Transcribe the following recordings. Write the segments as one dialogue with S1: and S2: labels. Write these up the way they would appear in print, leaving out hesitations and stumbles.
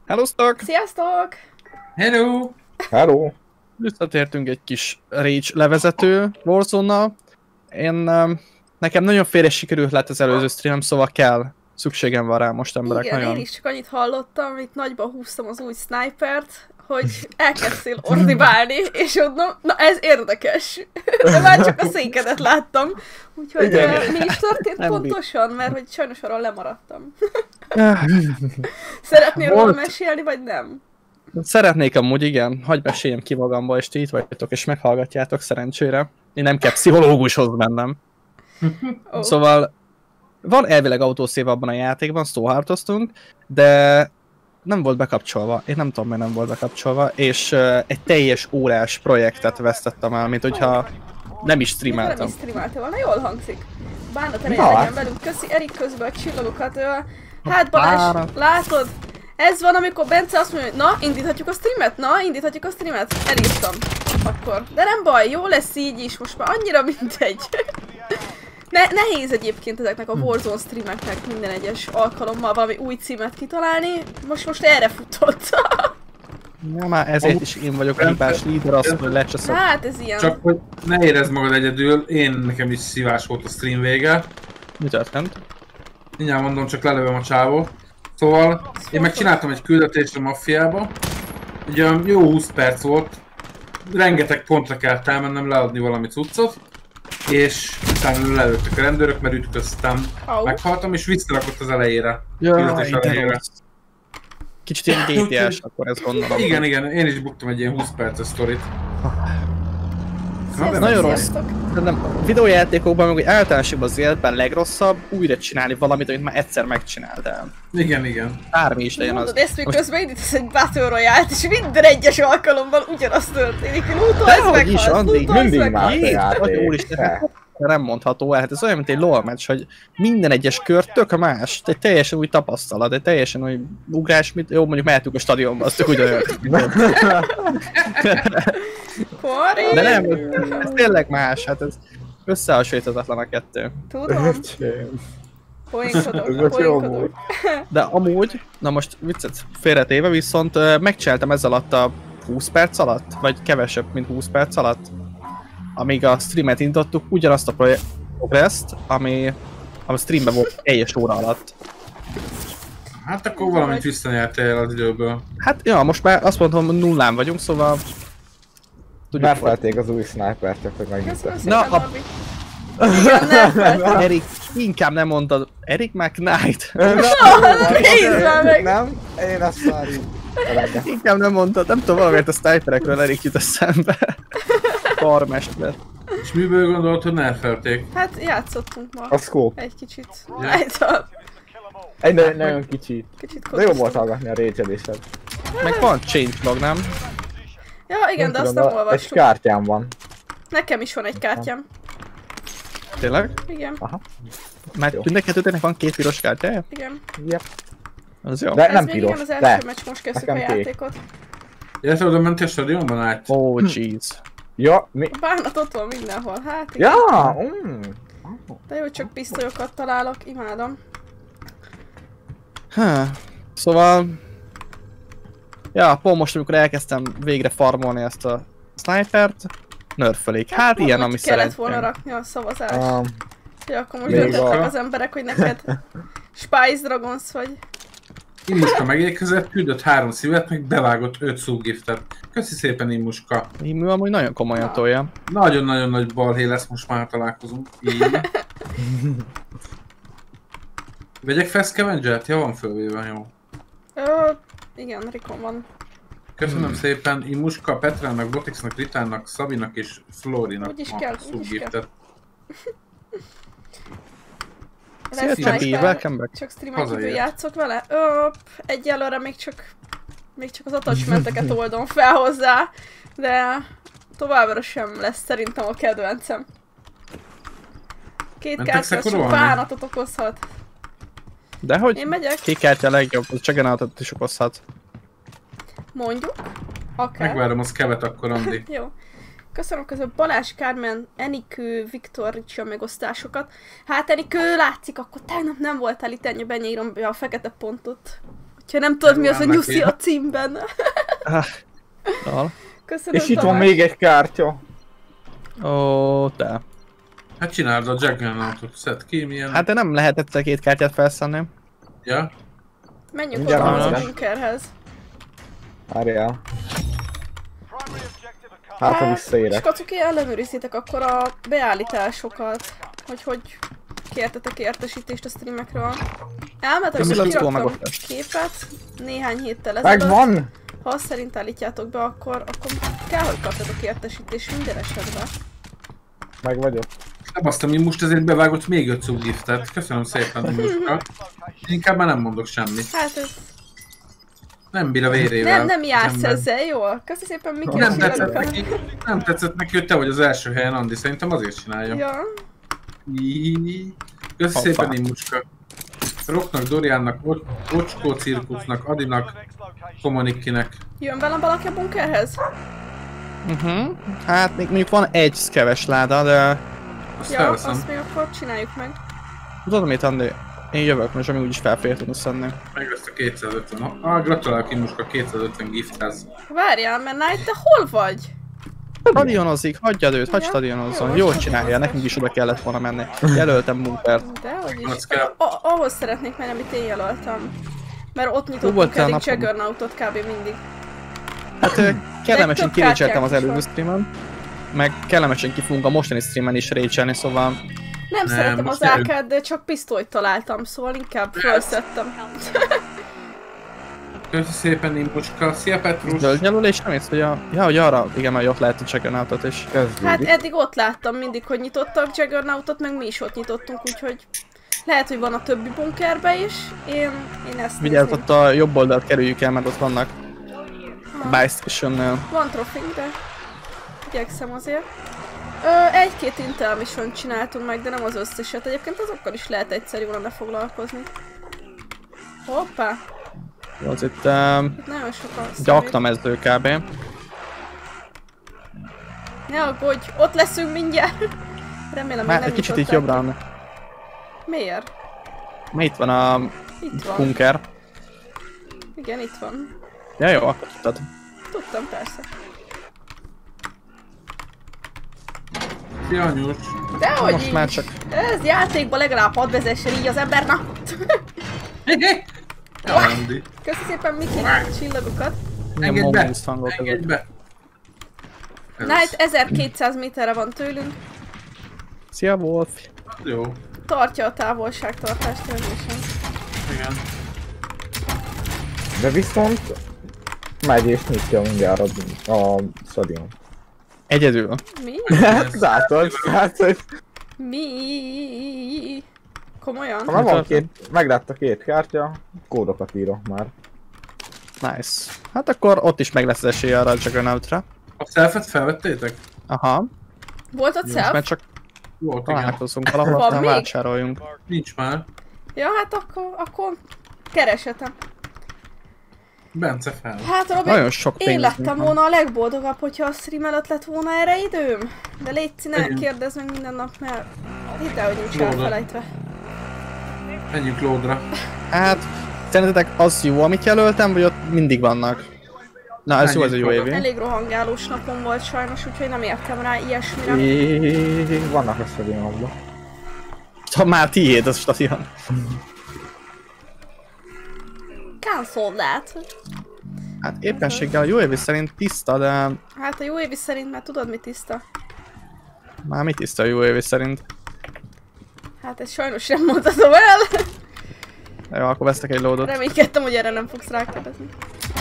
S1: Hellosztok!
S2: Sziasztok!
S3: Hello!
S4: Hello!
S1: Visszatértünk egy kis Rage levezető Warzone-nal. Nekem nagyon félre sikerült lett az előző streamem, szóval szükségem van rá most emberek.
S2: Igen,
S1: nagyon.
S2: én is csak annyit hallottam, itt nagyba húztam az új snipert, hogy elkezdtél ordibálni, és mondom, na ez érdekes. De már csak a székedet láttam. Úgyhogy mi is történt
S1: Nem
S2: pontosan, mert hogy sajnos arról lemaradtam. Szeretnél róla mesélni, vagy nem?
S1: Szeretnék amúgy, igen. Hagyj meséljem ki magamba, és ti itt vagytok, és meghallgatjátok szerencsére. Én nem kell pszichológushoz mennem.
S2: Oh.
S1: Szóval van elvileg autószév abban a játékban, sztóhartoztunk, de nem volt bekapcsolva. Én nem tudom, miért nem volt bekapcsolva, és egy teljes órás projektet vesztettem el, mint hogyha nem is streameltem.
S2: Nem is streameltem volna, jól hangzik. Bánat ereje legyen velünk, köszi Erik közben a csillagokat. Hát Balázs, látod? Ez van, amikor Bence azt mondja, hogy na, indíthatjuk a streamet? Na, indíthatjuk a streamet? Elírtam. Akkor. De nem baj, jó lesz így is, most már annyira mindegy. Nehéz egyébként ezeknek a Warzone streameknek minden egyes alkalommal valami új címet kitalálni. Most erre futott.
S1: Ja, már ezért is én vagyok a hibás líder, azt hogy lecseszem.
S2: Hát ez ilyen.
S3: Csak hogy ne érezd magad egyedül, nekem is szívás volt a stream vége.
S1: Mi történt?
S3: Mindjárt mondom, csak lelövöm a csávót. Szóval én megcsináltam egy küldetést a maffiába. Egy olyan jó 20 perc volt. Rengeteg pontra kellett elmennem leadni valami cuccot. És utána lelőttek a rendőrök, mert ütköztem. Meghaltam és visszarakott az elejére. Küldetés elejére.
S1: Kicsit ilyen GTA-s, akkor ezt gondolom.
S3: Igen, én is buktam egy ilyen 20 perces sztorit.
S1: Nagyon rossz. Nem, videójátékokban, meg általánosságban az életben legrosszabb újra csinálni valamit, amit már egyszer megcsináltál.
S3: Igen.
S1: Bármi is legyen az.
S2: Mondod, ezt még közben indítasz egy Battle Royale-t, és minden egyes alkalommal ugyanazt történik.
S1: Dehogy is, Andi,
S4: mindig más a játék.
S1: Úristen, nem mondható el, hát ez olyan, mint egy LOL meccs, hogy minden egyes kör tök más, egy teljesen új tapasztalat, egy teljesen új ugrás, jó, mondjuk mehetünk a stadionba, az tök ugyanolyan. De nem, ez tényleg más, hát ez összehasonlíthatatlan a kettő.
S2: Tudom. Poénkodok.
S1: De amúgy, na most viccet félretéve, viszont megcsináltam ez alatt a 20 perc alatt, vagy kevesebb, mint 20 perc alatt, amíg a streamet indítottuk, ugyanazt a progresszt, ami a streamben volt teljes óra alatt.
S3: Hát akkor valamit visszanyertél az időből.
S1: Hát ja, most már azt mondom, hogy nullán vagyunk, szóval...
S4: Megfelték az új snipert, csak hogy megnyitottam.
S1: Na, Erik, inkább nem mondtad. Erik McKnight.
S2: Nézd már meg!
S4: Nem? Én azt már így...
S1: Inkább nem mondtad. Nem tudom, valamiért a sniperekről Erik jut eszembe. Karmester.
S3: És miből gondolod, hogy nerfelték?
S2: Hát játszottunk ma.
S4: A scope.
S2: Egy kicsit.
S4: Egy nagyon kicsi. De jó volt hallgatni a rage-edésed.
S1: Meg van changelog, nem?
S2: Ja, igen, de azt nem olvastuk.
S4: Egy kártyám van.
S2: Nekem is van egy kártyám.
S1: Tényleg?
S2: Igen.
S4: Aha.
S1: Mert mind a kettőnek van két piros kártyája?
S2: Igen.
S4: Yep.
S1: Az jó.
S4: De nem
S2: még
S4: piros,
S2: igen, az
S4: de.
S2: első meccs, most kezdtük a
S4: Nekem kék.
S2: játékot.
S3: Illetve oda mentél a stadionban át?
S1: Oh, jeez.
S4: Ja, mi?
S2: A bánat ott van mindenhol, hát igen.
S4: Ja!
S2: De jó, csak pisztolyokat találok, imádom.
S1: Szóval... Ja, pont most, amikor elkezdtem végre farmolni ezt a snipert, nerfelék. Hát ilyen, ami
S2: kellett volna
S1: szeretném.
S2: rakni a szavazást. Hogy akkor most
S4: még
S2: döntöttek az emberek, hogy neked Spice Dragons vagy.
S3: Immuska megérkezett, küldött 3 szívet, meg bevágott 5 szógiftet. Köszi szépen, Immuska.
S1: Immu amúgy nagyon komolyan tolja.
S3: Nagyon-nagyon nagy balhé lesz, most már találkozunk. Így. Vegyek fel Scavenger-t? Ja, van fölvéve, jó.
S2: Igen, Rikon van.
S3: Köszönöm szépen Immuska, Petrának, Botixnak, Ritának, Szabinak és Florinak
S2: Úgyis
S3: a
S2: kell.
S3: szógiftet.
S1: Szia Csabi, welcome back.
S2: Csak streamen kívül játszok vele? Egyelőre még csak az attachmenteket oldom fel hozzá, de továbbra sem lesz szerintem a kedvencem. Két kártya sok bánatot okozhat.
S1: Dehogy?
S2: Én megyek?
S1: Kék kártya a legjobb, az Juggernautot is okozhat.
S2: Mondjuk. Akár.
S3: Megvárom a Scavet akkor, Andi.
S2: Jó. Köszönöm közben Balázs, Kármen, Enikő, Viktor, Ricsi a megosztásokat. Hát Enikő, látszik, akkor tegnap nem voltál itt, ennyiben írom be a fekete pontot. Ha nem tudod, mi az a nyuszi a címben. Köszönöm,
S4: és itt van még egy kártya.
S1: Ó, te.
S3: Hát csináld a Juggernautot, szedd ki, milyen...
S1: Hát de nem lehet egyszer 2 kártyát felszállni.
S3: Ja?
S2: Menjünk
S4: Mindjárt
S2: oda a
S4: van.
S2: bunkerhez.
S4: Várjál. Hát, ha visszaérek.
S2: Skacuki, ellenőrizzétek akkor a beállításokat, hogy kértetek értesítést a streamekről. Elmetek, hogy kiraktam képet néhány héttel ezelőtt.
S4: Megvan!
S2: Ha azt szerint állítjátok be, akkor kell, hogy kapjatok értesítést minden esetben.
S4: Meg vagyok.
S3: Szebasztom, én most ezért bevágott még 5 subgiftet. Köszönöm szépen, Mimuska. Inkább már nem mondok semmit.
S2: Hát ez...
S3: Nem bír a vérével.
S2: Nem jársz ezzel, jól? Köszi szépen, Miki.
S3: Nem tetszett neki, hogy te vagy az első helyen, Andi. Szerintem azért csinálja.
S2: Ja.
S3: Köszi szépen, Mimuska. Rocknak, Doriannak, Ocskó Cirkusznak, Adinak, Komonikinek.
S2: Jön velem valaki a bunkerhez?
S1: Hát még mondjuk van egy szkeves láda, de...
S3: Azt
S2: Ja,
S3: felveszem.
S2: azt még akkor csináljuk meg.
S1: Tudod mit, Andi? Én jövök, most ami úgyis felfér tudni szedni.
S3: Meg ezt a 250. Gratulálok, Mimuska, 250 gifthez.
S2: Várjál, mert Night, te hol vagy?
S1: Stadionozik, hagyjad őt, hagyj stadionozzon. Jól csinálja, nekünk is oda kellett volna menni. Jelöltem bunkert.
S2: Dehogy is.
S3: Az kell.
S2: Ahhoz szeretnék menni, amit én jelöltem. Mert ott nyitottunk
S1: voltál
S2: eddig
S1: napon?
S2: Juggernautot kb. Mindig.
S1: Hát kellemesen
S2: több
S1: kirécseltem az
S2: kártyák is
S1: előző
S2: van.
S1: streamen. Meg kellemesen ki fogunk a mostani streamen is récselni, szóval...
S2: Nem szeretem
S3: most
S2: az AK-t, de csak pisztolyt találtam, szóval inkább felszettem.
S3: Köszi szépen, Mimuska. Szia, Petrus.
S1: Zöld jelölés nem ész, hogy hogy arra, igen, mert ott lehet a Juggernautot is.
S2: Hát
S4: Kezdődik.
S2: eddig ott láttam mindig, hogy nyitottak Juggernautot, meg mi is ott nyitottunk, úgyhogy lehet, hogy van a többi bunkerbe is. Én ezt
S1: Vigyázz,
S2: nézném.
S1: ott a jobb oldalt kerüljük el, mert ott vannak Buy Station-nél.
S2: Van trofink, de igyekszem azért. Egy-két Intel mission csináltunk meg, de nem az összeset. Egyébként azokkal is lehet egyszer jól lenne foglalkozni. Hoppá!
S1: Az itt
S2: Itt nagyon sok a sztori.
S1: gyaktamező kb.
S2: Ne aggódj, ott leszünk mindjárt! Remélem, hogy
S1: Már
S2: nem
S1: egy kicsit itt
S2: nyitották
S1: jobbra
S2: ki.
S1: van.
S2: Miért?
S1: Itt van a
S2: Itt van.
S1: bunker.
S2: Igen, itt van.
S1: Ja jó, akkor tudtad.
S2: Tudtam, persze.
S3: Szia, Anyus.
S2: Dehogy
S1: Most
S2: így.
S1: már csak...
S2: Ez játékban legalább hadd vezessen így az ember, na!
S3: Ja, Andi.
S2: Köszi szépen Miki csillagokat.
S3: Engedj be!
S1: Moments hangot
S3: Engedj
S1: között.
S3: be! Ez
S2: Night 1200 méterre van tőlünk.
S1: Szia Wolf!
S3: jó.
S2: Tartja a távolságtartást rendesen.
S3: Igen.
S4: De viszont megy és nyitja mindjárt a stadion.
S1: Egyedül.
S2: Mi?
S4: Hát látod, hogy
S2: Mi? Komolyan?
S4: ha van meglátta 2 kártya, kódokat írok már.
S1: Nice. Hát akkor ott is meg lesz az esélye arra a Juggernautra.
S3: A selfet felvettétek?
S1: Aha.
S2: Volt ott
S1: Most
S2: self?
S1: már csak
S3: Volt, igen.
S1: találkozunk valahol,
S2: Van
S1: aztán
S2: még?
S1: vásároljunk.
S3: Nincs már.
S2: Ja, hát akkor keresetem.
S3: Bence fel.
S2: Hát Robi,
S1: Nagyon sok
S2: én
S1: pénzünk
S2: lettem
S1: van.
S2: volna a legboldogabb, hogyha a stream előtt lett volna erre időm. De légy ne
S3: Menjünk.
S2: kérdezz meg minden nap, mert hidd el, hogy nincs
S3: Lóda.
S2: elfelejtve.
S3: Menjünk lódra.
S1: Hát, szerintetek az jó, amit jelöltem, vagy ott mindig vannak? Na, ez jó, ez a jó évi.
S2: Elég rohangálós napom volt sajnos, úgyhogy nem értem rá ilyesmire.
S4: Vannak a stadionokban.
S1: Már tiéd az stadion.
S2: Cancel that.
S1: Hát éppenséggel a jó évi szerint tiszta, de
S2: Hát a jó évi szerint már tudod, mi tiszta.
S1: már mi tiszta a jó évi szerint?
S2: Hát ezt sajnos nem mondhatom el.
S1: Jó, akkor vesztek egy loadot.
S2: Reménykedtem, hogy erre nem fogsz rákérdezni.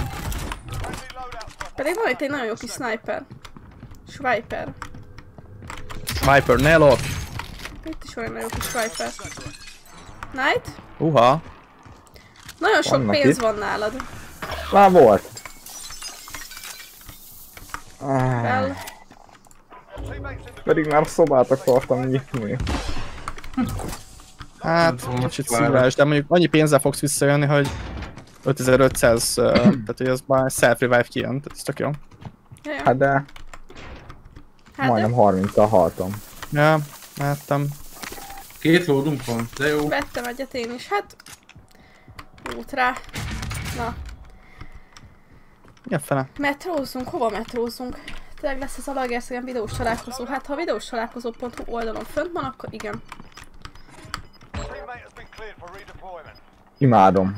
S2: Pedig van itt egy nagyon jó kis sniper. Swiper.
S1: Viper, ne lop!
S2: Itt is van egy nagyon kis swiper. Night?
S1: Uha!
S2: Nagyon sok
S4: Vannak
S2: pénz
S4: itt.
S2: van nálad.
S4: Már volt.
S2: Well,
S4: Pedig már szobát akartam nyitni.
S1: Hát, kicsit szívás, de mondjuk annyi pénzzel fogsz visszajönni, hogy 5500, tehát hogy az már self-revive kijön, tehát ez tök jó.
S2: ja.
S4: Hát de
S2: Hát
S4: majdnem 30-al haltam.
S1: Ja, láttam.
S3: 2 lódunk van, de jó.
S2: vettem egyet én is, hát út rá. Na.
S1: Mi a fele?
S2: Metrózzunk? Hova metrózzunk? Tényleg lesz ez a Lagerszegen videós találkozó. Hát ha a videós találkozó.hu oldalon fönt van, akkor igen.
S4: Imádom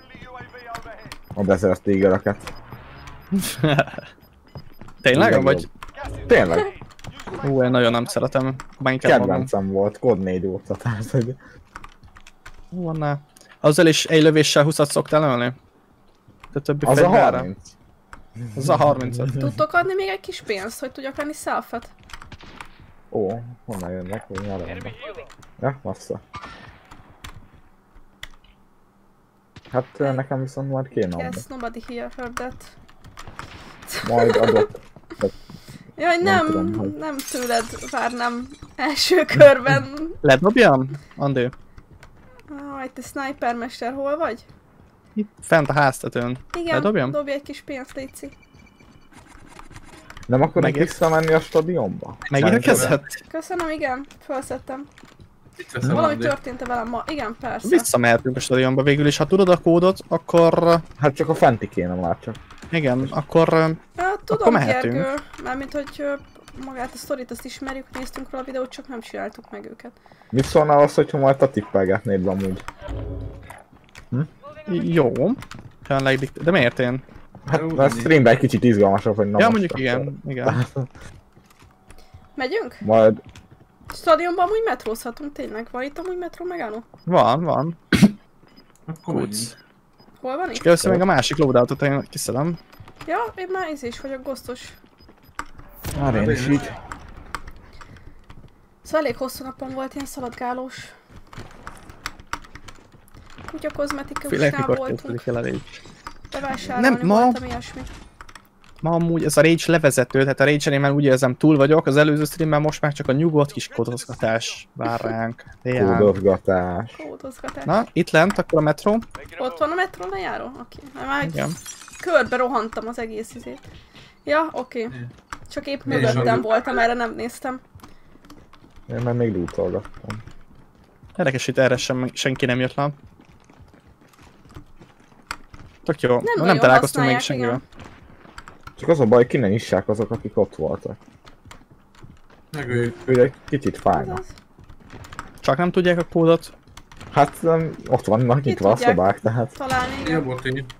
S4: a Desert Eagle-eket.
S1: Tényleg? Vagy?
S4: Tényleg.
S1: Én nagyon nem szeretem.
S4: Kedvencem volt, Code 4 óta, tehát hogy...
S1: Van. Azzal is egy lövéssel 20-at szoktál ölni? De többi
S4: Az a
S1: fegyverre?
S4: 30.
S1: Az a 30.
S2: Tudtok adni még egy kis pénzt, hogy tudjak venni selfet?
S4: Ó, honnan jönnek, hogy nyáron. Ja, massza. Hát nekem viszont majd kéne adni.
S2: Yes, nobody here heard that.
S4: Majd adok.
S2: Jaj,
S4: tudom, hogy-
S2: nem tőled várnám első körben.
S1: Ledobjam? Andi?
S2: Itt a snipermester, hol vagy?
S1: Itt fent a háztetőn.
S2: Igen,
S1: Ledobjam?
S2: dobj egy kis pénzt, léci.
S4: Nem akarunk
S1: Megért-
S4: visszamenni a stadionba?
S1: Megérkezett?
S2: Köszönöm, igen, felszettem.
S3: Itt veszem,
S2: Valami
S3: Andi.
S2: történt velem ma. Igen, persze.
S1: Visszamehetünk a stadionba végül is, ha tudod a kódot, akkor...
S4: Hát csak a fenti kéne már csak.
S1: Igen, akkor...
S2: Ja, tudom,
S1: mehetünk.
S2: Gergő. Mármint, hogy magát a sztorit azt ismerjük, néztünk róla a videót, csak nem csináltuk meg őket.
S4: Mit szólnál az, hogyha majd te tippelgetnéd be amúgy?
S1: Jó. De miért én?
S4: Hát a streamben egy kicsit izgalmasabb, hogy na
S1: Ja,
S4: most
S1: mondjuk
S4: akkor.
S1: igen.
S2: Megyünk?
S4: Majd
S2: Stadionban amúgy metrózhatunk, tényleg. Van itt amúgy metró megálló?
S1: Van.
S3: Akkor menjünk.
S2: Hol van itt?
S1: Először még a másik loadoutot én kiszedem.
S2: Ja, én már is vagyok, gosztos.
S4: már én is így.
S2: Szóval elég hosszú napon volt, ilyen szaladgálós. Kutya kozmetikusnál
S1: Félek, mikor
S2: voltunk.
S1: kezdődik el a Rage.
S2: Bevásárolni
S1: Nem, ma-
S2: voltam ilyesmi.
S1: Ma amúgy ez a Rage levezető, tehát a Rage-en én már úgy érzem túl vagyok, az előző streamben most már csak a nyugodt kis kodozgatás vár ránk.
S4: Kódozgatás.
S2: Kódozgatás.
S1: Na, itt lent akkor a metró.
S2: Ott van a metró lejáró? Oké. Már egy
S1: Igen.
S2: körbe rohantam az egész izét. Ja, oké. Csak épp
S3: Én is
S2: mögöttem
S3: vagyok.
S2: voltam, erre nem néztem.
S4: Én már még lootolgattam.
S1: Érdekes, itt erre sem, senki nem jött le. Tök jó. Nem
S2: nagyon
S1: találkoztunk még
S2: használják,
S1: senkivel.
S4: Csak az a baj, ki ne nyissák azok, akik ott voltak.
S3: Megöljük.
S4: Ő egy kicsit fájna.
S2: Azaz.
S1: Csak nem tudják a kódot.
S4: Hát ott vannak nyitva a
S2: tudják?
S4: szobák, tehát.
S2: Találni,
S3: Jó
S2: igen.
S3: volt így.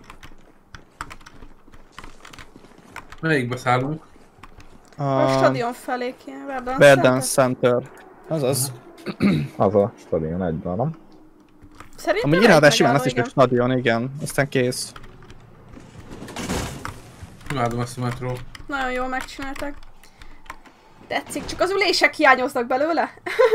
S3: Melyikbe szállunk?
S2: A
S1: A
S2: stadion felé kéne,
S1: Verdance Center. Azaz.
S4: Az a stadion egyben, nem?
S2: Szerintem
S1: Amúgy
S2: egy
S1: írhatás simán
S2: megálló,
S1: azt is, hogy
S2: igen.
S1: stadion, igen. Aztán kész.
S3: Imádom ezt a metrót.
S2: Nagyon jól megcsinálták. Tetszik, csak az ülések hiányoznak belőle.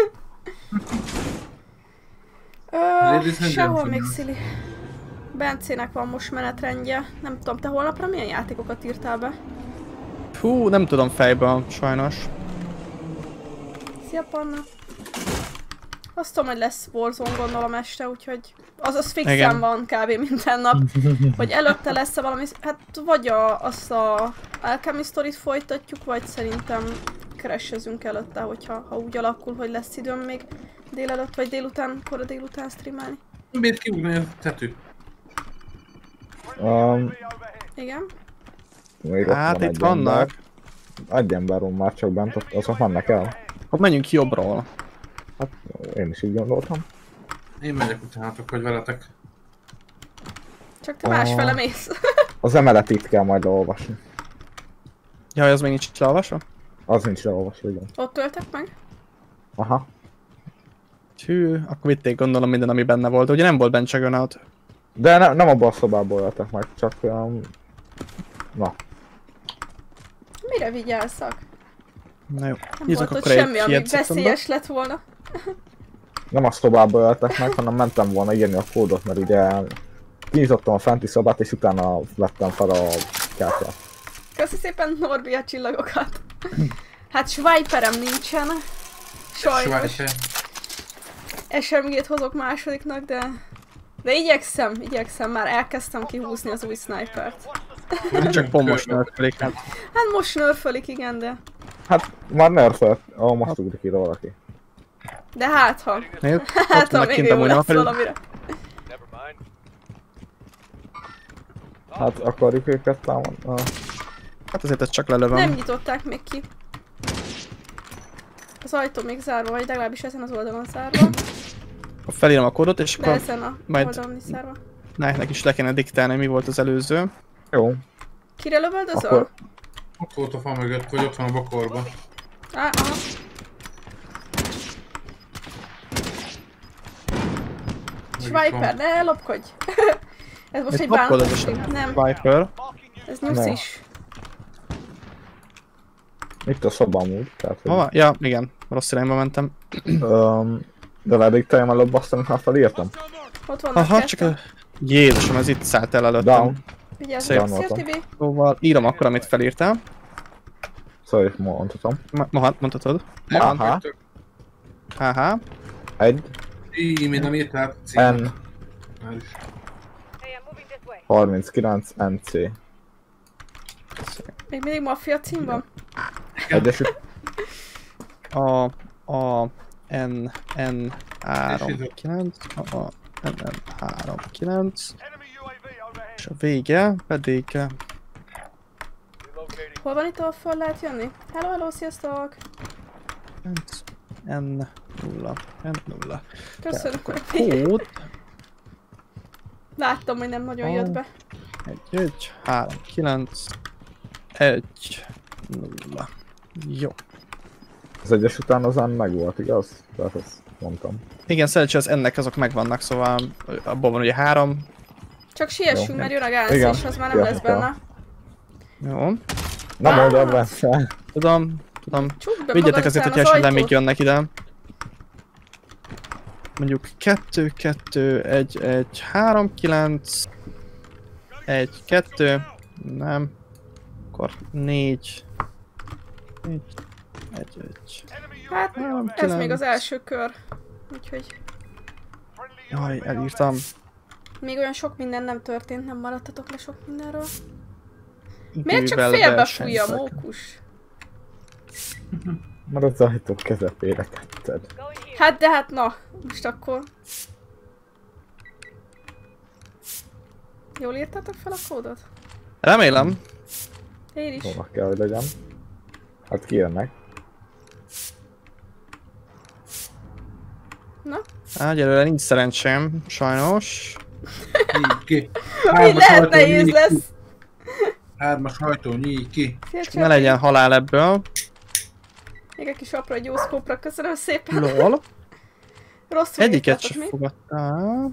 S3: Ladies and
S2: Sehol
S3: gentlemen.
S2: még Szili. Bencének van most menetrendje. Nem tudom, te holnapra milyen játékokat írtál be?
S1: Hú, nem tudom fejből, sajnos.
S2: Szia, Panna. Azt tudom, hogy lesz Warzone, gondolom este, úgyhogy az fixen
S1: Igen.
S2: van kb. Minden nap. Hogy előtte lesz-e valami, hát vagy azt a Alchemy Story-t folytatjuk, vagy szerintem keresezünk előtte, ha úgy alakul, hogy lesz időm még délelőtt, vagy délután, kora délután streamálni.
S3: Miért kiugrani a tető?
S2: Igen.
S4: Még ott
S1: Hát
S4: van
S1: itt
S4: egy
S1: vannak.
S4: ember. Egy ember van már csak bent, azok mennek el.
S1: Akkor menjünk jobbról.
S4: Hát én is így gondoltam.
S3: Én megyek utánatok, hogy veletek.
S2: Csak te másfele mész.
S4: Az emelet itt kell majd leolvasni.
S1: Jaj, az még nincs leolvasva?
S4: Az nincs leolvasva, igen.
S2: Ott öltek meg?
S4: Aha.
S1: Hű, akkor vitték gondolom minden, ami benne volt. Ugye nem volt benne Juggernaut.
S4: De nem abban a szobából öltek meg, csak na.
S2: Mire vigyázzak?
S1: Na jó.
S2: Nem
S1: Nézzük
S2: volt ott
S1: akkor
S2: semmi, ami
S1: jegyzetembe.
S2: veszélyes lett volna.
S4: Nem a szobából öltek meg, hanem mentem volna írni a kódot, mert ugye kinyitottam a fenti szobát, és utána vettem fel a kártyát.
S2: Köszi szépen, Norbi, a csillagokat. Hát swiperem nincsen. Sajnos.
S3: Svájce.
S2: SMG-t hozok másodiknak, de igyekszem, már elkezdtem kihúzni az új snipert.
S1: Csak pomos nörfölik, hát.
S2: Hát most nörfölik, igen, de...
S4: Hát már nerfelt, most ugrik ide valaki.
S2: De hát ha.
S1: Nézd,
S2: Hát
S1: ott
S2: ha
S1: vannak
S2: még
S1: kint
S2: jó
S1: amúgy,
S2: lesz
S1: nem akarjuk.
S2: valamire.
S4: Hát akarjuk őket támadni?
S1: Hát azért ezt csak lelövöm.
S2: Nem nyitották még ki. Az ajtó még zárva, vagy legalábbis ezen az oldalon zárva.
S1: Felírom a kódot, és
S2: De
S1: akkor
S2: ezen a
S1: majd
S2: oldalon is zárva.
S1: Nike-nek is le kéne diktálni, mi volt az előző.
S4: Jó.
S2: Kire lövöldözöl?
S4: Akkor-
S3: Ott volt a fa mögött, vagy ott van a bokorban.
S2: Á, aha. Swiper, ne lopkodj! Ez most egy
S1: lopkodás.
S2: bánatos. Nem,
S1: Viper.
S2: ez nyusz is.
S4: Itt a szoba amúgy, tehát... hogy-
S1: Hova? Ja, igen. Rossz irányba mentem.
S4: De lediktáljam előbb azt, amit már felírtam?
S2: Ott vannak
S1: Aha, csak a... Jézusom, ez itt szállt el előttem.
S4: Down.
S2: Vigyázz,
S1: Szép.
S2: szia Tibi.
S1: Szóval írom akkor, amit felírtál.
S4: Szóval itt mondhatom.
S1: Mondhatod.
S4: Aha.
S1: Aha.
S4: 1,
S3: Még nem írt át
S4: N, 39, NC.
S2: Még mindig maffia cím van?
S4: Egyesült.
S1: A N 3 9 A N 3 9 és a vége pedig
S2: Hol van itt, ahol fel lehet jönni? Hello, hello, sziasztok!
S1: N 0
S2: Köszönöm.
S1: kód
S2: Láttam, hogy nem nagyon jött be.
S1: 1 3 9 1 0. Jó.
S4: Az egyes után az N meg volt, igaz? Tehát ezt mondtam.
S1: Igen, szerencsére az ennek azok megvannak, szóval abból van ugye 3.
S2: Csak siessünk,
S4: Jó.
S2: mert jön a gáz,
S4: Igen.
S2: és az már nem lesz benne.
S1: Jó.
S4: Nem old ebben fel.
S1: Tudom.
S2: Csukd be
S1: Vigyetek
S2: magad
S1: azért,
S2: után
S1: hogy
S2: az
S1: esetleg
S2: ajtót.
S1: még jönnek ide. Mondjuk 2, 2, 1, 1, 3, 9, 1, 2, nem. Akkor 4, 4, 1, 1.
S2: Hát,
S1: Három,
S2: ez
S1: kilenc.
S2: még az első kör. Úgyhogy
S1: Jaj, elírtam.
S2: még olyan sok minden nem történt, nem maradtatok le sok mindenről. Miért csak
S1: Idővel
S2: félbe fújja a
S1: versenyzek.
S2: mókus?
S4: Mert az ajtó közepére tetted.
S2: Hát de hát na, most akkor... Jól írtátok fel a kódot?
S1: Remélem.
S2: Én is.
S4: Hova kell, hogy legyen. Hát kijönnek.
S2: Na?
S1: Egyelőre nincs szerencsém, sajnos.
S3: Nyíj ki.
S2: Mi lehet nehéz lesz?
S3: 3-as hajtó, nyíj ki.
S2: Szia,
S1: Ne
S2: Csabi.
S1: legyen halál ebből.
S2: Még egy kis apró gyószkópra, köszönöm szépen.
S1: Lol.
S2: Rosszul
S1: Egyiket
S2: írtátok,
S1: sem
S2: mi?
S1: fogadtál.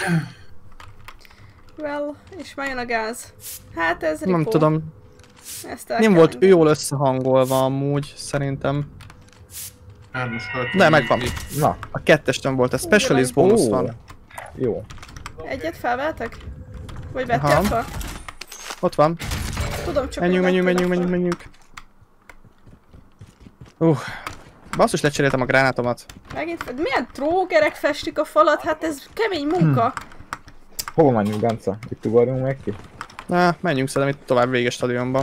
S2: Well, és már jön a gáz. Hát ez ripó.
S1: Nem tudom.
S2: Ezt el
S1: Nem
S2: kell
S1: volt
S2: engedni.
S1: jól összehangolva amúgy, szerintem.
S3: 3-as hajtó.
S1: De
S3: nyíj
S1: megvan.
S3: ki.
S4: Na,
S1: A kettestem volt, a specialist
S2: Ó.
S1: bónusz van.
S4: Jó.
S2: Egyet felveltek? Vagy vettél
S1: Aha.
S2: fel?
S1: Ott van.
S2: Tudom, csak
S1: Menjünk,
S2: hogy
S1: menjünk,
S2: vettél
S1: menjünk,
S2: fel.
S1: menjünk. Basszus, lecseréltem a gránátomat.
S2: Megint, milyen trógerek festik a falat? Hát ez kemény munka.
S4: Hova menjünk, Bence? Itt ugorjunk meg ki?
S1: Na, menjünk szerintem itt tovább véges stadionba.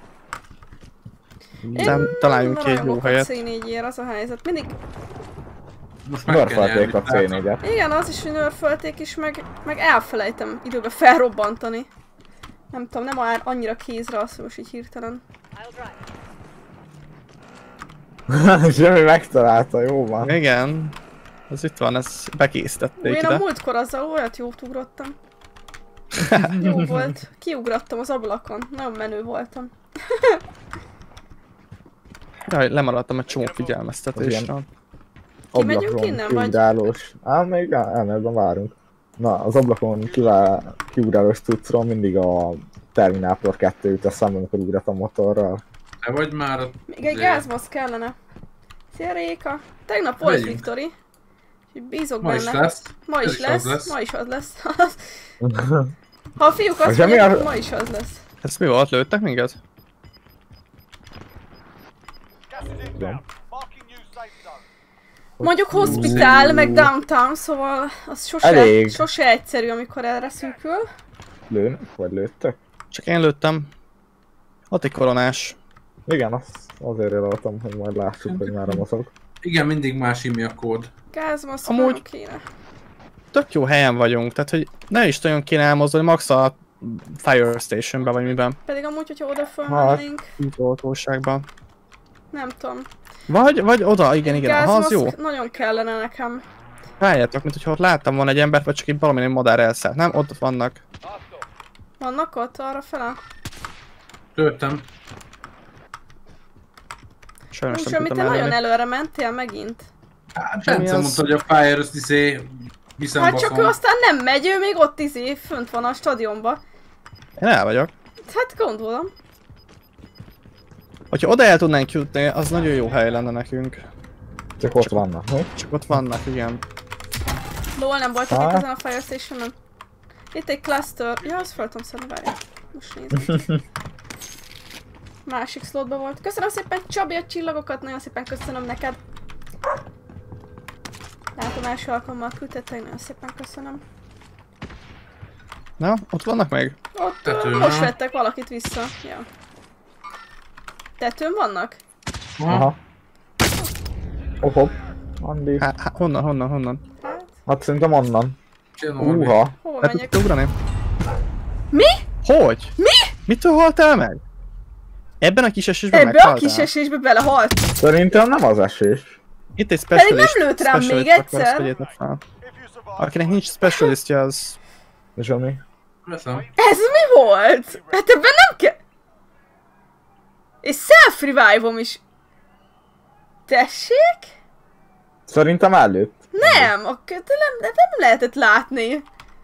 S2: Én
S1: De találjunk ki egy jó
S2: rajongok a
S1: helyet.
S2: C4-ért, az a helyzet. Mindig,
S3: Most meg kell
S4: Nerfelték a
S3: nyerni.
S4: C4-et.
S2: igen, az is, hogy nörfölték is, meg elfelejtem időben felrobbantani. Nem tudom, nem áll annyira kézre az, hogy most így hirtelen.
S4: Semmi megtalálta, jó van.
S1: Igen. Ez itt van, ezt bekészítették
S2: Én a
S1: ide.
S2: múltkor azzal olyat jót ugrottam. Jó volt. Kiugrattam az ablakon. Nagyon menő voltam.
S1: Jaj, lemaradtam egy csomó figyelmeztetésről.
S2: Kimegyünk
S4: Ablakon
S2: innen, vagy?
S4: kiugrálós. Még elmebben várunk. Na, az ablakon kiugrálós cuccról mindig a Terminátor 2 jut eszembe, amikor ugrat a motorral.
S3: Te vagy már ott.
S2: Még egy gázmaszk kellene. Szia Réka! Tegnap volt
S3: Vegyünk.
S2: Victory. Úgyhogy bízok
S3: Ma is
S2: benne.
S3: lesz.
S2: Ma
S3: Ez
S2: is
S3: is az
S2: lesz.
S3: lesz.
S2: Ma is az lesz. Ha a fiúk azt
S4: Semmi
S2: mondják,
S4: ar-
S2: ma is az lesz.
S1: Ez mi volt? Lőttek minket?
S4: Tudom.
S2: Mondjuk hospitál, meg downtown, szóval az
S4: Elég.
S2: sose egyszerű, amikor erre szűkül.
S4: Lőnek? Vagy lőttek?
S1: Csak én lőttem. Ott egy koronás.
S4: Igen, azért jelöltem, hogy majd lássuk, hogy már mozog.
S3: Igen, mindig más imi a kód.
S2: Gázmaszk
S1: Amúgy-
S2: nem kéne.
S1: Tök jó helyen vagyunk, tehát hogy ne is nagyon kéne elmozdulni, max a Fire Stationbe, vagy miben.
S2: Pedig amúgy, hogyha oda fölmennénk...
S1: Autóságban.
S2: Nem tudom.
S1: Vagy oda, igen, aha, az jó.
S2: Nagyon kellene nekem.
S1: Rájátok, mint hogyha ott láttam volna egy embert, vagy csak egy valamilyen madár elszállt. Nem? Ott vannak.
S2: Vannak ott arra fele?
S3: Töltem.
S1: Sajnos
S2: Úgy,
S1: nem
S2: amit te
S1: tudtam
S2: nagyon
S1: elérni.
S2: előre mentél megint.
S3: Hát
S1: Semmi
S3: Bence
S1: az-
S3: mondta, hogy a Fire azt viszem
S2: Hát csak ő
S3: baszom.
S2: aztán nem megy, ő még ott fönt van a stadionba.
S1: Én el vagyok.
S2: Hát gondolom.
S1: Hogyha oda el tudnánk jutni, az nagyon jó hely lenne nekünk.
S4: Csak ott vannak, mi?
S1: Csak ott vannak, igen.
S2: Lol, nem voltak
S4: Hát.
S2: itt ezen a Fire Station-on. Itt egy cluster. Ja, azt fel tudom szedni, várjál. Most nézzük. Másik slotba volt. Köszönöm szépen Csabi a csillagokat, nagyon szépen köszönöm neked. Látom, első alkalommal küldtetek, nagyon szépen köszönöm.
S1: Na, ott vannak még?
S2: Ott
S3: Tetőn,
S2: most
S3: ha?
S2: vettek valakit vissza. Ja. Tetőn vannak?
S4: Aha. Hopp. Andi.
S1: Honnan?
S2: Hát,
S4: Hát szerintem onnan. Húha.
S2: hova
S1: Hát
S2: menjek?
S1: tudsz ugrani?
S2: Mi?
S1: Hogy?
S2: Mi?
S1: Mitől haltál meg? Ebben a kis esésben
S2: Ebbe a
S1: meghaltál?
S2: kis esésbe belehalt.
S4: Szerintem nem az esés.
S1: Itt egy
S2: Pedig
S1: specialist.
S2: nem lőtt rám még
S1: specialist akarsz,
S2: egyszer.
S1: vegyétek fel. Akinek nincs specialistja, az...
S4: És ami?
S3: Veszem.
S2: Ez mi volt? Hát ebben nem kell... És self-revive-om is. Tessék?
S4: Szerintem előtt.
S2: Nem, de nem lehetett látni.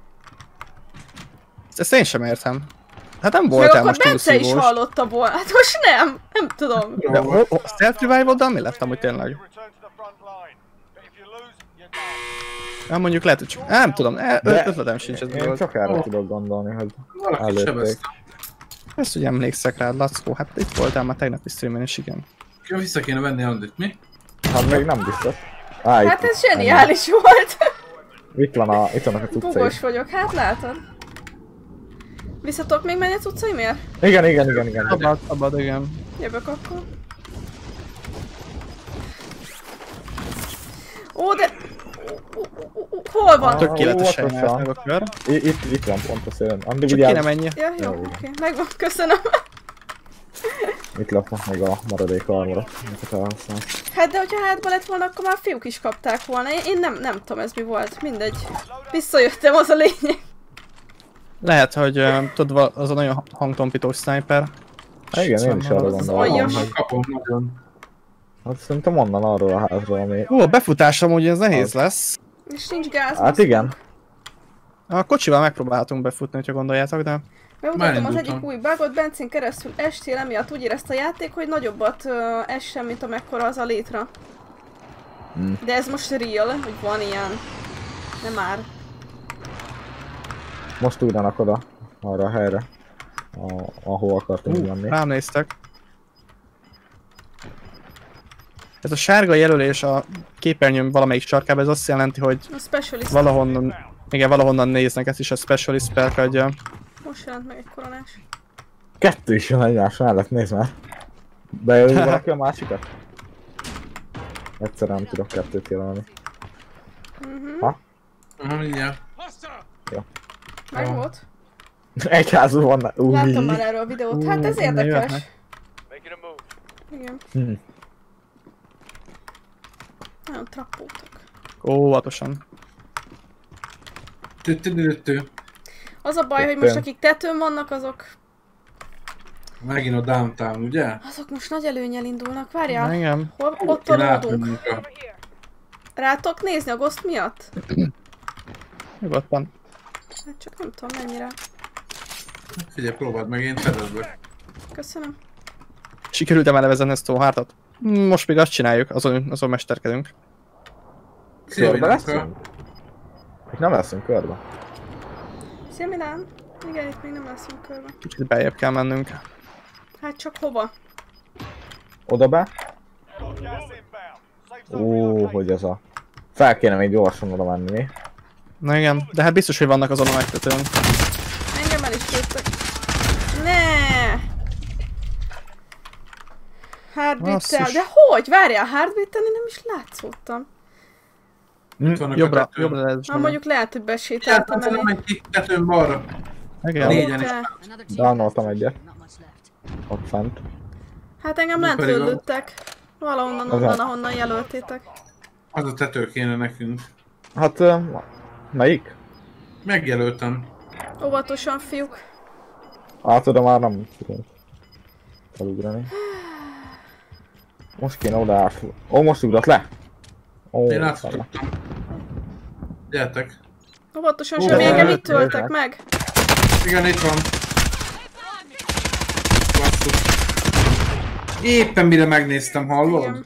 S1: Ezt én sem értem. Hát nem
S2: Meg
S1: voltál
S2: akkor
S1: most
S2: Bence is
S1: túlszívós.
S2: hallotta volna. Hát most nem tudom.
S1: De self-revive-oddal mi lett amúgy tényleg? Nem mondjuk lehet, hogy csak... Nem tudom, ötletem sincs ez mi
S4: Én
S1: volt.
S4: csak erre tudok gondolni, hogy
S3: Valaki
S4: előtték.
S3: sebeztem.
S1: Ezt ugye emlékszek rád, Lackó, hát itt voltál már tegnapi streamen is, igen.
S3: Vissza kéne venni Andit, mi?
S4: Hát még nem biztos.
S2: Hát ez zseniális volt.
S4: Itt vannak a
S2: Bugos
S4: cuccai.
S2: vagyok, hát látod. Visszatok még menni a cuccaimért?
S4: Igen.
S1: Szabad, igen.
S2: Jövök akkor. Ó, de... Hol van?
S1: Tökéletesen
S4: ott
S1: járt
S4: van.
S1: meg a kör.
S4: Itt van pont a szélén. Andi,
S1: Csak kéne
S4: vigyázz!
S1: menni.
S2: Ja, jó,
S4: Jó,
S2: oké. Megvan, köszönöm.
S4: Itt lapnak még a maradék armorot, amiket elhasználsz.
S2: Hát de hogyha hátba lett volna, akkor már fiúk is kapták volna. Én nem tudom ez mi volt, mindegy. Visszajöttem, az a lényeg.
S1: Lehet, hogy tudod, az a nagyon hangtompítós sniper.
S4: Igen, én is arra
S2: Az
S4: gondolom.
S2: aljas.
S4: hogy-
S3: Kapom nagyon.
S4: Hát szerintem onnan arról a házról, ami...
S1: Ó, a befutás amúgy ez nehéz lesz.
S2: És nincs gáz.
S4: Hát igen.
S1: A kocsival megpróbálhatunk befutni, hogyha gondoljátok, de...
S2: Megmutatom az
S3: Elindultam.
S2: egyik új bugot, Bencén keresztül estél, emiatt úgy érezte a játék, hogy nagyobbat essen, mint amekkora az a létra. De ez most real, hogy van ilyen. Nem már.
S4: Most ugranak oda, arra a helyre, ahol akartunk menni.
S1: Rám néztek. Ez a sárga jelölés a képernyőm valamelyik sarkában, ez azt jelenti, hogy
S2: A specialist.
S1: valahonnan... Igen, valahonnan néznek, ezt is a specialist perk adja.
S2: Most jelent meg egy koronás.
S4: Kettő is jön egymás mellett, nézd már. Bejelöli valaki a másikat? Egyszerűen nem tudok kettőt jelölni. Ha?
S3: Mindjárt.
S2: Meg
S3: Ah.
S2: volt.
S4: Egy házú van,
S2: Láttam már erről a videót, hát ez
S1: innen
S2: érdekes.
S1: jöhetnek.
S2: Igen. Nagyon trappoltak.
S1: Óvatosan.
S3: Tü-tü-tü-tü.
S2: Az a baj, hogy most akik tetőn vannak, azok
S3: Megint a downtown, ugye?
S2: most nagy előnnyel indulnak. Várjál,
S1: Igen.
S2: hol, ott
S3: Én
S2: a lódunk.
S3: átmegyünk a...
S2: Rátok nézni a Ghost miatt?
S1: Nyugodtan.
S2: Hát csak nem tudom mennyire.
S3: Figyelj, próbáld meg, én fedezlek.
S2: Köszönöm.
S1: Sikerült-e már levezetni ezt a hártat? Most még azt csináljuk, azon mesterkedünk.
S3: Szia,
S4: Körbe
S3: Vinanka.
S4: leszünk? Itt nem leszünk körbe.
S2: Szia Milán! Igen, itt még nem leszünk körbe.
S1: Kicsit beljebb kell mennünk.
S2: Hát csak hova?
S4: Oda be? Ó, hogy ez a... Fel kéne még gyorsan oda menni, mi?
S1: Na igen, de hát biztos, hogy vannak azon a megtetőn.
S2: Engem el is lőttek. Ne! Heartbeat-tel,
S1: Basszus.
S2: de hogy? Várjál, Heartbeat-tel én nem is látszottam.
S3: Itt vannak a
S1: Jobbra
S3: tetőn.
S1: lehet.
S2: Na mondjuk lehet, hogy
S3: Figyelj,
S2: besétáltam
S3: nem
S2: elé.
S3: menj ki, tetőn balra.
S1: Igen.
S3: Négyen is.
S4: Downoltam egyet. Ott fent.
S2: Hát engem
S3: Mi
S2: lentről
S3: pedig a-
S2: lőttek. Valahonnan onnan, ahonnan jelöltétek.
S3: Az a tető kéne nekünk.
S4: Hát, melyik?
S3: Megjelöltem.
S2: Óvatosan, fiúk.
S4: Hát oda már nem tudunk felugrani. Most kéne oda át. Ó, most ugrott le! Ó,
S3: Én
S4: fele.
S3: átfutottam. Gyertek.
S2: Óvatosan,
S3: Ó,
S2: semmi, engem
S4: de-
S2: itt töltek meg.
S3: Igen, itt van. Basszus. Éppen mire megnéztem, hallod?
S2: Igen.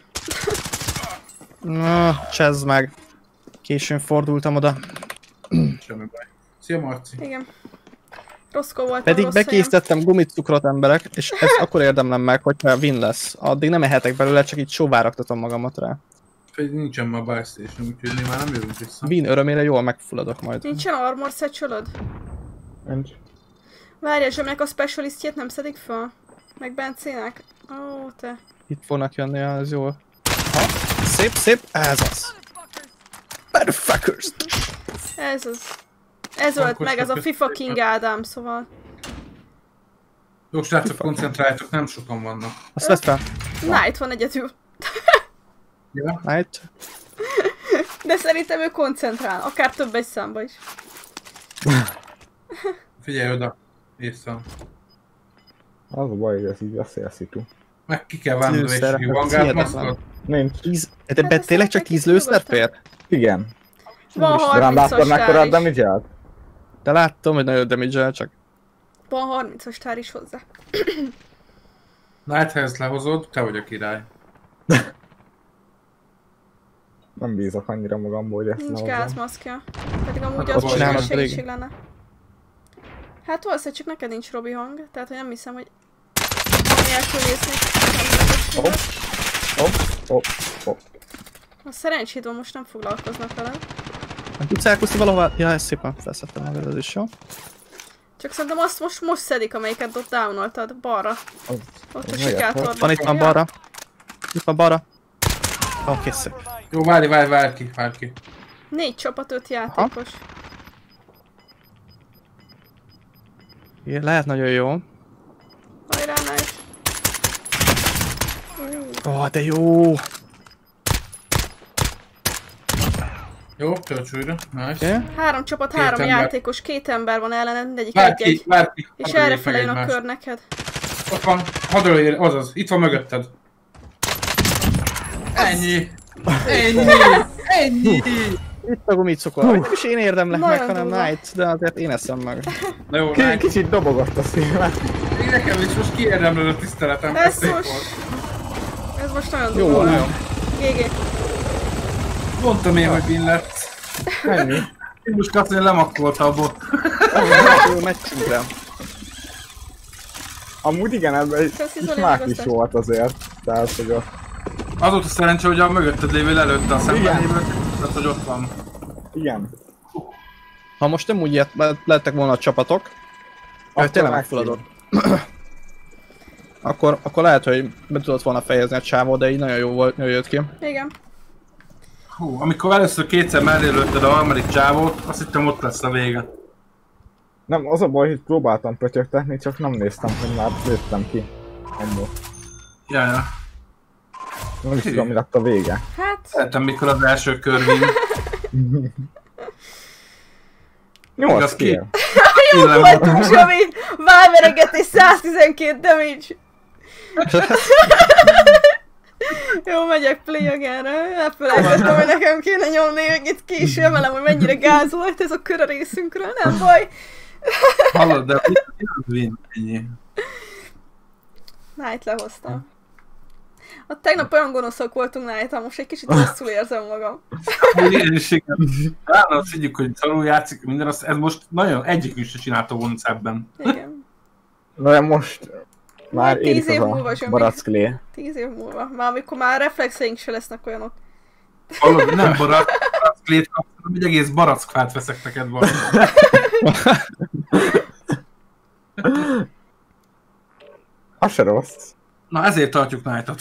S1: Na, csezd meg. Későn fordultam oda.
S3: Semmi baj. Szia Marci.
S2: Igen. Rosszkó voltam,
S1: Pedig
S2: rossz helyen.
S1: bekészítettem gumicukrot, emberek, és ez akkor érdemlem meg, hogyha win lesz. Addig nem ehetek belőle, csak így sóvárogtatom magamat rá.
S3: Pedig nincsen ma buy station, úgyhogy mi már nem jövünk vissza.
S1: Win örömére jól megfulladok majd.
S2: Nincsen armor satchelod?
S4: Nincs.
S2: Várjál, Zsömnek a specialistjét nem szedik fel? Meg Bencének? Ó, te.
S1: Itt fognak jönni, az jól. Ha, szép, szép, ez az. Motherfuckers!
S2: Ez az. Ez ölt meg, ez a FIFA King Ádám, szóval.
S3: Jó srácok, koncentráljatok, nem sokan vannak.
S1: Azt vedd fel.
S2: Knight van egyedül.
S3: Ja?
S1: Night.
S2: De szerintem ő koncentrál, akár több egy számba is.
S3: Figyelj oda. Észre.
S4: Az a baj, hogy ez így veszélyesítő.
S3: Meg ki kell vándolni, és
S1: Lőszerek,
S3: juhangált
S1: hihetetlen.
S3: maszkot.
S4: Nincs.
S1: De be, tényleg csak 10 lőszer fér?
S4: Igen.
S2: Van
S4: Rám látod
S2: 30-as
S4: mekkora
S2: tár is.
S4: damage-elt?
S1: De láttam, hogy nagyon damage csak.
S2: Van 30-as tár is hozzá.
S3: Night, ha ezt lehozod, te vagy a király.
S4: Nem bízok annyira magamból, hogy ezt
S2: Nincs
S4: ne hozzam.
S2: gázmaszkja. Pedig amúgy
S3: Hát
S2: az
S3: azt
S2: most
S1: csinálod
S2: nagy
S1: pedig.
S2: segítség lenne. Hát valószínűleg csak neked nincs Robi hang, tehát hogy nem hiszem, hogy nélkül néznék.
S4: Hopp.
S2: A szerencséd van, most nem foglalkoznak vele.
S1: Nem tudsz elkuszni valahol? Ja, ezt szépen feszettem magad, ez is jó.
S2: Csak szerintem azt most szedik, amelyiket ott downoltad, balra.
S4: Az-
S2: Ott a
S4: az
S2: sikátorban.
S1: Van itt van balra. Itt van balra. Oké, szép.
S3: Jó, várj ki.
S2: 4 csapat, 5 játékos.
S1: Igen, lehet nagyon jó.
S2: Hajrá, nice.
S1: Ó, de jó.
S3: Jó, tölts újra. Nice.
S1: Oké.
S2: 3 csapat,
S3: Két
S2: 3
S3: ember.
S2: játékos, 2 ember van ellenen, mindegyik
S3: Várj
S2: egy-egy.
S3: ki.
S2: És
S3: Hadd
S2: erre
S3: öljék meg
S2: fele jön a
S3: egymást.
S2: kör neked.
S3: Ott van, hadd öljél, azaz, itt van mögötted. Ennyi.
S1: Itt a gumicukor. Nem is én érdemlek meg,
S2: Nagyon
S1: hanem
S2: durva.
S1: Night, de azért én eszem meg.
S3: Na jó, Night.
S4: Kicsit dobogott a szíve.
S3: Még nekem is most kiérdemled a tiszteletem.
S2: Ez
S3: szép
S2: most-
S3: volt.
S2: Ez most nagyon
S1: Jó,
S2: durva.
S1: nagyon.
S2: GG.
S3: Mondtam én, hogy win lett.
S4: Ennyi.
S3: Én most kapni lemakkolta a bot.
S1: Jó meccsünkre.
S4: Amúgy igen, ebben egy
S2: Köszi,
S4: kis
S2: Zoli,
S4: mák is
S2: megosztást.
S4: volt azért. Tehát, hogy a...
S3: Az volt a szerencsé, hogy a mögötted lévő lelőtte a szemben
S4: Igen.
S3: lévőt, tehát hogy ott van.
S4: Igen.
S1: Ha most nem úgy lettek volna a csapatok, hogy tényleg megfulladott. Akkor lehet, hogy be tudott volna fejezni a csávó, de így nagyon jó volt, nagyon jött ki.
S2: Igen.
S3: Hú, amikor először kétszer mellé lőtted a harmadik csávót, azt hittem ott lesz a vége.
S4: Nem, az a baj, hogy próbáltam pötyögtetni, csak nem néztem, hogy már lőttem ki. Amúgy.
S3: Ja.
S4: Nem is tudom, mi lett a vége.
S2: Hát,
S3: Szeretem, mikor az első kör win.
S4: 8
S3: Igaz,
S4: kill.
S2: jó voltunk, Zsomi! Válveregetés 112 damage! Jó, megyek play again-re. Elfelejtettem, hogy nekem kéne nyomni, hogy itt ki is emelem, hogy mennyire gáz volt ez a kör a részünkről, nem baj.
S3: Hallod, de win, ennyi.
S2: Night lehoztam. A tegnap olyan gonoszok voltunk Night-tal, most egy kicsit rosszul érzem magam.
S3: Én is igen. Rána azt higgyük, hogy szarul játszik, minden, ez most nagyon egyikünk se csinálta vonc ebben.
S2: Igen.
S4: Na de most már
S2: Majd 10
S4: érik
S2: év
S4: az
S2: múlva,
S4: a
S2: Zsomi.
S4: baracklé.
S2: 10 év múlva. Már amikor már reflexeink se lesznek olyanok.
S3: Hallod, nem baracklét kapsz, hanem egy egész barackfát veszek neked valami.
S4: Az se rossz.
S3: Na ezért tartjuk Night-ot.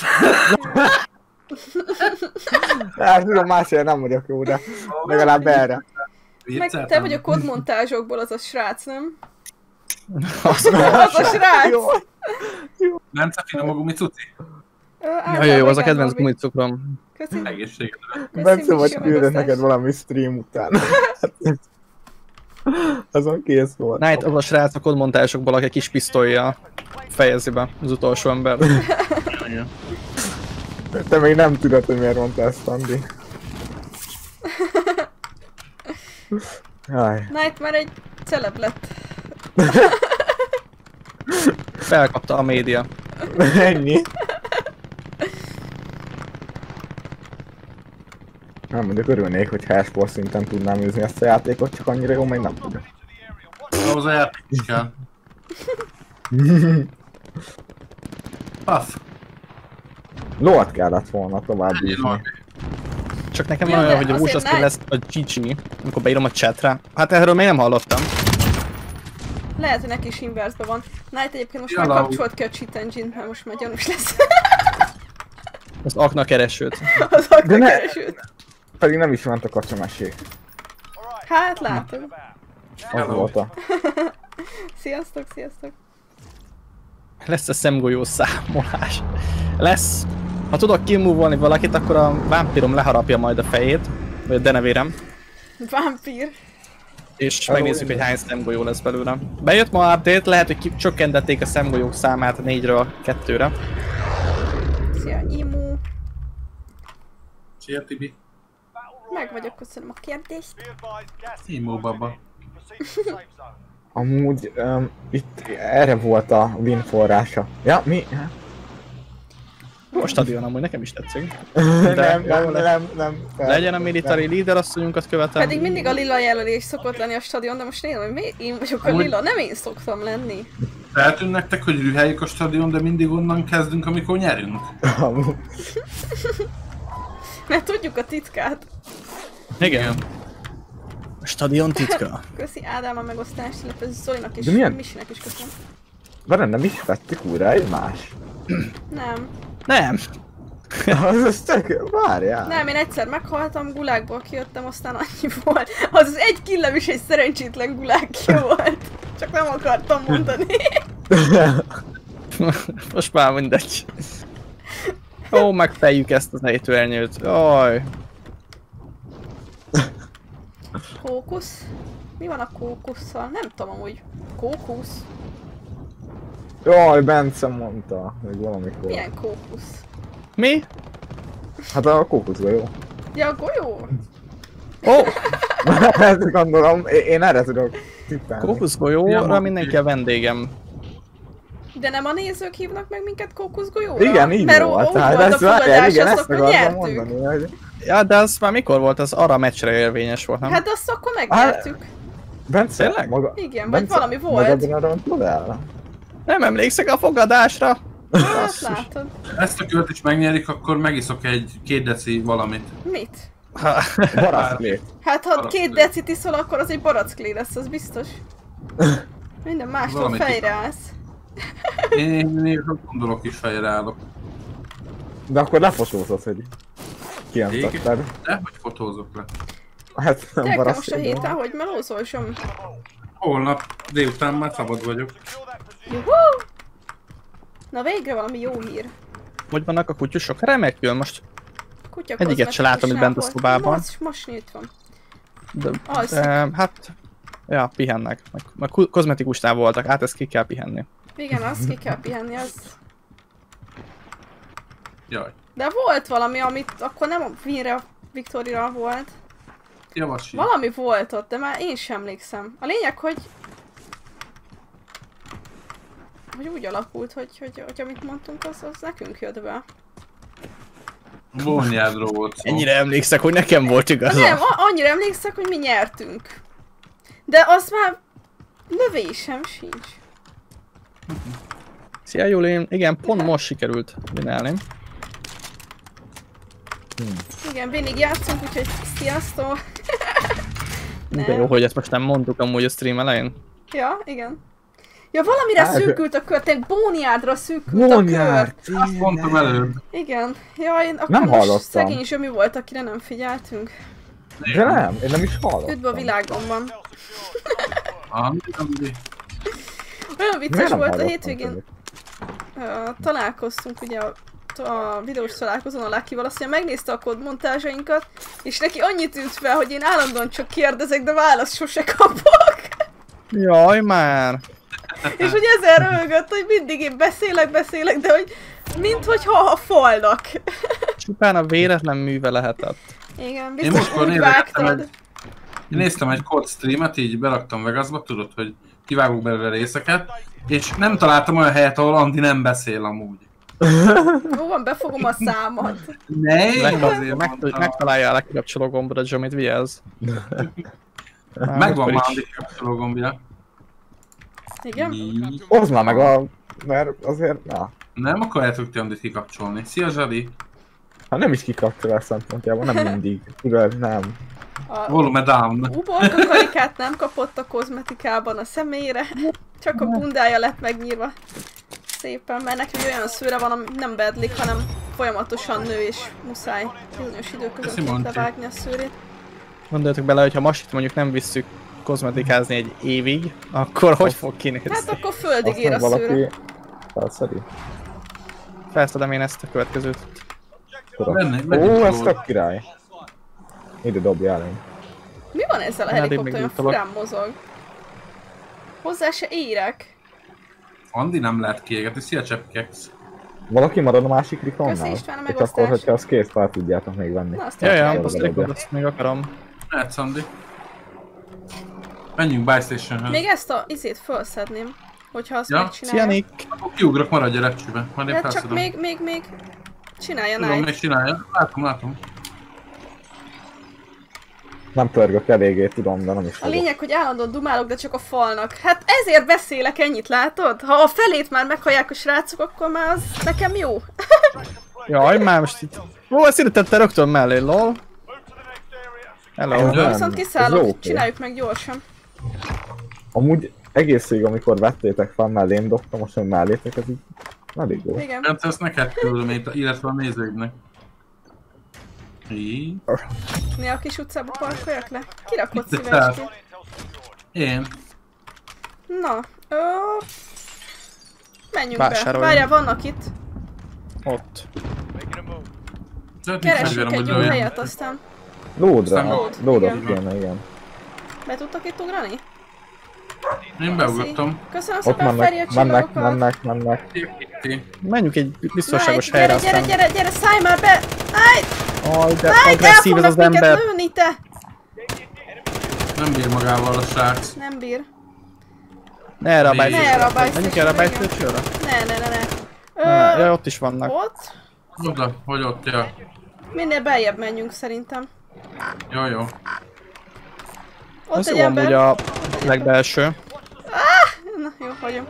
S4: Hát tudom, másért nem vagyok jó, de legalább erre.
S2: Meg te vagy a kodmontázsokból az a srác, nem? Az a srác!
S3: Bence finom a gumicuci?
S1: Jó, az a kedvenc gumicukrom.
S2: Köszi.
S3: Egészségedre.
S4: Bence vagy
S2: Köszi,
S4: küldött
S2: megosztás.
S4: neked valami stream után. Azon kész volt.
S1: Night, az a srác a kodmontásokból, aki egy kis pisztollyal fejezi be az utolsó ember.
S4: Te még nem tudod, hogy miért mondta ezt, Andi. Jaj.
S2: Night már egy celeb lett.
S1: Felkapta a média.
S4: Ennyi. Nem mondjuk örülnék, hogyha esport szinten tudnám űzni ezt a játékot, csak annyira jó még nem tudok.
S3: Ahhoz a játék is kell. Paff.
S4: Lovat kellett volna tovább űzni.
S1: Csak nekem
S2: Ja,
S1: olyan,
S2: de
S1: hogy a
S2: azért
S1: hús
S2: Night-
S1: lesz a GG, amikor beírom a chatre. Hát erről még nem hallottam.
S2: Lehet, hogy neki is inverse van. Night egyébként most
S3: Ja,
S2: már
S3: lau.
S2: kapcsolt ki a cheat engine-t, mert most már gyanús lesz.
S1: Az akna keresőt.
S2: Az
S4: De
S2: akna
S4: ne-
S2: keresőt.
S4: Pedig nem is ment a kacsamesék.
S2: Hát látod.
S4: Az volt a...
S2: Sziasztok, sziasztok.
S1: Lesz a szemgolyó számolás. Lesz. Ha tudok kimúvolni valakit, akkor a vámpirom leharapja majd a fejét. Vagy a denevérem.
S2: Vámpír.
S1: És megnézzük, hogy hány szemgolyó lesz belőle. Bejött ma update, lehet, hogy csökkentették a szemgolyók számát 4-ről 2-re.
S2: Szia, Imu.
S3: Szia, Tibi.
S2: Meg vagyok, köszönöm a kérdést.
S3: Imo baba.
S4: Amúgy itt erre volt a win forrása. Ja, mi?
S1: A stadion amúgy nekem is tetszik.
S4: Nem.
S1: Legyen a military leader, asszonyunkat követem.
S2: Pedig mindig a lila jelölés szokott lenni a stadion, de most nézem, hogy miért én vagyok a
S3: Amúgy-
S2: lila, nem én szoktam lenni.
S3: Feltűnt nektek, hogy rüheljük a stadion, de mindig onnan kezdünk, amikor nyerünk?
S2: Mert tudjuk a titkát.
S1: Igen. A stadion titka.
S2: Köszi Ádám a megosztást, illetve Zolinak és
S4: De milyen?
S2: Misinek is köszönöm.
S4: Várj, nem is vettük újra egymás?
S2: Nem.
S1: Nem.
S4: Az tök... Várjál.
S2: Nem, én egyszer meghaltam, gulágból kijöttem, aztán annyi volt. Az egy killem is egy szerencsétlen gulágja volt. Csak nem akartam mondani.
S1: Most már mindegy. Ó, megfejjük ezt az ejtőernyőt. Jaj.
S2: Kókusz? Mi van a kókusszal? Nem tudom amúgy. Kókusz?
S4: Jaj, Bence mondta, hogy valamikor.
S2: Milyen kókusz?
S1: Mi?
S4: Hát a kókuszgolyó.
S2: Ja, a golyó?
S1: Ó,
S4: Ezt gondolom, én erre tudok tippelni.
S1: kókuszgolyóra mindenki a vendégem.
S2: De nem a nézők hívnak meg minket kókuszgolyóra?
S4: Igen, így
S2: Mert
S4: volt.
S2: úgy
S4: Tehát
S2: volt a
S4: ezt várjál,
S2: fogadás,
S4: igen,
S2: azt
S4: ezt
S2: akkor
S4: akartam
S2: nyertük.
S4: mondani, hogy...
S1: Ja, de az már mikor volt? Az arra meccsre érvényes volt, nem?
S2: Hát azt akkor megnyertük.
S4: Bence,
S1: Tényleg?
S4: maga...
S2: Igen, vagy
S4: Bence,
S2: valami volt.
S4: magadra rontod el?
S1: Nem emlékszek a fogadásra.
S2: Hát látod.
S3: Ezt a kört is megnyerik, akkor megiszok egy 2 deci valamit.
S2: Mit?
S4: Baraszklét.
S2: Hát ha
S3: Barackklé.
S2: 2 decit iszol, akkor az egy baracklé lesz, az biztos. Minden mástól
S3: Valamit
S2: fejre állsz.
S3: Én gondolok is fejre állok.
S4: De akkor lefotózod, hogy kiantattad.
S3: De hogy fotózok le?
S4: Hát nem
S2: Te most a
S4: baraszklét.
S2: héten, hogy melózol, Zsom?
S3: Holnap délután már szabad vagyok.
S2: Juhú! Na végre valami jó hír.
S1: Hogy vannak a kutyusok? Remekül most.
S2: Kutya
S1: Egyiket se látom itt bent a
S2: kozmetikusnál
S1: szobában.
S2: volt. Most nyílt van.
S1: De,
S2: Alszik.
S1: hát... Ja, pihennek. Meg kozmetikusnál voltak, hát ezt ki kell pihenni.
S2: Igen, azt ki kell pihenni, az...
S3: Jaj.
S2: De volt valami, amit akkor nem a Vinre, Victoria volt.
S3: Javaslj.
S2: Valami volt ott, de már én sem emlékszem. A lényeg, hogy úgy alakult, hogy amit mondtunk, az nekünk jött be.
S3: Bónyádról volt szó.
S1: Ennyire emlékszek, hogy nekem volt igaza.
S2: Nem, annyira emlékszek, hogy mi nyertünk. De az már lövésem sincs.
S1: Szia Juli, igen, pont most sikerült vinálni.
S2: Igen, végig játszunk, úgyhogy sziasztok!
S1: De jó, hogy ezt most nem mondtuk amúgy a stream elején.
S2: Ja, igen. Ja, valamire
S4: Á,
S2: szűkült a kör, tényleg Bóniádra szűkült a kör.
S4: Bóniár!
S3: Azt mondtam előbb.
S2: Igen. Ja, én akkor
S4: Nem
S2: most
S4: hallottam.
S2: szegény Zsomi volt, akire nem figyeltünk.
S4: De nem, én nem is hallottam.
S2: Üdv a világomban. Olyan vicces volt a hétvégén. Találkoztunk ugye a videós találkozón a Luckyval, azt mondja, megnézte a kódmontázsainkat, és neki annyit tűnt fel, hogy én állandóan csak kérdezek, de választ sose kapok.
S1: Jaj már!
S2: És hogy ezzel röhögött, hogy mindig én beszélek, de hogy minthogyha a falnak.
S1: Csupán a véletlen műve lehetett.
S2: Igen, biztos úgy vágtad.
S3: Én néztem egy kod streamet, így beraktam Vegasba, tudod, hogy kivágok belőle részeket, és nem találtam olyan helyet, ahol Andi nem beszél amúgy.
S2: Jó van, befogom a számat.
S1: Megtaláljál a kikapcsoló gombra, Jomit, vigyázz.
S3: Megvan már Andi kikapcsoló gombja.
S2: Igen?
S4: Hozd már meg a... mert azért... na.
S3: Nem akarjátok ti Andit kikapcsolni. Szia Zsadi!
S4: Hát nem is kikapcsolás szempontjából, nem mindig. Tudod, nem.
S3: Volume down.
S2: Uborka karikát nem kapott a kozmetikában a szemére, csak a bundája lett megnyírva. Szépen, mert neki olyan szőre van, ami nem bedlik, hanem folyamatosan nő és muszáj bizonyos időközött levágni a szőrét.
S1: Gondoljatok bele, hogy ha most itt mondjuk nem visszük kozmetikázni egy évig, akkor hogy fog kinézni?
S2: Hát akkor földig ér a szőre.
S4: Felszedi?
S1: Felszedem én ezt a következőt.
S4: Ó, ez tök király. Ide dobjál én.
S2: Mi van ezzel a helikopteren? Furán mozog. Hozzá se érek.
S3: Andi nem lehet kiégetni, szia Csepkex.
S4: Valaki marad a másik rikonnál?
S2: Köszi István a
S4: És
S2: megosztást.
S4: akkor, hogyha az kész, fel tudjátok még venni.
S1: Jaj, azt még akarom.
S3: Mehetsz Andi. Menjünk Buy Stationhez.
S2: Még ezt a izét felszedném, hogyha azt megcsinálja.
S1: Szia Nick!
S3: Akkor kiugrok, maradj a repcsőbe, majd én
S2: csak
S3: felszedem.
S2: még csinálja
S3: Tudom,
S2: Night.
S3: még csinálja. Látom.
S4: Nem pörgök eléggé, tudom, de nem is
S2: A
S4: fogok.
S2: lényeg, hogy állandóan dumálok, de csak a falnak. Hát ezért beszélek ennyit, látod? Ha a felét már meghallják a srácok, akkor már az nekem jó.
S1: Jaj, már most itt... Ó, ezt ide tette rögtön mellé, lol. Hello.
S2: Viszont kiszállok, csináljuk meg gyorsan.
S4: Amúgy egészig, amikor vettétek fel mellém, dobtam, most hogy mellétek, ez így elég jó.
S2: Igen.
S3: Nem ezt neked küldöm, illetve a nézőknek.
S2: Mi a kis utcába parkoljak le? Kirakott szívecskét.
S3: Én.
S2: Na, menjünk be. Várjál, vannak itt.
S1: Ott.
S2: Keressünk egy jó helyet, aztán.
S4: Lódra, lódot kéne, igen.
S2: Be tudtok itt ugrani?
S3: Én beugrottam.
S2: Köszönöm
S4: Ott
S2: szépen, Feri, a csillagokat.
S4: mennek.
S1: Menjünk egy biztonságos helyre aztán.
S2: Gyere, szállj már be! Állj!
S1: Aj, de agresszív ez az ember.
S2: El fognak lőni, te!
S3: Nem bír magával a srác.
S2: Nem bír.
S1: Ne rabálj.
S2: Ne rabálj.
S1: Menjünk el rabálj tőcsőre?
S2: Ne.
S1: Ja, ott is vannak.
S2: Ott?
S3: Oda, hogy ott, ja.
S2: Minél beljebb menjünk szerintem.
S3: Jó.
S2: Ott
S1: az
S2: egy
S1: jó
S2: ember.
S1: amúgy a legbelső.
S2: Na, jó, hagyom.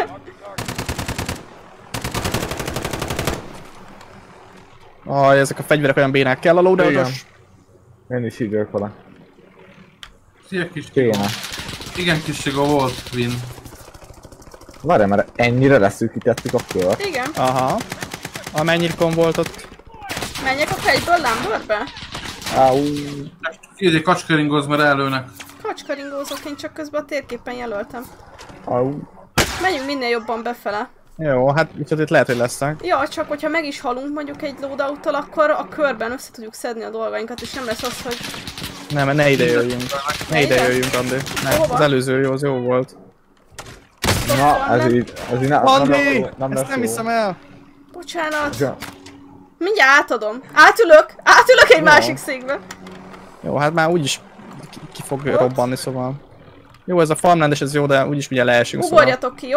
S1: Aj, ezek a fegyverek olyan bénák, kell a loadout-os?
S4: Én is így vele.
S3: Szia kis
S4: Kéne.
S3: Igen kis Sigó volt win.
S4: Várj, mert ennyire leszűkítettük a kört.
S2: Igen.
S1: Aha. Amennyikon volt ott.
S2: Menjek a fegyből lámbörbe?
S3: Így egy kacskaringóz, mert előnek.
S2: Kacskaringózok, én csak közben a térképen jelöltem.
S4: Au.
S2: Menjünk minél jobban befele.
S1: Jó, hát úgyhogy itt lehet, hogy lesznek.
S2: Ja, csak hogyha meg is halunk mondjuk egy loadouttal, akkor a körben össze tudjuk szedni a dolgainkat, és nem lesz az, hogy...
S1: Nem, ne ide jöjjünk. Ne ide jöjjünk, Andi. Az előző jó, az jó volt.
S4: Na, ez így
S1: Andi!
S4: nem
S1: Ezt nem hiszem el!
S2: Bocsánat. Mindjárt átadom. Átülök egy másik székbe.
S1: Jó, hát már úgyis ki fog robbanni, szóval. Jó, ez a farmlandes, ez jó, de úgyis mindjárt leesünk, szóval.
S2: Ugorjatok ki, jó?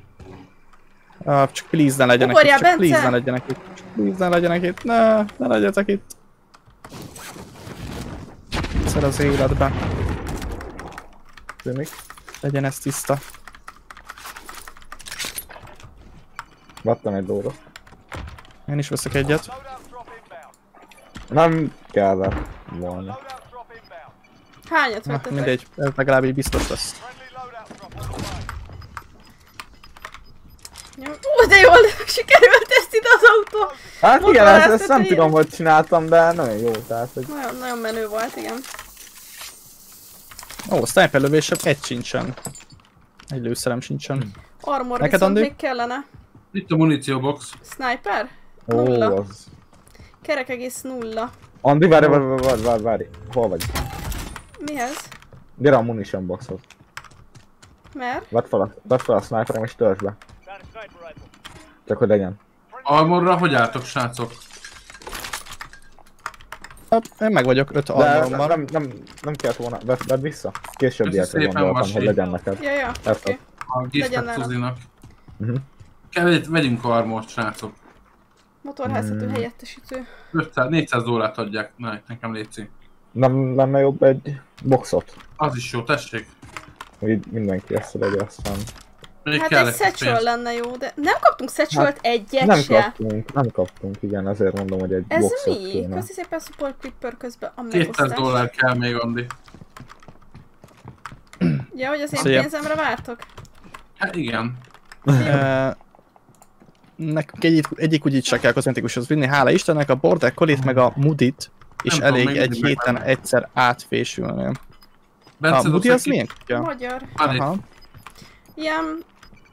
S1: Csak please ne legyenek
S2: Ugorjál,
S1: itt, csak
S2: Bence!
S1: please ne legyenek itt. Please ne legyenek itt, ne legyetek itt. Szer az életbe.
S4: Tűnik.
S1: Legyen ez tiszta.
S4: Vettem egy lóra.
S1: Én is veszek egyet.
S4: Nem kellett volna.
S2: Hányat
S1: Na,
S2: vettetek?
S1: mindegy, ez legalább így biztos lesz.
S2: Ó, de jól sikerült ezt ide az autó!
S4: Hát igen, ezt nem tudom, hogy csináltam, de nagyon jó, tehát hogy...
S2: Nagyon menő volt, igen.
S1: Ó, sniper lövésebb egy sincsen. Egy lőszerem sincsen.
S2: Armor
S1: Neked,
S2: viszont
S1: Andi?
S2: még kellene.
S3: Itt a munícióbox.
S2: Sniper?
S4: Ó,
S2: Nulla.
S4: az...
S2: Kerek egész nulla.
S4: Andi, várj. Hol vagy?
S2: Mihez?
S4: Gyere a munition boxhoz.
S2: Mert?
S4: Vedd fel a sniperem és törzs be. Csak hogy legyen.
S3: Armorra hogy álltok, srácok?
S1: Én meg vagyok 5
S4: De
S1: armorommal.
S4: nem kellett volna, vedd vissza. Később
S3: Köszi
S4: ilyetre
S3: szépen,
S4: gondoltam,
S3: Vasi.
S4: hogy legyen neked.
S2: Ja,
S4: Ezt
S2: oké.
S3: A
S2: Legyen
S3: giftet
S2: nálam.
S3: Suzinak.
S4: Mhm.
S3: Vegyünk armort, srácok.
S2: Motorháztető helyettesítő.
S3: 400 dollárt adják. Na, nekem létszik.
S4: Nem lenne jobb egy boxot?
S3: Az is jó, tessék.
S4: Hogy mindenki ezt legyen, aztán...
S3: Még
S2: Hát
S3: kell
S2: egy satchel
S3: pénz.
S2: lenne jó, de nem kaptunk satchelt egyet
S4: Nem
S2: se.
S4: kaptunk, igen, ezért mondom, hogy egy
S2: Ez
S4: boxot
S2: mi?
S4: kéne.
S2: Köszi szépen support clipper közben a
S3: 200
S2: megosztás.
S3: dollár kell még, Andi.
S2: Ja, hogy az én
S1: Szia.
S2: pénzemre vártok?
S3: Hát igen.
S1: Nekünk egyik úgy se kell kozmetikushoz vinni, hála Istennek, a Border Collie-t meg a Moody-t is
S3: Nem tudom,
S1: elég
S3: még
S1: egy
S3: mindig
S1: héten
S3: megvan.
S1: egyszer átfésülni. A
S3: Bence,
S1: Moody
S3: dobsz
S1: az
S3: egy
S1: milyen kutya?
S2: Magyar.
S3: Van itt.
S1: Aha.
S2: Ilyen...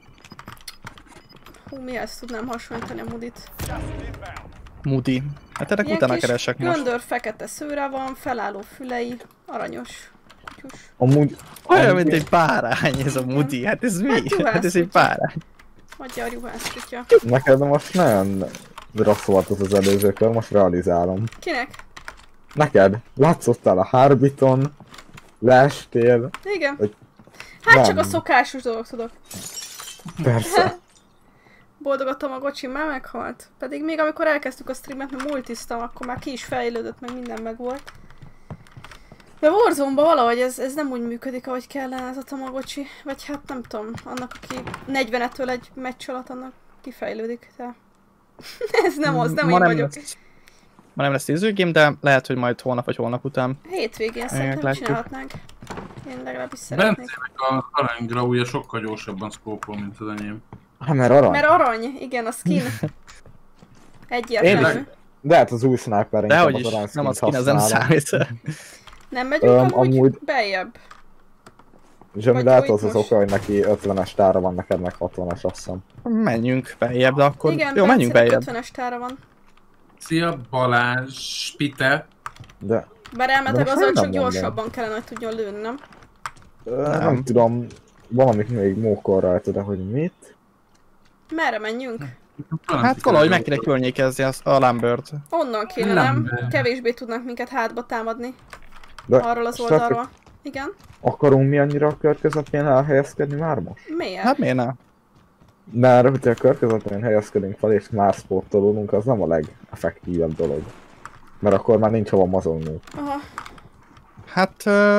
S2: Hú, mihez tudnám hasonlítani a Moody-t?
S1: Moody. Hát ennek
S2: Ilyen
S1: utána
S2: kis
S1: keresek most.
S2: göndör fekete szőre van, felálló fülei, aranyos kutyus.
S4: Amúgy...
S1: Olyan, mint egy bárány ez a Moody. Hát ez mi?
S2: Hát
S1: Hát ez egy
S2: juhászkutya.
S1: bárány.
S2: Magyar juhász kutya.
S4: Neked most nagyon rossz volt az előző kör, most realizálom.
S2: Kinek?
S4: Neked látszottál a Harbiton, leestél,
S2: Igen.
S4: Hogy
S2: Hát
S4: nem.
S2: csak a szokásos dolgok tudok.
S4: persze.
S2: Boldog a Tamagocsi már meghalt. Pedig még amikor elkezdtük a streamet, mert multiztam, akkor már ki is fejlődött, meg minden megvolt. De Warzone-ban valahogy ez nem úgy működik, ahogy kellene ez a Tamagocsi. Vagy hát nem tudom, annak aki 40-től egy meccs alatt, annak kifejlődik. De... ez nem az, nem
S1: Ma
S2: én
S1: nem
S2: vagyok.
S1: lesz- Ma nem lesz nézőgém, de lehet, hogy majd holnap vagy holnap után.
S2: Hétvégén szerintem
S1: Meglátjuk.
S2: csinálhatnánk. Én legalábbis szeretnék.
S3: Bencének a aranygraúja sokkal gyorsabban szkópol, mint az enyém.
S4: Hát mert arany.
S2: Mert arany, igen, a skin. Egyértelmű.
S3: Tényleg?
S4: De hát az új sniper inkább
S1: Dehogy
S4: az
S1: is,
S4: arany
S1: nem az
S4: skint
S1: skin, az nem
S4: használom.
S1: számít.
S2: Nem megyünk amúgy
S4: amúgy-
S2: beljebb.
S4: Zsömi,
S2: Vagy
S4: lehet
S2: jó,
S4: az
S2: itt
S4: az
S2: most.
S4: oka, hogy neki 50-es tára van, neked meg 60-as, azt hiszem.
S1: Menjünk beljebb, de akkor...
S2: Igen,
S1: Jó, menjünk
S2: Bencének
S1: beljebb.
S2: 50-es tára van.
S3: Szia Balázs, Spite.
S4: De
S2: Bár elmeteg
S4: most
S2: azzal
S4: nem
S2: csak
S4: mondom.
S2: gyorsabban kellene, hogy tudjon lőni, nem?
S4: nem tudom, valamit még mókol rajta, de hogy mit?
S2: Merre menjünk?
S1: Hát valahogy meg kéne környékezni a Lambert.
S2: Onnan kéne,
S3: Nem.
S2: nem? Kevésbé tudnak minket hátba támadni.
S4: De
S2: Arról az
S4: srácok,
S2: oldalról. Igen?
S4: akarunk mi annyira a körközetén elhelyezkedni már most?
S2: Miért?
S1: Hát miért ne?
S4: Mert hogyha a körközetén helyezkedünk fel és már sportolunk, az nem a legeffektívebb dolog. Mert akkor már nincs hova mozognunk.
S2: Aha.
S1: Hát...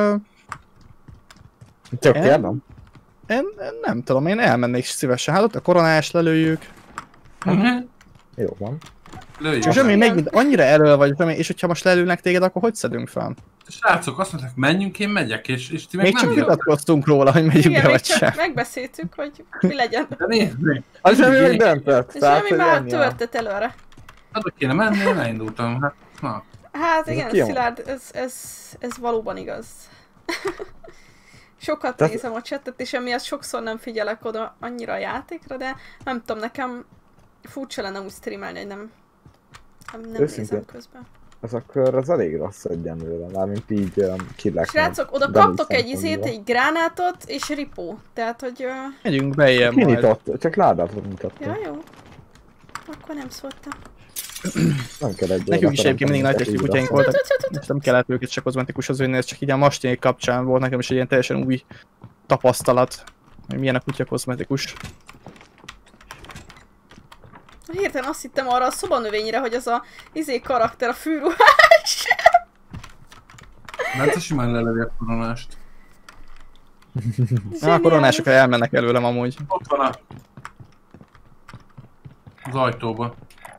S4: Csak
S1: Em?
S4: kérdem?
S1: Én nem tudom, én elmennék szívesen. Hát ott a koronás lelőjük.
S4: Jó van.
S3: Lőjük.
S1: És Zsömi,
S2: Igen.
S1: még annyira elől vagy, Zsömi, és hogyha most lelőnek téged, akkor hogy szedünk fel?
S3: Srácok, azt mondták, menjünk, én megyek, és ti meg
S1: Még
S3: nem
S1: csak
S3: jöttek.
S1: vitatkoztunk róla, hogy megyünk
S2: Igen,
S1: be
S2: még
S1: vagy
S2: csak
S1: sem.
S2: megbeszéltük, hogy mi legyen.
S3: De nézd,
S4: Az Zsemi meg döntött,
S2: És
S4: tehát
S2: mi
S4: hogy
S2: már
S4: ennyi a-
S2: törtet előre.
S3: oda kéne menni, én elindultam. Hát, na.
S2: Hát
S4: Ez
S2: igen,
S4: ki van?
S2: Szilárd, ez valóban igaz. Sokat
S4: Tehát-
S2: nézem a csetet, és emiatt sokszor nem figyelek oda annyira a játékra, de nem tudom, nekem furcsa lenne úgy streamelni, hogy nem
S4: Őszintén.
S2: nézem közben.
S4: Ez a kör az elég rossz egyenlőre, mármint így killek.
S2: Srácok, oda kaptok egy izét, egy gránátot és ripó. Tehát, hogy...
S1: Megyünk beljebb majd.
S4: Kinyitott, csak ládát mutatta.
S2: Ja, jó. Akkor nem szóltam.
S4: Nem kell egy
S1: Nekünk is egyébként mindig nagy testű kutyáink voltak.
S2: Tut-tut-tut-tut.
S1: És nem kellett őket se kozmetikushoz vinni, ez csak így a masténék kapcsán volt nekem is egy ilyen teljesen új tapasztalat, hogy milyen a kutya kozmetikus.
S2: Hirtelen azt hittem arra a szobanövényre, hogy az a karakter, a fűruhás.
S3: Bence simán lelevi a koronást.
S1: Na, a koronások elmennek előlem amúgy.
S3: Ott van az ajtóba.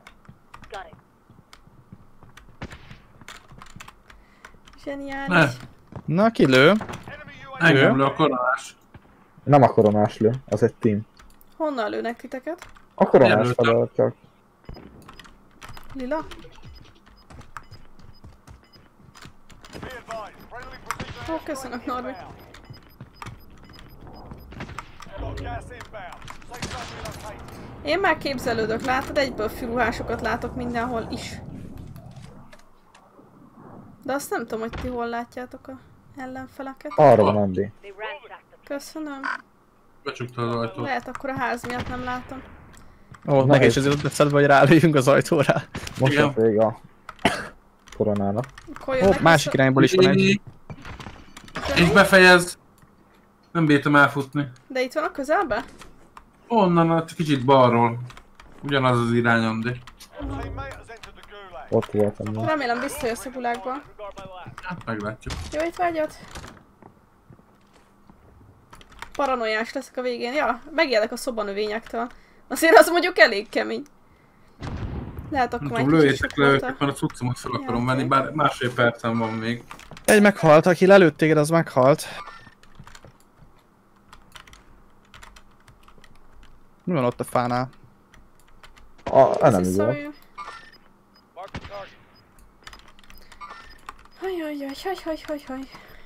S2: Zseniális.
S3: Ne,
S1: Na, ki lő?
S3: engem lő a koronás.
S4: Nem a koronás lő, az egy team.
S2: Honnan lőnek titeket?
S4: A koronás
S3: Jelöltem.
S4: felől csak.
S2: Lila? Ó, köszönöm, Norbi. Én már képzelődök, látod? Egyből fülruhásokat látok mindenhol is. De azt nem tudom, hogy ti hol látjátok a ellenfeleket.
S4: Arra van Andi.
S2: Köszönöm.
S3: Becsukta az ajtót.
S2: Lehet akkor a ház miatt nem látom.
S1: Ó, neki is azért tetszett, hogy rálőjünk az ajtóra.
S4: Most a vég a koronának.
S1: Ó, másik irányból is van egy.
S3: És befejez. Nem bírtam elfutni.
S2: De itt van a közelben?
S3: Onnan, hát kicsit balról. Ugyanaz az irány, Andi.
S4: Ott voltam.
S2: Remélem visszajössz a gulágba.
S3: Hát meglátjuk.
S2: Jó étvágyat! Paranoiás leszek a végén. Ja, megijedek a szobanövényektől. Azért az mondjuk elég kemény. Lehet akkor
S3: Nem
S2: már
S3: tudom,
S2: egy kicsit
S3: lőjétek,
S2: sok volt
S3: mert a cuccomat fel akarom venni,
S2: játék.
S3: bár másfél percem van még.
S1: Egy meghalt, aki lelőtt téged, az meghalt. Mi van ott a fánál?
S4: Nem így van.
S2: Hajjajjaj.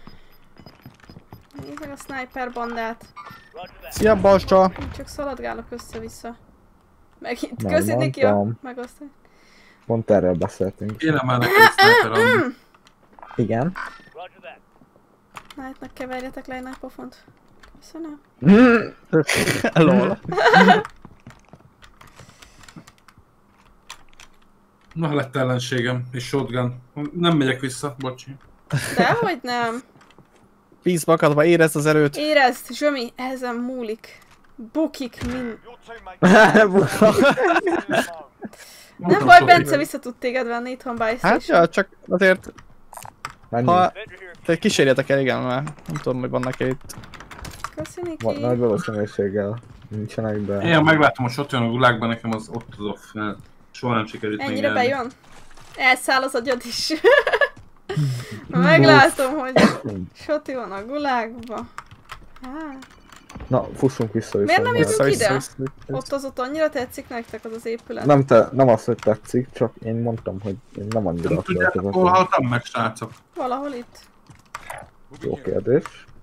S2: Nézd meg a sniper bandát.
S1: Szia, Balcsa!
S2: Én csak szaladgálok össze-vissza. Megint
S4: Nem
S2: köszi neki a
S4: mondtam.
S2: megosztást.
S4: Pont erről beszéltünk.
S3: Kéne már neked a sniper, Andi.
S4: Igen.
S2: Nightnak keverjetek le egy nagy pofont. Köszönöm.
S1: Lol.
S3: Na, lett ellenségem, és shotgun. Nem megyek vissza, bocsi.
S2: Dehogy nem.
S1: Vízbe akadva érezd az erőt.
S2: Érezd, Zsomi, ezen múlik. Bukik mind. Nem baj, Bence vissza tud téged venni itthon Bice
S1: Hát ja, csak azért,
S4: Menjünk.
S1: ha te kísérjetek el, igen, mert nem tudom, hogy vannak-e itt.
S2: Köszi, Niki.
S4: Nagy valószínűséggel nincsenek, de...
S3: Én meglátom, hogy ott jön a gulágban, nekem az ott az off. Soha nem sikerült még
S2: Ennyire
S3: nyerni.
S2: bejön? Elszáll az agyad is. Meglátom, hogy Soti van a gulágba. Hát.
S4: Na, fussunk vissza.
S2: Miért nem jövünk
S1: Vissza,
S2: ide?
S1: vissza.
S2: Ott az ott annyira tetszik nektek az az épület?
S4: Nem az, hogy tetszik, csak én mondtam, hogy én nem annyira
S3: Nem
S4: akarok
S3: tudjátok,
S4: az
S3: hol haltam meg, srácok?
S2: Valahol itt.
S4: Jó kérdés.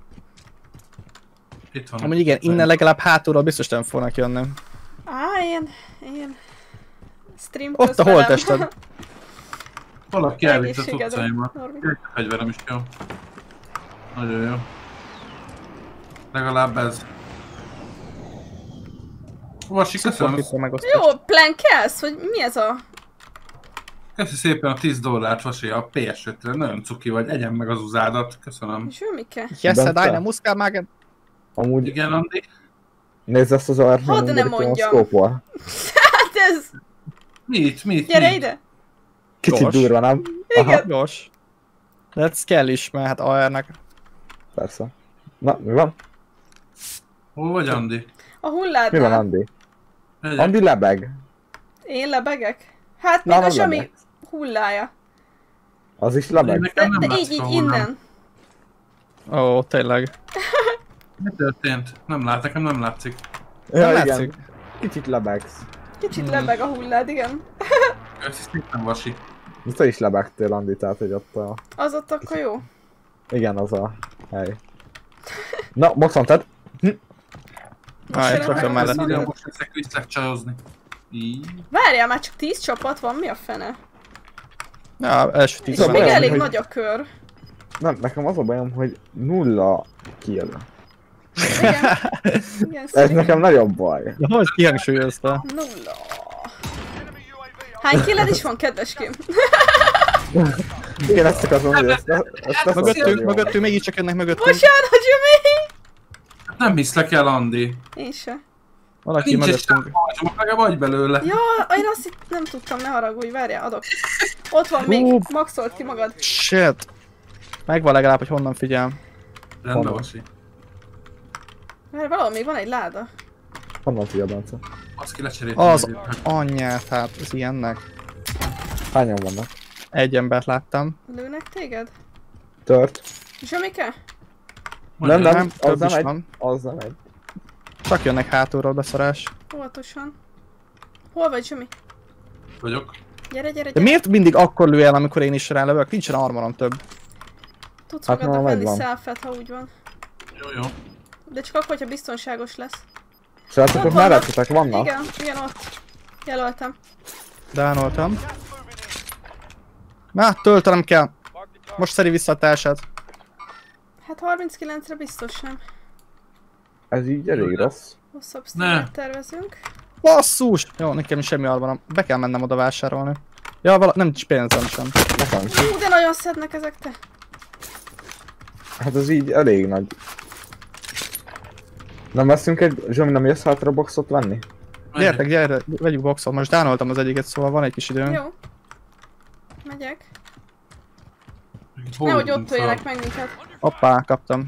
S3: Itt van.
S1: Amúgy igen, innen legalább hátulról biztos nem fognak jönni.
S2: Én... Stream
S1: Ott a
S2: közben nem.
S1: holttested.
S3: Valaki elvitt az
S2: Egészségedre,
S3: utcáimat.
S2: Norbi.
S3: Egy fegyverem is jó. Nagyon jó. Legalább ez. Vasi, köszönöm.
S2: Jó, plankelsz? Hogy mi ez a...
S3: Köszi szépen a $10, Vasi, a PS5-re. Nagyon cuki vagy, egyen meg az uzádat. Köszönöm.
S2: Zsőmike?
S1: Jeszed,
S4: Bence?
S1: Ájna, muszkálmágen.
S4: Amúgy
S3: Igen, Andi.
S4: nézd ezt az art,
S2: Hadd ne mondjam.
S4: szkópol.
S2: Hát ez...
S3: Mit?
S2: Gyere ide!
S4: Kicsit
S1: Gyors.
S4: durva, nem?
S2: Igen.
S1: Gyors. De ez kell is, mert hát AR-nek.
S4: Persze. Na, mi van?
S3: Hol vagy, Andi?
S2: A
S4: Mi van,
S2: hulládnál.
S4: Andi?
S3: Megyek.
S4: Andi lebeg.
S2: Én lebegek? Hát
S4: Na,
S2: még a
S4: nem
S2: Zsomi
S4: lebeg.
S2: hullája.
S4: Az is lebeg.
S3: Nekem nem
S2: De
S3: látszik
S2: így
S3: a hullám.
S2: innen.
S1: Ó, tényleg.
S3: Mi történt? Nekem nem látszik.
S4: Ja,
S1: Nem
S4: igen.
S1: látszik.
S4: Kicsit lebegsz.
S2: Kicsit lebeg a hullád, igen.
S3: Köszi szépen, Vasi.
S4: Te is lebegtél, Andi, tehát hogy ott a...
S2: Az ott akkor jó.
S4: Igen, az a hely. Na, most mondtad.
S1: Aj,
S2: jön
S1: csak
S2: a
S1: mellett.
S2: megszólal.
S3: Ide most leszek csajozni. Így.
S2: Várjál, már csak 10 csapat van, mi a fene?
S1: Ja, első
S2: És
S1: 10
S4: Szóval
S2: még
S4: olyan,
S2: elég
S4: hogy-
S2: nagy a kör.
S4: Nem, nekem az a bajom, hogy 0 kill.
S2: Igen. Igen,
S4: Ez
S2: szerintem.
S4: nekem nagyobb baj.
S1: De hogy kihangsúlyozta?
S2: 0. Hány killed is van, kedveském?
S4: Igen, ezt akartam mondani, ezt
S1: Mögöttünk, mégiscsak jönnek mögöttünk.
S2: Bocsánat, Zsomi!
S3: Nem hiszlek el, Andi.
S2: Én se.
S1: Valaki
S3: Nincs egy
S1: mögöttünk.
S3: sem, meg vagy belőle.
S2: Ja, én azt nem tudtam, ne haragudj, várjál, adok. Ott van
S1: Hú.
S2: még, maxolt ki magad.
S1: Shit. Megvan legalább, hogy honnan figyelm.
S3: Rendben, Vasi.
S2: Várj, valahol még van egy láda.
S4: Honnan figyel, Bence?
S3: Azt ki lecserélt.
S1: Az anyját, hát ez ilyennek.
S4: Hányan vannak?
S1: Egy embert láttam.
S2: Lőnek téged?
S4: Tört?
S2: Zsomike?
S4: Nem,
S1: Nem,
S4: az
S1: több
S4: nem
S1: is
S4: egy.
S1: van.
S4: Az nem egy.
S1: Csak jönnek hátulról beszarás.
S2: Óvatosan. Hol vagy, Zsomi?
S3: Vagyok.
S2: Gyere, gyere,
S1: De
S2: gyere.
S1: miért mindig akkor lő el, amikor én is rálövök? Nincsen armorom több.
S2: Tudsz
S4: Hát
S2: magadnak
S4: már
S2: venni
S4: megvan.
S2: selfet, ha úgy van.
S3: Jó.
S2: De csak akkor, hogyha biztonságos lesz.
S4: Srácok, mellettetek vannak?
S2: Igen, ott. Jelöltem.
S1: Dánoltam. Na, töltenem kell. Most szeri vissza a társát.
S2: Hát 39-re biztos nem.
S4: Ez így elég rossz.
S2: Hosszabb streamet tervezünk.
S1: Basszus! Jó, nekem is semmi alvanom. Be kell mennem oda vásárolni. Ja, nem is pénzem sem.
S2: Hú, de nagyon szednek ezek te.
S4: Hát ez így elég nagy. Nem veszünk egy... Zsomi, nem jössz hátra boxot venni?
S1: Gyertek, vegyük boxot. Most dánoltam az egyiket, szóval van egy kis időm.
S2: Jó. Megyek. Nehogy ott öljenek meg minket.
S1: Hoppá, kaptam.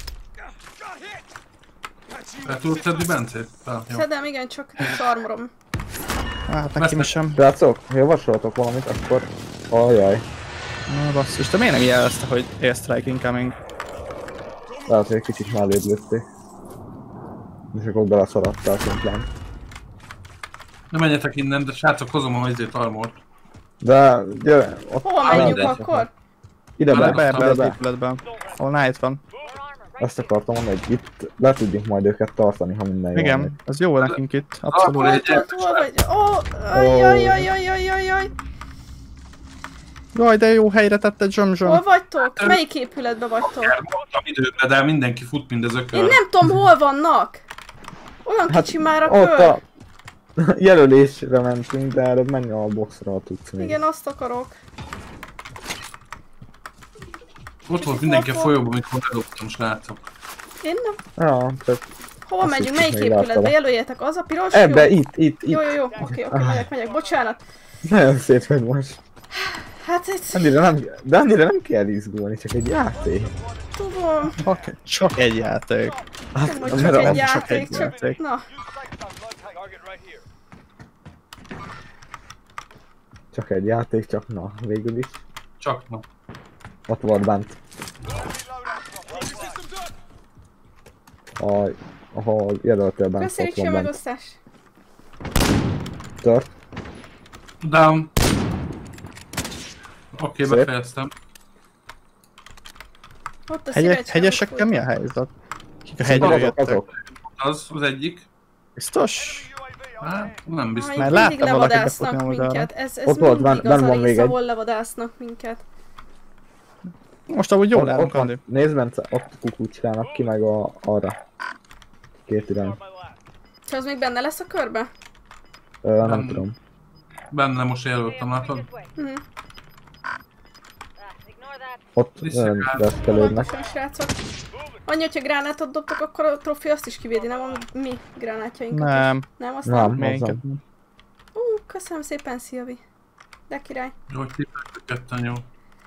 S3: Be tudod szedni Bencét?
S2: Szedem, igen, csak nincs armorom.
S1: Hát nekem sem.
S4: Srácok, ha javasoltok valamit, akkor... Ajaj.
S1: Na basszus, te miért nem jelezte, hogy airstrike incoming?
S4: Lehet, hogy egy kicsit mellébb lőttél. És akkor beleszaradtál szimplán.
S3: Ne menjetek innen, de srácok, hozom a izét armort.
S4: De gyere, ott...
S2: Hova menjünk akkor?
S4: Ide be,
S1: Be az
S4: ide be.
S1: épületben. Ahol Knight van.
S4: Ezt akartam mondani, hogy itt le tudjuk majd őket tartani, ha minden jól
S1: Igen,
S4: megy.
S1: ez jó nekünk itt. Abszolút.
S2: Hol vagy? Ó, ajjajjajjajjajjaj.
S1: Jaj, de jó helyre tetted,
S2: Hol
S1: Zsomzsom.
S2: vagytok? Melyik épületben vagytok?
S3: Mondtam időben, de mindenki fut, mint az ökör.
S2: Én nem tudom, hol vannak. Olyan kicsi már a
S4: Ott
S2: kör.
S4: a jelölésre mentünk, de erre menj a boxra, ha tudsz még.
S2: Igen, azt akarok.
S3: Ott volt mindenki a folyóban, amikor bedobtam, srácok.
S2: Én nem.
S4: Ja, tehát...
S2: Hova
S4: Azt
S2: megyünk?
S4: hiszem,
S2: Melyik
S4: még
S2: épületbe?
S4: láttalak.
S2: Jelöljetek, az a piros?
S4: Ebbe,
S2: Jó.
S4: itt.
S2: Jó. Oké, megyek. Bocsánat.
S4: Nagyon szép vagy most.
S2: Hát itt
S4: Annyira nem kell izgulni, csak egy játék.
S2: tudom.
S1: Csak egy játék.
S2: Nem, hogy
S4: mert
S2: csak
S4: az
S2: egy
S1: csak egy
S2: játék,
S1: játék.
S2: Na,
S4: Csak egy játék, csak na, végül is.
S3: Csak na.
S4: Ott volt bent. Ahol jelöltél bent,
S2: köszönjük
S4: ott
S2: a
S4: van bent.
S2: megosztás.
S4: Tört.
S3: Down. Oké,
S4: Szép.
S3: befejeztem.
S2: Ott a szívecske.
S1: Hegyesekkel mi a helyzet? Kik a hegyről
S4: Azok,
S1: jöttek?
S4: azok.
S3: Az egyik.
S1: Biztos?
S3: Hát, nem biztos.
S1: Már
S2: Mindig
S1: láttam valakit
S2: levadásznak
S1: befutni oldalra.
S2: minket. Ez
S4: Ott volt,
S2: mindig
S4: benn
S2: az a
S4: van még
S2: rész,
S4: egy.
S2: ahol levadásznak minket.
S1: Most amúgy jól állunk,
S4: Ott van.
S1: Andi.
S4: Nézd, Bence, ott kukucskának ki meg arra. Két irány.
S2: És az még benne lesz a körbe?
S4: Nem tudom.
S3: Benne most jelöltem, látod?
S2: Mhm.
S4: Ott
S3: Visszakár.
S4: reszkelődnek.
S2: Pontosan, srácok. Annyi, hogyha gránátot dobtok, akkor a trofi azt is kivédi, nem a mi gránátjainkat.
S1: Nem,
S2: Nem, azt
S4: Nem.
S1: minket.
S2: Köszönöm szépen, Szilvi. De király.
S3: Jó, hogy tippeltük ketten, jó.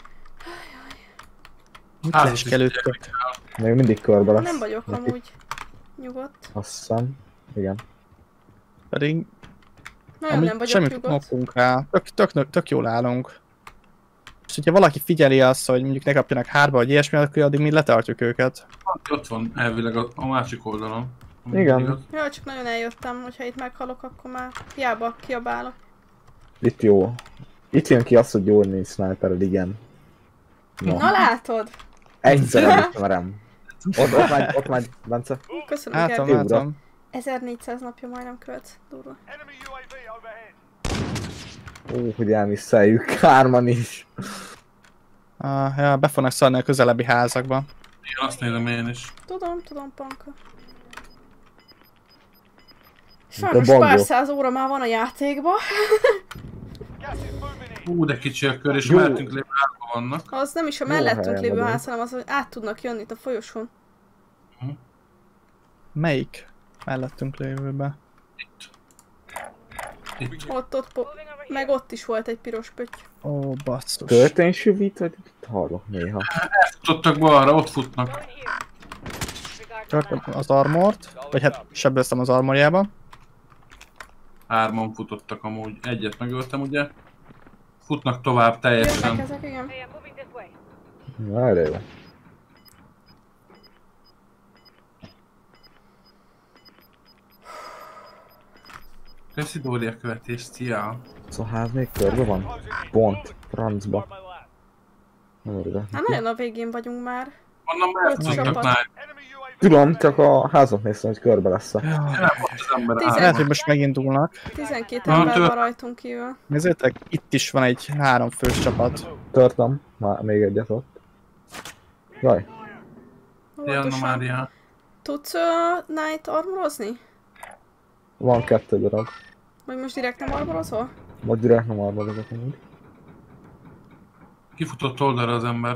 S1: Mit
S3: Házat
S1: leskelődtök?
S4: Még mindig körbe lesz.
S2: Nem vagyok
S4: neki.
S2: amúgy nyugodt.
S4: Azt hiszem. Igen.
S1: Pedig
S2: Nagyon
S1: amúgy
S2: nem vagyok
S1: semmit
S2: nyugodt.
S1: kapunk rá. Tök jól állunk. És hogyha valaki figyeli azt, hogy mondjuk ne kapjanak hárba, vagy ilyesmi, akkor addig mi letartjuk őket.
S3: Ott van elvileg a másik oldalon.
S4: Igen.
S3: Igaz?
S2: Jaj, csak nagyon eljöttem, hogyha itt meghalok, akkor már hiába kiabálok.
S4: Itt jó. Itt jön ki az, hogy jól néz snipered, igen.
S2: Na látod?
S4: Egyszer elismerem. Ott megy, Bence.
S2: Köszönöm,
S1: Látom,
S2: Gergő.
S1: látom.
S2: 1400 napja majdnem költ. Durva.
S4: Hogy elmisszeljük, hárman is.
S1: Ja, be fognak szarni a közelebbi házakba.
S3: Igen, azt nézem én is.
S2: Tudom, Panka.
S4: A
S2: Sajnos
S4: bangó.
S2: pár száz óra már van a játékba.
S3: De kicsi a kör, és
S4: Jó.
S3: mellettünk lévő házban vannak.
S2: Az nem is a
S4: Jó
S2: mellettünk
S4: helyen
S2: lévő
S4: vagyunk.
S2: ház, hanem az, hogy át tudnak jönni itt a folyosón.
S1: Melyik mellettünk lévőbe?
S3: Itt.
S2: Meg ott is volt egy piros pötty.
S1: Ó, basszus.
S4: Történysüvít, vagy itt hallok néha.
S3: Futottak balra, ott futnak.
S1: Csak az armort, vagy hát sebeztem az armorjába.
S3: Hárman futottak amúgy. Egyet megöltem, ugye? Futnak tovább teljesen.
S2: Jönnek ezek, igen.
S4: Na, erre jó.
S3: Köszi Dória követést, szia!
S4: Szóval ház még körbe van? Pont, francba. Nem örülök.
S2: Hát nagyon a végén vagyunk már.
S3: Mondom, mert
S2: Öt
S3: futnak
S2: csapat.
S3: már.
S4: Tudom, csak a házat néztem, hogy körbe lesz.
S1: Lehet, hogy most megindulnak.
S2: 12 ember van rajtunk kívül.
S1: Nézzétek, itt is van egy 3 fős csapat.
S4: Törtem, már még egyet ott. Jaj.
S3: Jönna Mária.
S2: Tudsz Night armorozni?
S4: Van 2 darab.
S2: Vagy most direkt nem armorozol?
S4: Vagy direkt nem armorozok amúgy.
S3: Kifutott oldalra az ember.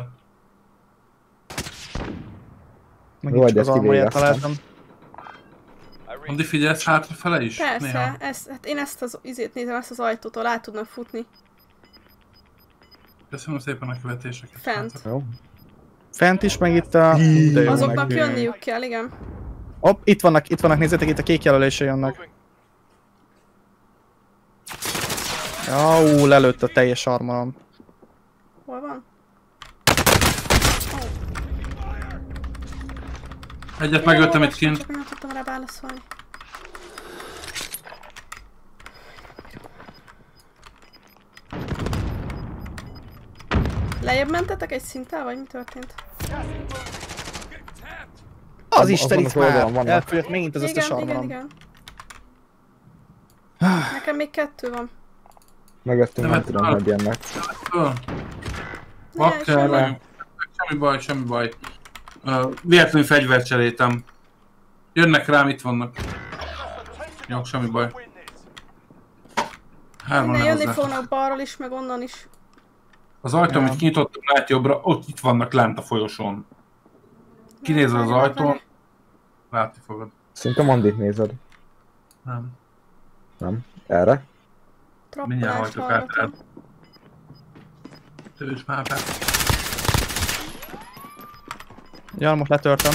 S1: Megint csak az armorját találtam.
S3: Andi, figyelsz hátrafele is?
S2: Persze,
S3: Néha.
S2: hát én ezt az izét nézem, ezt az ajtótól át tudnak futni.
S3: Köszönöm szépen a követéseket.
S2: Fent.
S4: Jó.
S1: Fent is, meg itt a... De jó,
S2: Azoknak
S1: meg...
S2: jönniük kell, igen.
S1: Hopp, itt vannak, nézzétek, itt a kék jelölése jönnek. Jau, lelőtt a teljes armorom.
S2: Hol van?
S3: Egyet megöltem itt kint.
S2: Csak nem tudtam rá válaszolni. Lejjebb mentetek egy szinttel, vagy mi történt?
S1: Az Isten itt
S4: oldalon
S1: már!
S4: vannak.
S1: Elfogyott megint az összes armorom.
S2: Igen. Nekem még 2 van.
S4: Mögöttünk nem tudom, hogy jönnek.
S3: Bakker, semmi baj. Véletlenül fegyvert cseréltem. Jönnek rám, itt vannak. Jó, semmi baj. Hárman
S2: Jönni
S3: hozzá.
S2: fognak balról is, meg onnan is.
S3: Az ajtó, amit kinyitottam, lát jobbra, ott itt vannak lent a folyosón. Kinézel az ajtón, látni fogod.
S4: Szinte Mandit nézed.
S3: Nem.
S4: Nem? Erre?
S3: Mindjárt
S2: Trappolást
S3: hajtok át rád.
S2: hallgatom.
S3: Tős már be.
S1: Jarmot letörtem.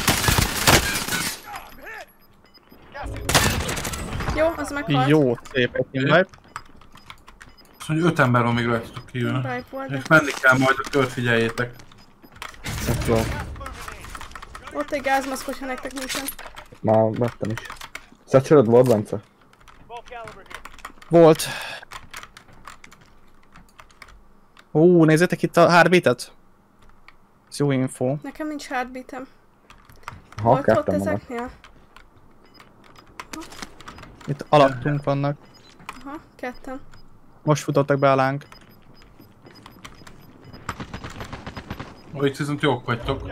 S2: Jó, az meghalt.
S1: Jó, szép egy team wipe.
S3: Azt mondja, 5 ember van még rajtatok kívül.
S2: Ripe volt,
S3: És
S2: de...
S3: menni kell majd, a kört figyeljétek.
S4: Szektor.
S2: Ott egy gázmaszk, hogyha nektek nincsen.
S4: Már vettem is. Szecseröd volt, Bence?
S1: Volt. Nézzétek itt a heartbeat-et. Ez jó info.
S2: Nekem nincs heartbeatem.
S4: Ha,
S2: Volt ott
S4: ketten vannak.
S2: ezeknél?
S1: Itt alattunk vannak.
S2: Aha, 2.
S1: Most futottak be alánk.
S3: Itt viszont jók vagytok.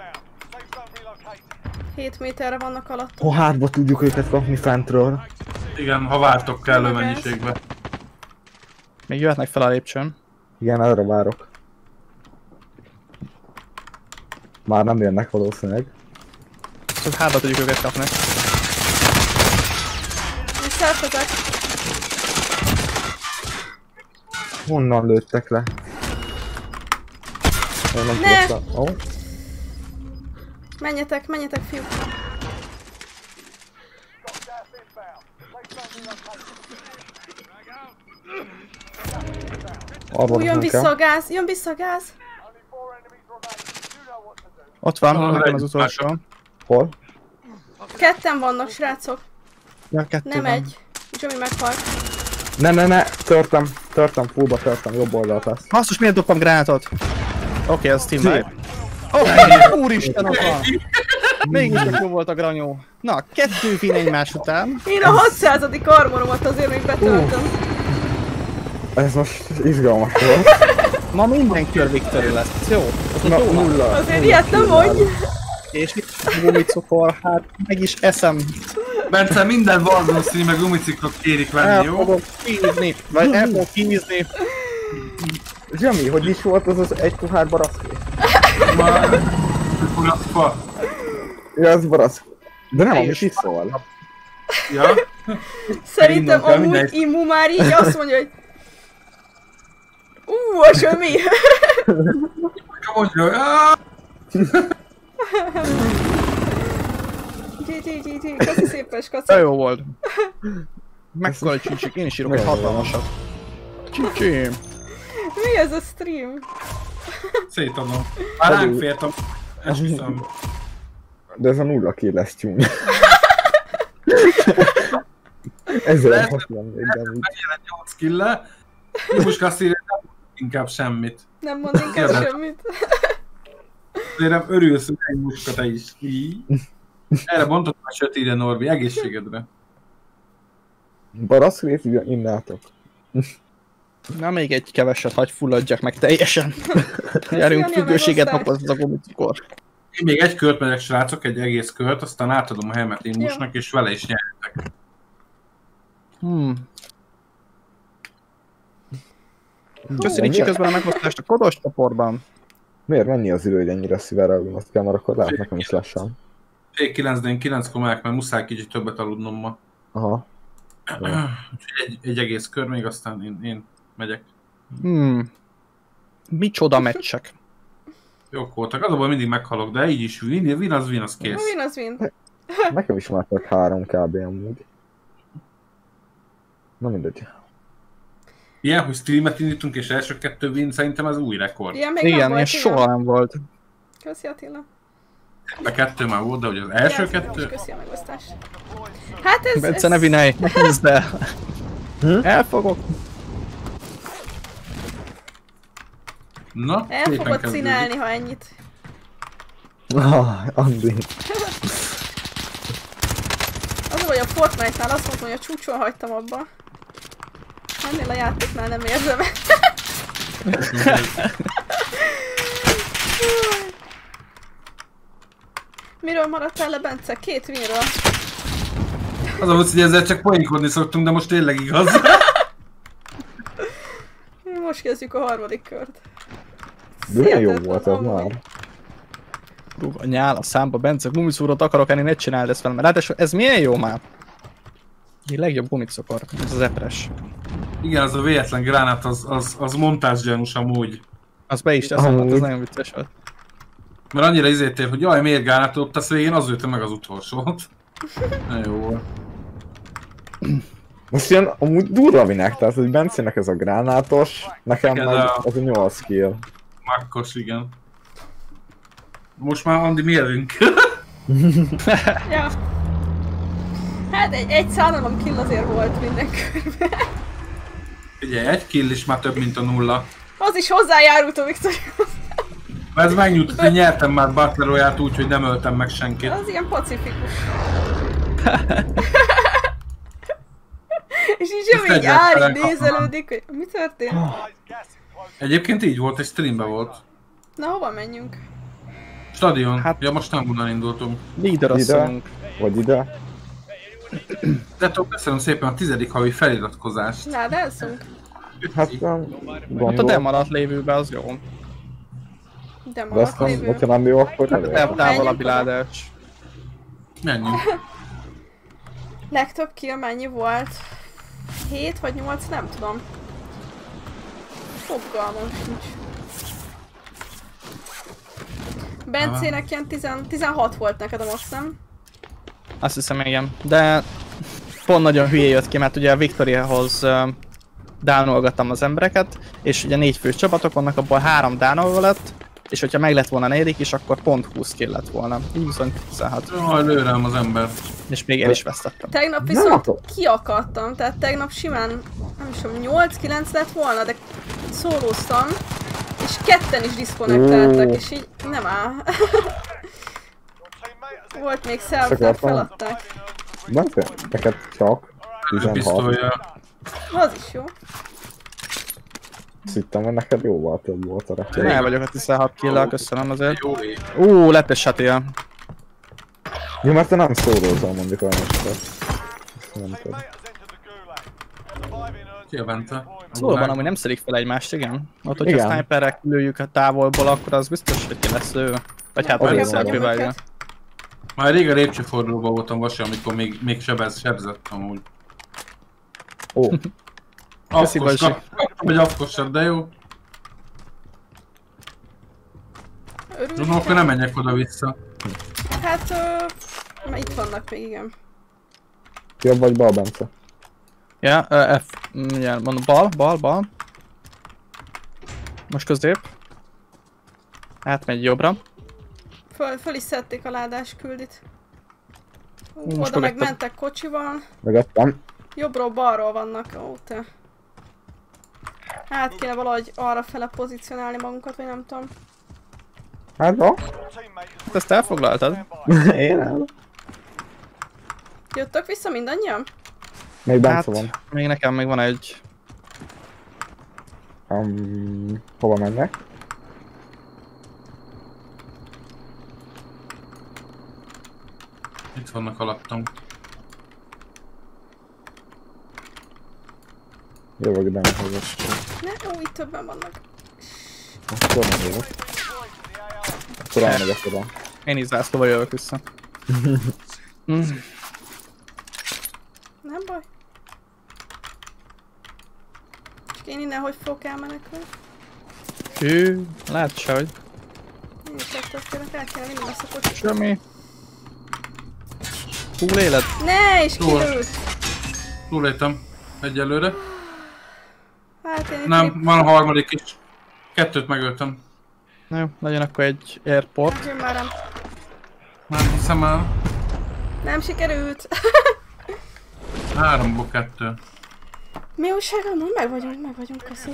S2: 7 méterre vannak alatt.
S4: Pohárba tudjuk őket kapni fentről.
S3: Igen, ha vártok kellő
S2: Magas.
S3: mennyiségbe.
S1: Még jöhetnek fel a lépcsőn.
S4: Igen, erre várok. Már nem jönnek valószínűleg.
S1: Csak hátba tudjuk őket kapni.
S2: Visszaelfezek.
S4: Honnan lőttek le? Én nem
S2: Ne!
S4: tudok le. Oh.
S2: Menjetek, fiúk.
S4: Arra
S2: Jön vissza
S4: kell.
S2: a gáz, jön vissza a gáz.
S1: Ott van, nekem az utolsó.
S4: Hol?
S2: 2 vannak, srácok.
S1: Ja, 2
S2: Nem
S1: van.
S2: egy. Johnny meghalt.
S4: Ne, törtem, fullba törtem, jobb oldalt lesz.
S1: Hasznos, miért dobtam gránátot? Oké, ez team wipe. Úristen, ott van! Mégis jó volt a granyó. Na, 2 win egymás után.
S2: Én a 600. armoromat azért még betöltöm.
S4: Ez most izgalmas volt.
S1: Ma minden kör victory lesz. Jó.
S4: Na, nulla.
S2: Azért ilyet nem mondj.
S1: És itt a gumicukor, hát meg is eszem.
S3: Bence, minden Warzone stream meg gumiciklot kérik venni,
S1: El
S3: jó?
S1: fogok kízni. Vagy el fogok kízni.
S4: Zsemi, hogy is volt az egy pohár baraszké?
S3: Már... Uraszpa.
S4: Ja, az baraszk. De nem, amit iszol.
S3: Ja?
S2: Szerintem
S3: Innen kell
S2: amúgy
S3: mindegy.
S2: Immu már így azt mondja, hogy... a semmi.
S3: Mondja,
S2: GG, köszi szépen,
S1: De
S2: skacok.
S1: jó volt. Mekkora egy csicsik, én is írok egy hatalmasat. Csicsim.
S2: Mi ez a stream?
S3: szétadom. Már ránk fértem. Esküszöm.
S4: De ez a nulla kill lesz tyúny. Ezzel
S3: Lehet,
S4: használom még
S3: Megjelent 8 kill-le. Ibuska szírja inkább semmit.
S2: Nem mond inkább semmit.
S3: Azért örülsz, hogy egy muska te is. Erre bontottam a sötétre, Norbi, egészségedre.
S4: Baraszkrét innátok.
S1: Na még egy keveset, hagy fulladjak meg teljesen. Gyerünk,
S2: Jani,
S1: függőséget
S2: megosztás.
S1: napoz a gumicukor.
S3: Én még egy kört megyek, srácok, egy egész kört, aztán átadom a helmet Immusnak, és vele is nyertek.
S1: Köszi Ricsi közben a megosztást a kodos csoportban.
S4: Miért? Mennyi az idő, hogy ennyire szivárognozt kell, mert akkor lehet nekem is lassan.
S3: Fél 9, de én 9-kor megyek, mert muszáj kicsit többet aludnom ma.
S4: Aha.
S3: Úgyhogy egy egész kör még, aztán én megyek.
S1: Micsoda meccsek.
S3: Jók voltak, az a baj, mindig meghalok, de így is win az kész.
S2: Win az win.
S4: Nekem is már csak 3 kb. Amúgy. Na mindegy.
S3: Ilyen, hogy streamet indítunk és első 2 win, szerintem az új rekord.
S2: Ilyen még nem
S1: Igen,
S2: volt,
S1: ilyen soha nem volt.
S2: Köszi Attila.
S3: A 2 már volt, de hogy az első
S2: Igen,
S3: 2...
S2: Köszi a megosztást. Hát ez...
S1: Bence, ne vinelj, ne húzd el. Elfogok.
S3: Na,
S2: El
S3: szépen
S2: fogod
S3: kezdődik.
S2: színelni, ha ennyit.
S4: Andi.
S2: Az, hogy a Fortnite-nál azt mondtam, hogy a csúcson hagytam abba. Ennél a játéknál nem érzem. Miről maradtál le, Bence? 2 winről.
S3: Az ahhoz, hogy ezzel csak poénkodni szoktunk, de most tényleg igaz.
S2: Most kezdjük a harmadik kört.
S4: De milyen jó
S2: Hihetetlen
S4: volt ez
S2: amúgy.
S4: már.
S1: A nyál a számba, Bence, gumicúrot akarok enni, ne csináld ezt velem. Mert ráadásul ez milyen jó már? A legjobb gumicukor, ez az epres.
S3: Igen, az a véletlen gránát, az montázsgyanús amúgy.
S1: Az be is teszem, hát ez nagyon vicces volt.
S3: Mert annyira izéltél, hogy jaj, miért gránátot dobtasz végén, az ülte meg az utolsót. Nagyon jó volt.
S4: Most ilyen amúgy durva vinek, tehát hogy Bencének ez a gránátos, nekem
S3: Neked
S4: meg
S3: a-
S4: az a 8 kill.
S3: Makkos, igen. Most már Andi mérünk.
S2: Ja. Hát egy szállalom kill azért volt minden körben.
S3: Ugye, egy kill is már több, mint a 0.
S2: Az is hozzájárult a Victorihoz.
S3: Ez megnyújtott, hogy nyertem már Battle Royale-t úgy, hogy nem öltem meg senkit.
S2: Az ilyen pacifikus. És így jövő így
S3: Fegyvert
S2: áll, így
S3: felkapnak.
S2: nézelődik, hogy mi történt?
S3: Egyébként így volt, egy streamben volt.
S2: Na, hova menjünk?
S3: Stadion.
S1: Hát-
S3: Ja, most nem onnan indultunk.
S1: Líder asszonyunk.
S4: Vagy ide.
S3: De tudom, köszönöm szépen a 10. havi feliratkozást.
S2: Ládázzunk?
S4: Hát nem
S1: Ott a
S4: gondolom.
S1: dem alatt lévőben az jó.
S2: De
S4: De
S2: maradt
S4: aztán,
S2: lévő.
S4: hogyha nem jó, akkor nem jó.
S1: Távolabbi ládás.
S3: Menjünk.
S2: Legtöbb kill mennyi volt? 7 vagy 8, nem tudom. Fogalmam sincs. Bencének ilyen 16 volt neked a most, nem?
S1: Azt hiszem, igen. De pont nagyon hülye jött ki, mert ugye a Victoriahoz downolgattam az embereket, és ugye 4 fős csapatok vannak, abból 3 downolva lett, és hogyha meg lett volna a 4. is, akkor pont 20 kill lett volna. Így viszont 16.
S3: Jaj, lő rám az ember.
S1: És még el is vesztettem.
S2: Tegnap
S4: Nem
S2: viszont
S4: látom.
S2: kiakadtam, tehát tegnap simán, nem is tudom, 8-9 lett volna, de szólóztam, és ketten is diszkonektáltak,
S4: Ó.
S2: és így nem áll. Volt még self
S4: akartam.
S2: feladták.
S4: Bence, neked csak 16.
S3: Pisztolja.
S2: Az is jó.
S4: Azt hittem, hogy neked jóval több volt a rekord.
S1: El vagyok a 16 kill-lel, köszönöm azért.
S3: Jó ég.
S1: Lett egy satél.
S4: Jó, mert te nem szólózol mondjuk olyan esetet. Ezt nem tudom.
S3: Ki a Bence?
S1: Szóval van, amúgy nem szedik fel egymást, igen. Ott, hogyha
S4: Igen.
S1: sniperrel lőjük a távolból, akkor az biztos, hogy ki lesz lőve. Vagy hát, hogy
S4: Igen,
S1: egyszer
S4: vagyunk
S1: privágja.
S3: Már rég a lépcsőfordulóban voltam Vasi, amikor még sebzett amúgy.
S4: Ó,
S1: Köszi,
S3: Afkos,
S1: Vasi.
S3: kaptam egy afkosat, de jó.
S2: Örülök.
S3: No, akkor nem menjek oda-vissza.
S2: Hát, mert itt vannak még, igen.
S4: jobb vagy bal, Bence?
S1: Ja, F, mindjárt mondom, bal. Most közép. Átmegy jobbra.
S2: Föl is szedték a ládás küldit.
S1: most
S2: Oda meg
S1: mögöttem.
S2: mentek kocsival.
S4: Megettem.
S2: Jobbról balról vannak, ó te. Hát kéne valahogy arra fele pozícionálni magunkat, vagy nem tudom.
S4: Hát no?
S1: Hát ezt elfoglaltad?
S4: Én el.
S2: Jöttök vissza mindannyian?
S4: Még
S1: Hát,
S4: Bence van.
S1: még nekem még van egy...
S4: Hova mennek?
S3: Itt vannak alattam.
S4: Jövök ide hozzá.
S2: Ne, ó, itt többen vannak.
S4: Akkor nem jövök. Akkor elmegyek oda.
S1: Én is zászlóval jövök vissza.
S2: Nem baj. Csak én innen hogy fogok elmenekülni?
S1: Hű, lehet se, hogy
S2: Én is ettől el kéne vinni azt a kocsit.
S1: semmi. Túléled?
S2: Ne, és
S3: Jól.
S2: kilőtt!
S3: Túléltem egyelőre.
S2: Hát én itt
S3: Nem, van a harmadik is. 2-t megöltem.
S1: Na jó, legyen akkor egy airport.
S2: Jön már rám.
S3: Nem hiszem el.
S2: Nem sikerült.
S3: 3-ból 2.
S2: Mi újság? Meg vagyunk, köszi.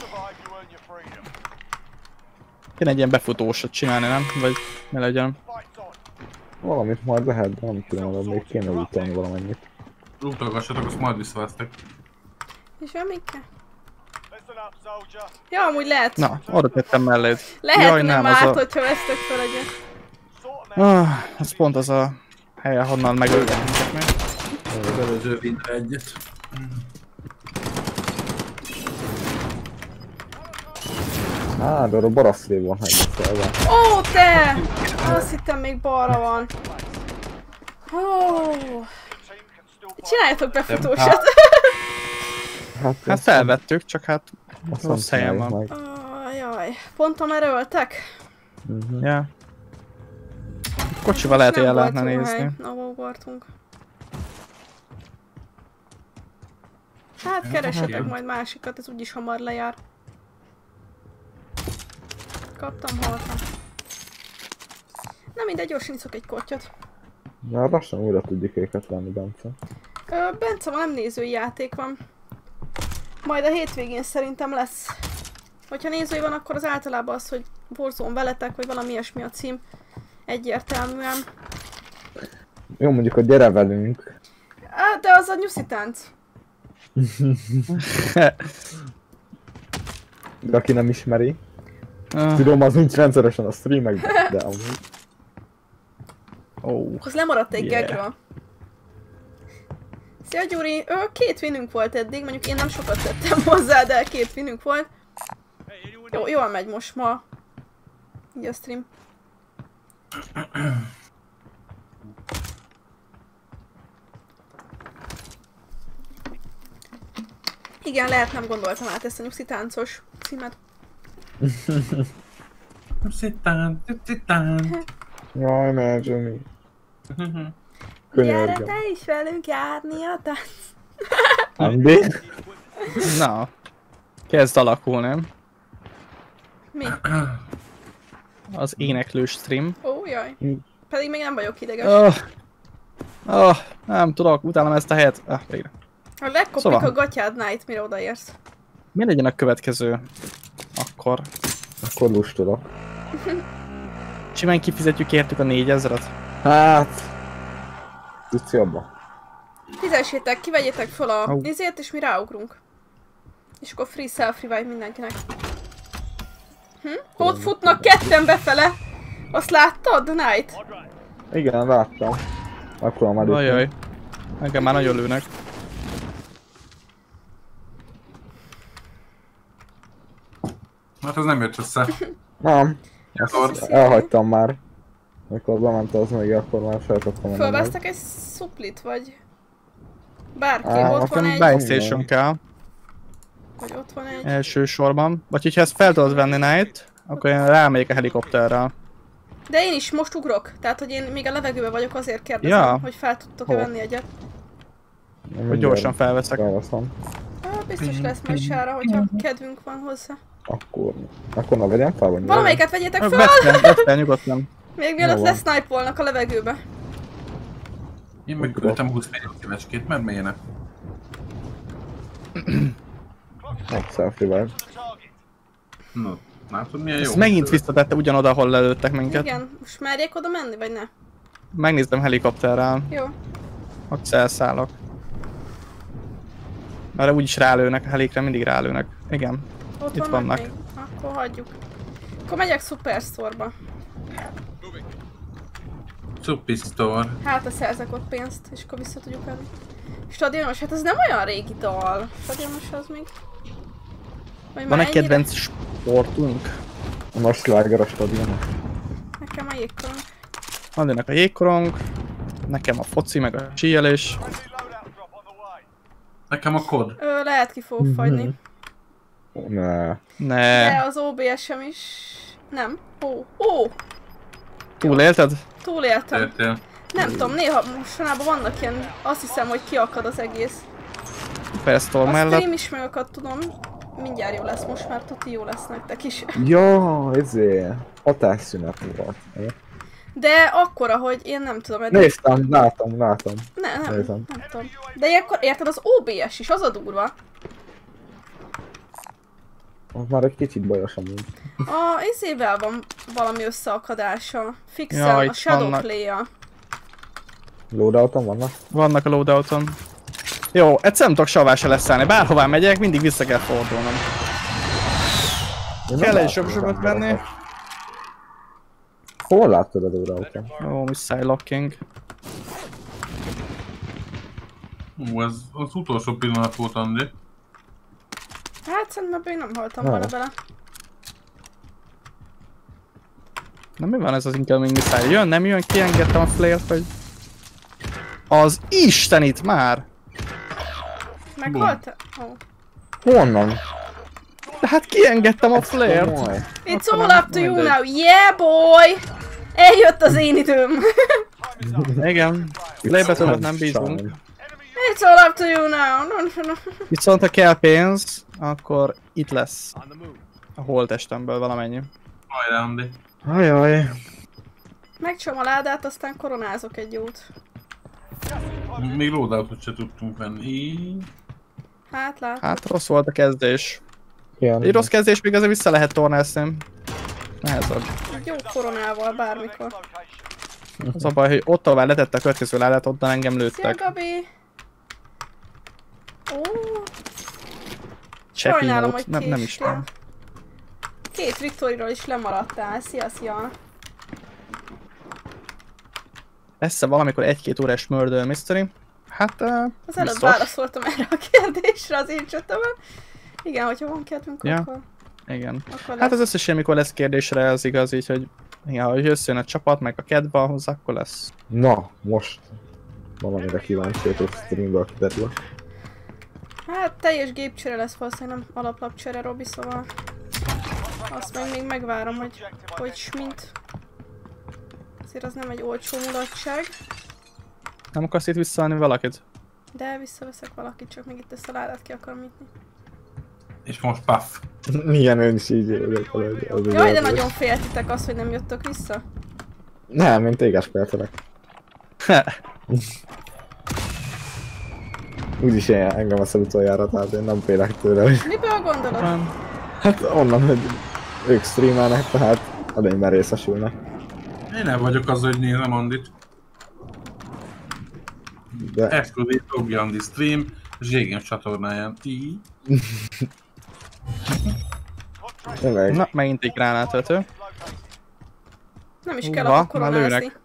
S1: Kéne egy ilyen befutósat csinálni, nem? Vagy ne legyen.
S4: Valamit majd lehet, de nem tudom, hogy még kéne utalni valamennyit.
S3: Rúgtolgassatok, azt majd visszavesztek.
S2: És jön Mikke? Ja, amúgy lehet.
S1: Na, oda tettem melléd.
S2: Lehetne
S1: nem,
S2: már,
S1: az a...
S2: hogyha vesztek fel egyet.
S1: Az pont az a hely, ahonnan megöltem minket meg.
S3: Az előző vindre egyet.
S4: De arra baraszlév van helyzettelve.
S2: Ó, te! Azt hittem még balra van. Ó. Csináljatok befutósat.
S1: Hát felvettük, csak hát
S4: azt
S1: rossz
S4: nem
S1: helyen
S4: csináljuk
S1: van.
S4: meg.
S2: Jaj, pont amerre öltek?
S1: Ja. Kocsival lehet, hogy el lehetne
S2: Nem volt jó
S1: nézni.
S2: hely, ahol voltunk. Hát keresetek
S3: igen.
S2: majd másikat, ez úgyis hamar lejár. Kaptam, haltam. Na mindegy, gyorsan iszok egy kortyot.
S4: Na, lassan újra tudjuk őket venni, Bence.
S2: Bence, ma nem nézői játék van. Majd a hétvégén szerintem lesz. Hogyha nézői van, akkor az általában az, hogy Warzone veletek, vagy valami ilyesmi a cím. Egyértelműen.
S4: Jó, mondjuk, hogy gyere velünk.
S2: De az a nyuszi tánc.
S4: De aki nem ismeri.
S1: Ah,
S4: Tudom, az nincs rendszeresen a streamekben, de amúgy.
S1: Ó,
S2: Az lemaradt egy
S1: Yeah.
S2: gagról. Szia Gyuri, 2 winünk volt eddig, mondjuk én nem sokat tettem hozzá, de 2 winünk volt. Jó, jól megy most ma. Így a stream. Igen, lehet, nem gondoltam át ezt a nyuszi táncos címet.
S3: Szitán.
S4: Jaj, mert Jimmy.
S2: Gyere
S4: Könyörgöm.
S2: te is velünk járni a tánc.
S4: Andi?
S1: na. Kezd alakulni.
S2: Mi?
S1: Az éneklős stream.
S2: Ó, jaj. Pedig még nem vagyok ideges.
S1: Nem tudok, utálom ezt a helyet. Végre.
S2: Ha legkopik
S1: Szóval.
S2: a gatyád Night, mire odaérsz.
S1: Mi legyen a következő? Akkor
S4: Akkor lustolok.
S1: simán kifizetjük értük a 4000-et?
S4: Hát... Tudsz jobban.
S2: Fizessétek, kivegyétek fel a
S1: Au.
S2: izért, és mi ráugrunk. És akkor free self-revive mindenkinek. Ott futnak ketten befele. Azt láttad, Night?
S4: Igen, láttam. Akkor már
S1: Ajaj. Engem már nagyon lőnek.
S3: Hát az nem jött össze.
S4: Nem.
S3: Akkor
S4: Azt elhagytam már. Amikor bement az még, akkor már feltettem a
S2: Fölvesztek egy szuplit, vagy... Bárki,
S4: Á,
S2: ott van
S1: Nekem
S2: egy...
S1: Playstation kell
S2: Vagy ott van egy...
S1: elsősorban. Vagy hogyha ezt fel tudod venni Night, akkor én rámegyek a helikopterrel.
S2: De én is most ugrok. Tehát, hogy én még a levegőben vagyok, azért kérdezem,
S1: Ja.
S2: hogy fel tudtok-e
S4: Hol?
S2: venni egyet.
S1: Hogy gyorsan felveszek.
S4: Felveszem.
S2: Biztos lesz majd sára, hogyha kedvünk van hozzá.
S4: Akkor na vegyem fel, vagy
S2: Valamelyiket vegyétek fel!
S1: Vedd nyugodtan.
S2: Még mielőtt
S4: Jó van.
S2: lesznipe-olnak a levegőbe.
S3: én megküldtem 20 millió kivecskét, mert miért?
S4: Hát selfie-vel.
S3: No, Látod, milyen jó?
S1: Ez megint visszatette ugyanoda, ahol lelőttek minket.
S2: Igen, most merjék oda menni, vagy ne?
S1: Megnéztem helikopterrel.
S2: Jó.
S1: Ott elszállok. Mert úgyis rálőnek, a helikre mindig rálőnek. Igen.
S2: Ott
S1: Itt vannak.
S2: még. Akkor hagyjuk. Akkor megyek Superstore-ba.
S3: Superstore.
S2: Hát, szerzek ott pénzt, és akkor vissza tudjuk venni. Stadionos, hát ez nem olyan régi dal. Stadionos az még... Vagy
S1: Van
S2: már
S1: egy kedvenc sportunk?
S4: Most sláger a stadion.
S2: Nekem a jégkorong.
S1: Andinak a jégkorong, nekem a foci, meg a síelés.
S3: Nekem a kod.
S2: Lehet ki fog fagyni.
S4: Ne.
S1: Ne.
S2: De az OBS-em is... Nem. Ó!
S1: Túlélted?
S2: Túléltem.
S3: Értél.
S2: Nem tudom, néha mostanában vannak ilyen... Azt hiszem, hogy kiakad az egész.
S1: Superstore
S2: A
S1: mellett.
S2: stream ismerőkat tudom. Mindjárt jó lesz, most már tuti jó lesz nektek is.
S4: Ja, ezért. Hatásszünet volt.
S2: De akkora, hogy én nem tudom eddig...
S4: Néztem, látom.
S2: Nem
S4: Nézem.
S2: tudom. De ilyenkor érted, az OBS is, az a durva.
S4: Az már egy kicsit bajos amúgy.
S2: A izével van valami összeakadása. Fixel,
S1: Ja,
S2: a
S1: itt
S2: Shadowplay-a.
S4: Loadouton vannak?
S1: Vannak a loadouton. Jó, egyszer nem tudok savá se leszállni. Bárhová megyek, mindig vissza kell fordulnom. Kell egy söbsöböt venni.
S4: Hol láttad a loadouton?
S1: Ó, missile locking.
S3: Ez az utolsó pillanat volt, Andi.
S2: Hát szerintem ebben én nem haltam
S4: Nem.
S2: volna bele.
S1: Na mi van ez az incoming missile? Jön, nem jön? Kiengedtem a flare-t, hogy... Az istenit már!
S2: Meghaltál? Ó.
S4: Honnan?
S1: De hát kiengedtem a flare-t!
S4: Komoly.
S2: It's
S1: Akkor
S2: all
S1: nem
S2: up to you
S1: mindegy.
S2: now, yeah boy! Eljött az én időm!
S1: Igen. Lébetőlet nem bízunk.
S2: It's all up to you now! No.
S1: Viszont ha kell pénz, akkor itt lesz. A holtestemből valamennyi.
S3: Hajrá, Andi.
S4: Ajaj.
S2: Megcsom a ládát, aztán koronázok egy jót.
S3: Még loadoutot se tudtunk venni.
S2: Hát lát.
S1: Hát rossz volt a kezdés.
S4: Ilyen.
S1: Egy rossz kezdés még azért vissza lehet tornászni. Nehezebb.
S2: Egy jó koronával bármikor.
S1: Az a baj, hogy ott ahol letette a következő ládát, onnan engem
S2: Szia
S1: lőttek.
S2: Gabi! Ó,
S1: Csepinót,
S2: sajnálom, hogy
S1: nem is
S2: késtél.
S1: van.
S2: 2 Victoriról is lemaradtál. Szia!
S1: Lesz-e valamikor 1-2 órás Murder Mystery? Hát,
S2: Az előbb
S1: biztos.
S2: válaszoltam erre a kérdésre az én csatomon. Igen, hogyha van kedvünk,
S1: Ja.
S2: akkor
S1: Igen.
S2: lesz.
S1: Hát az összes ilyen, mikor lesz kérdésre, az igaz így, hogy ja, hogy összejön a csapat, meg a kedve ahhoz, akkor lesz.
S4: Na, most valamire kíváncsi, hogy streamből kiderül.
S2: Hát teljes gépcsere lesz valószínűleg, nem alaplapcsere, Robi, szóval azt meg még megvárom, hogy smint. Azért az nem egy olcsó mulatság,
S1: Nem akarsz itt visszaállni valakit?
S2: de visszaveszek valakit, csak még itt ezt a ládát ki akarom nyitni.
S3: És most puff.
S4: Igen, ön is így élek.
S2: Jaj, de nagyon féltitek azt, hogy nem jöttök vissza.
S4: Nem, én téged féltelek. Úgyis engem a utoljára, tehát én nem félek tőle, hogy...
S2: Miből gondolod?
S4: Hát onnan, hogy ők streamelnek, tehát adényben részesülnek.
S3: Én nem vagyok az, hogy nézem Andit.
S4: De
S3: Exkluzív Doggy Andi stream, Zségem csatornáján. Így.
S4: tényleg,
S1: Na, megint egy gránátöltő.
S2: Nem is kell
S1: Húha,
S2: akkor
S1: már
S2: koronázni.
S1: lőnek.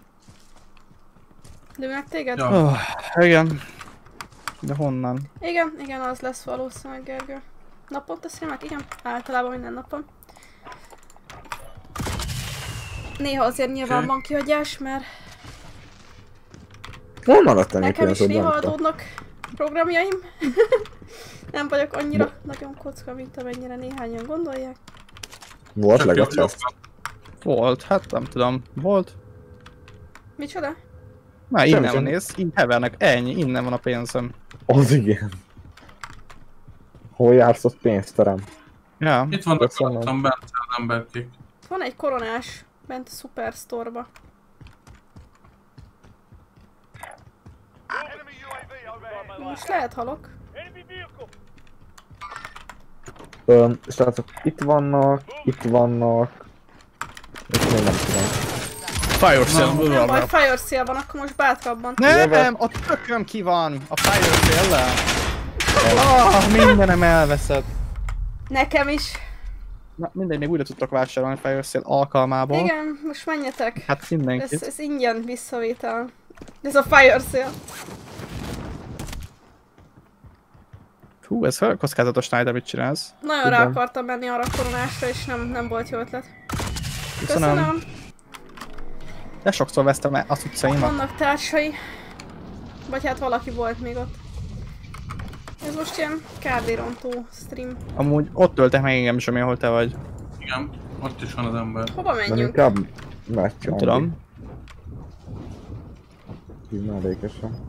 S2: Lőnek téged?
S3: Ja.
S1: Oh, igen. De honnan?
S2: Igen, az lesz valószínűleg, Gergő. Naponta streamek? Igen, általában minden napon. Néha azért nyilván
S3: Oké.
S2: van kihagyás, mert
S4: hol maradtam még
S2: nekem is néha
S4: pillanatban?
S2: adódnak programjaim. Nem vagyok annyira nagyon kocka, mint amennyire néhányan gondolják.
S4: Volt
S3: Csak jó,
S4: legalább.
S1: Volt, hát nem tudom. Volt?
S2: Micsoda?
S1: Már
S4: Semmi,
S1: innen van,
S4: semmi.
S1: nézd. Így hevernek. Ennyi, innen van a pénzem.
S4: Az igen. Hol jársz ott pénzterem?
S1: Ja.
S3: Itt vannak
S4: Köszönöm.
S3: alattam bent az emberkék.
S2: Van egy koronás bent a Superstore-ba. Most lehet halok.
S4: Srácok, itt vannak. Itt még nem tudom.
S1: Fire Sale,
S2: Nem baj, Fire Sale van, akkor most bátrabban.
S1: Nem, a tököm ki van! A Fire Sale-lel! Mindenem elveszett.
S2: Nekem is.
S1: Na mindegy, még újra tudtok vásárolni Fire Sale alkalmából.
S2: Igen, most menjetek.
S1: Hát mindenkit.
S2: Ez ingyen visszavétel. Ez a Fire Sale.
S1: Hú, ez kockázatos Snyder, mit csinálsz?
S2: Nagyon rá akartam menni arra a koronásra, és nem volt jó ötlet. Köszönöm.
S1: De sokszor vesztem el az utcaimat.
S2: Vannak társai. Vagy hát valaki volt még ott. Ez most ilyen kárdirontó stream.
S1: Amúgy ott töltek meg engem is, ahol te vagy.
S3: Igen, ott is van az ember.
S2: Hova
S4: Nem
S2: menjünk?
S4: inkább megcsinálni.
S1: Nem tudom.
S4: Így mellékesen.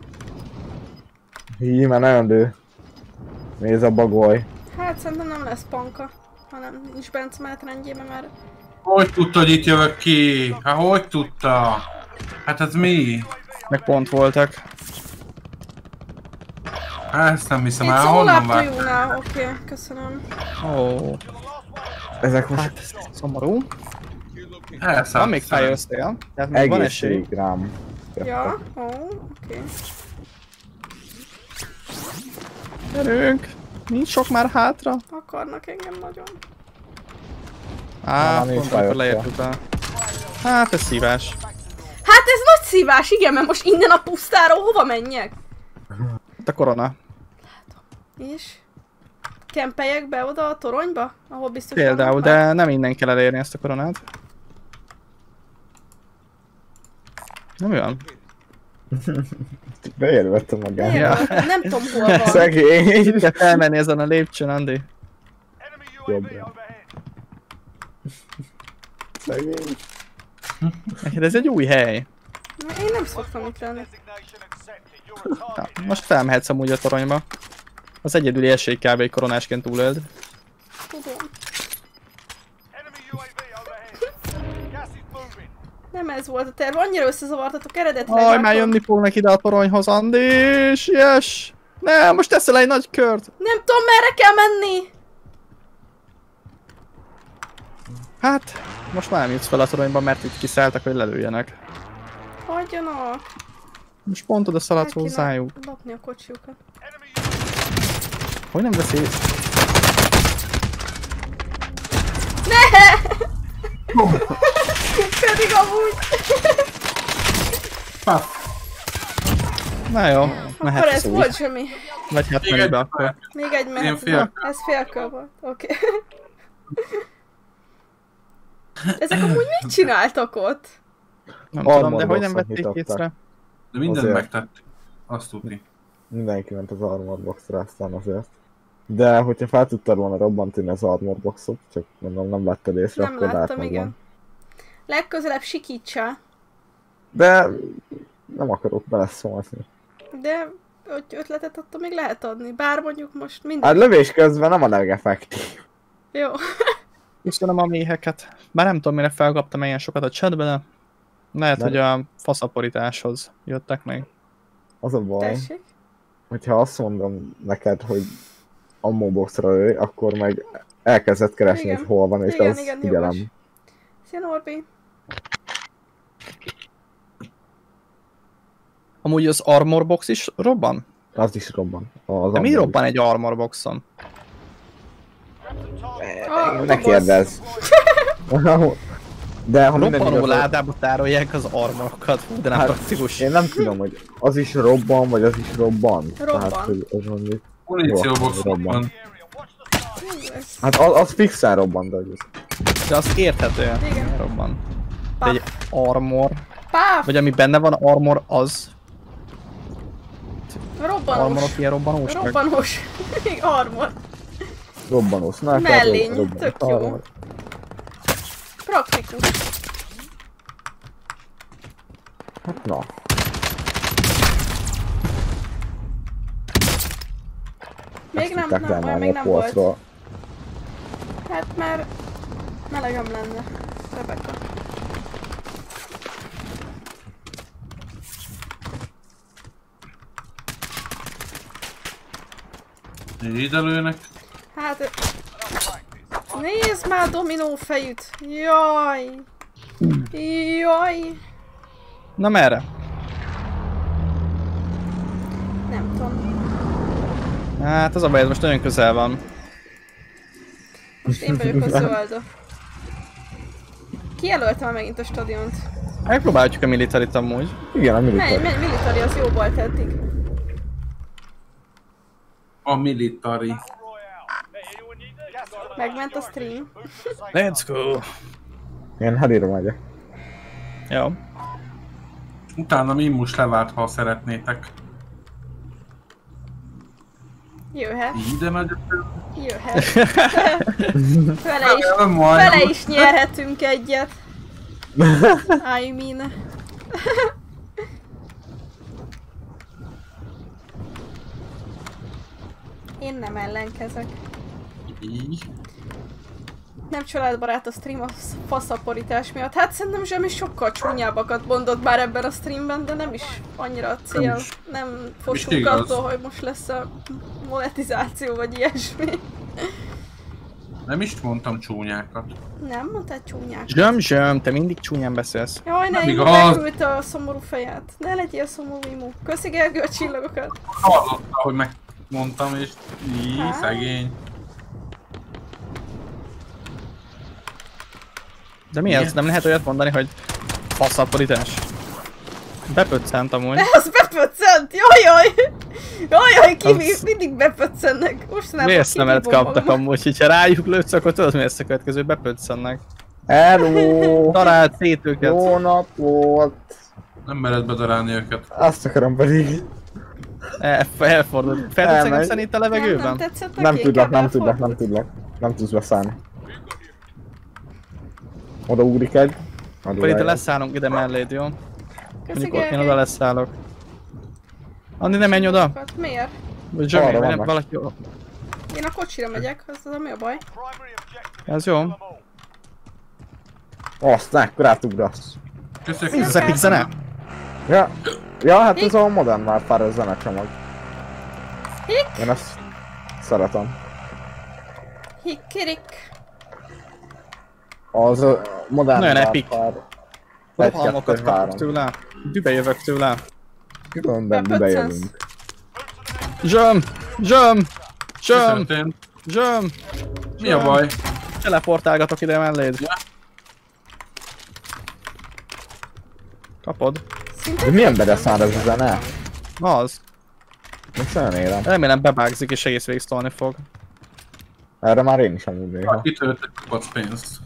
S4: Hí, már nagyon dő. Nézd a bagoly.
S2: Hát szerintem nem lesz panka. Hanem nincs Bence menetrendjében, mert...
S3: Hogy tudta, hogy itt jövök ki? Hát hogy tudta? Hát ez mi?
S1: Meg pont voltak.
S3: Hát ezt nem hiszem
S2: Itt
S3: el,
S2: szó
S3: honnan vág?
S2: láptojúnál, oké, köszönöm.
S1: Ó,
S4: Ezek most
S1: hát ez szomorú.
S3: Elszállt.
S1: Van még Fire Sale, tehát még van esély.
S4: egészség rám.
S2: Ja, ó, oké.
S1: Gyerünk! Nincs sok már hátra.
S2: Akarnak engem nagyon.
S1: Á,
S4: nincs
S1: pont amikor
S4: Fire
S1: leért
S4: Sale.
S1: utána. Hát ez szívás.
S2: Hát ez nagy szívás, igen, mert most innen a pusztáról hova menjek?
S1: Itt a korona.
S2: És? Kempeljek be oda a toronyba? Ahol biztos
S1: Például,
S2: vannak már?
S1: de nem innen kell elérni ezt a koronát. Nem olyan?
S4: Beérvettem magát.
S1: Ja.
S2: Nem tudom hol van.
S4: Szegény.
S1: Itt kell felmenni ezen a lépcsőn, Andi.
S4: Jobbra. Szegény.
S1: Neked ez egy új hely.
S2: Na, én nem szoktam itt lenni.
S1: Na, most felmehetsz amúgy a toronyba. Az egyedüli esély kb. Egy koronásként túlöld.
S2: Tudom. Nem ez volt a terv, annyira összezavartatok eredetileg.
S1: Aj, már
S2: akkor-
S1: jönni fognak ide a toronyhoz, Andis! Yes! Nem, most teszel egy nagy kört!
S2: Nem tudom, merre kell menni!
S1: Hát, most már nem jutsz fel a toronyba, mert itt kiszálltak, hogy lelőjenek.
S2: Hagyjanak!
S1: Most pont oda szaladsz
S2: El kéne
S1: hozzájuk.
S2: Lopni a kocsiukat.
S1: Hogy nem veszi?
S2: Pedig amúgy!
S1: Na jó,
S2: Akkor
S1: mehetsz
S2: ez
S1: úgy.
S2: volt semmi.
S1: Vagy hát menj be akkor.
S2: Még egy mehet.
S3: fél.
S2: Ez félkör volt. Oké. Ezek amúgy mit csináltak ott?
S1: Nem tudom, de
S4: Armor
S1: hogy nem
S4: boxon
S1: vették
S4: hitottak.
S1: észre?
S3: De mindent
S4: Azért.
S3: megtett. Azt tudni.
S4: Mindenki ment az armor boxra aztán azért. De hogyha fel tudtad volna robbantani az armor boxot, csak mondom nem vetted észre,
S2: Nem
S4: akkor
S2: láttam,
S4: láttam
S2: igen. Legközelebb sikítsál.
S4: De nem akarok beleszólni.
S2: De hogy ötletet attól még lehet adni. Bár mondjuk most minden.
S4: Hát lövés közben nem a legeffektív.
S2: Jó.
S1: Köszönöm a méheket. Bár nem tudom, mire felkaptam ilyen sokat a chatbe, de lehet,
S4: Nem.
S1: hogy a faszaporításhoz jöttek még.
S4: Az a baj,
S2: Tessék.
S4: hogyha azt mondom neked, hogy ammo boxra lőj, akkor meg elkezdett keresni,
S2: Igen.
S4: hogy hol van, és
S2: Igen,
S4: az
S2: igen,
S4: figyelem.
S2: jogos. Szia Norbi.
S1: Amúgy az armor box is robban?
S4: Az is robban. Az
S1: De mi
S4: ammo
S1: robban egy armor boxon?
S2: Ah,
S4: Ne kérdezz. De ha minden
S1: Robbanó
S4: igaz,
S1: ládába tárolják az armorokat, fú, de nem
S4: Hát,
S1: praktikus.
S4: én nem tudom, hogy az is robban, vagy az is robban.
S2: Robban.
S4: Tehát, hogy az mondjuk...
S3: Munícióbox
S4: Robban.
S3: van.
S4: Hát az fixen robban, de hogy ez...
S1: De az érthetően
S2: Igen.
S1: robban. De
S2: Paf.
S1: egy armor,
S2: Páf!
S1: vagy ami benne van armor, az
S2: Robbanós.
S1: armorok ilyen robbanós meg.
S2: Robbanós. Még armor.
S4: Robbanó sniper,
S2: Mellény,
S4: robbanó
S2: tök jó.
S4: armor.
S2: Praktikus.
S4: Hát na.
S2: Még nem,
S4: Tudták
S2: nem, olyan
S4: leemelni
S2: még
S4: a
S2: nem volt.
S4: polcról.
S2: Hát már melegem lenne. Rebecca.
S3: Ide lőnek.
S2: Hát... Nézd már dominó fejűt! Jaj! Jaj!
S1: Na merre?
S2: Nem tudom.
S1: Hát az a baj, ez most nagyon közel van.
S2: Most én vagyok a zöld. Kijelölte már megint a stadiont.
S1: Megpróbáljuk a militarit amúgy.
S4: Igen, a military.
S2: Menj, military az jó volt eddig.
S3: A military.
S2: Megment a stream.
S1: Let's go!
S4: Én Hadira megyek.
S1: Jó.
S3: Utána Mimus levált, ha szeretnétek.
S2: Jöhet.
S3: Ide megyek.
S2: Jöhet. Vele is nyerhetünk egyet. I mean. Én nem ellenkezek.
S3: Így.
S2: Nem családbarát a stream a faszaporítás miatt. Hát szerintem Zsemi sokkal csúnyábbakat mondott már ebben a streamben, de nem is annyira a cél. Nem fosunk attól, hogy most lesz a monetizáció vagy ilyesmi.
S3: Nem is mondtam csúnyákat.
S2: Nem mondtál csúnyákat.
S1: Zsöm, te mindig csúnyán beszélsz.
S2: Jaj, ne, Imu megküldte a szomorú fejet. Ne legyél szomorú, Imu. Köszi Gergő a csillagokat.
S3: Hallotta, hogy megmondtam, és így, szegény.
S1: De mi ez? Nem lehet olyat mondani, hogy faszaporítás? Bepöccent amúgy.
S2: Az bepöccent! Jajjaj! Jajjaj, mindig bepöccennek.
S1: Vérsznemet kaptak amúgy, hogyha rájuk lőtsz, akkor tudod mi lesz a következő, bepöccennek.
S4: Hello!
S1: Darált szét őket.
S4: Jó nap volt!
S3: Nem mered bedarálni őket.
S4: Azt akarom pedig.
S1: Elfordult. Fel tudsz engem szenni itt a levegőben?
S2: Nem tetszett neki?
S4: Nem tudlak. Nem tudsz beszállni. Oda ugrik egy.
S1: Akkor itt leszállunk ide melléd, jó? Mondjuk ott én oda leszállok. Andi, ne menj oda!
S2: Miért?
S1: Vagy Zsömi, nem valaki jó.
S2: Én a kocsira megyek, az mi a baj?
S1: Ez jó.
S4: Azt, akkor átugrasz.
S1: Mi az epic zene?
S4: Ja, hát ez a Modern Warfare zenecsomag.
S2: Hik?
S4: Én ezt szeretem.
S2: Hikkirik.
S4: Az Modern
S1: nagyon
S4: Warfare.
S1: epic. Rohalmokat kapok tőle. Dübe jövök tőle.
S4: Különben dübe jövünk.
S1: Zsöm!
S3: Mi a baj?
S1: Teleportálgatok ide melléd.
S3: Ja.
S1: Kapod.
S4: De milyen bedeszár ez a zene?
S1: Az.
S4: Most nagyon élem.
S1: Remélem bebágzik és egész végig stolni fog.
S4: Erre már én is amúgy néha.
S3: Kitöltök kapsz pénzt.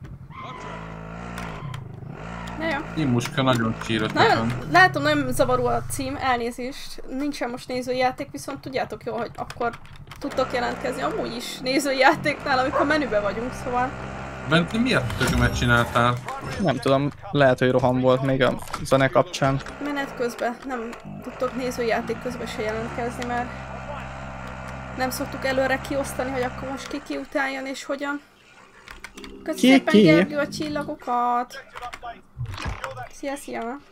S3: Imuska nagyon csírott nekem.
S2: Látom, nagyon zavaró a cím, elnézést. Nincsen most nézőjáték, viszont tudjátok jó, hogy akkor tudtok jelentkezni amúgy is nézőjátéknál, amikor menübe vagyunk, szóval...
S3: Benti, miért tökömet csináltál?
S1: Nem tudom, lehet, hogy roham volt még a zene kapcsán.
S2: Menet közben nem tudtok nézőjáték közben se jelentkezni, mert nem szoktuk előre kiosztani, hogy akkor most ki utáljon és hogyan. Köszi szépen Gergő a csillagokat! Szia!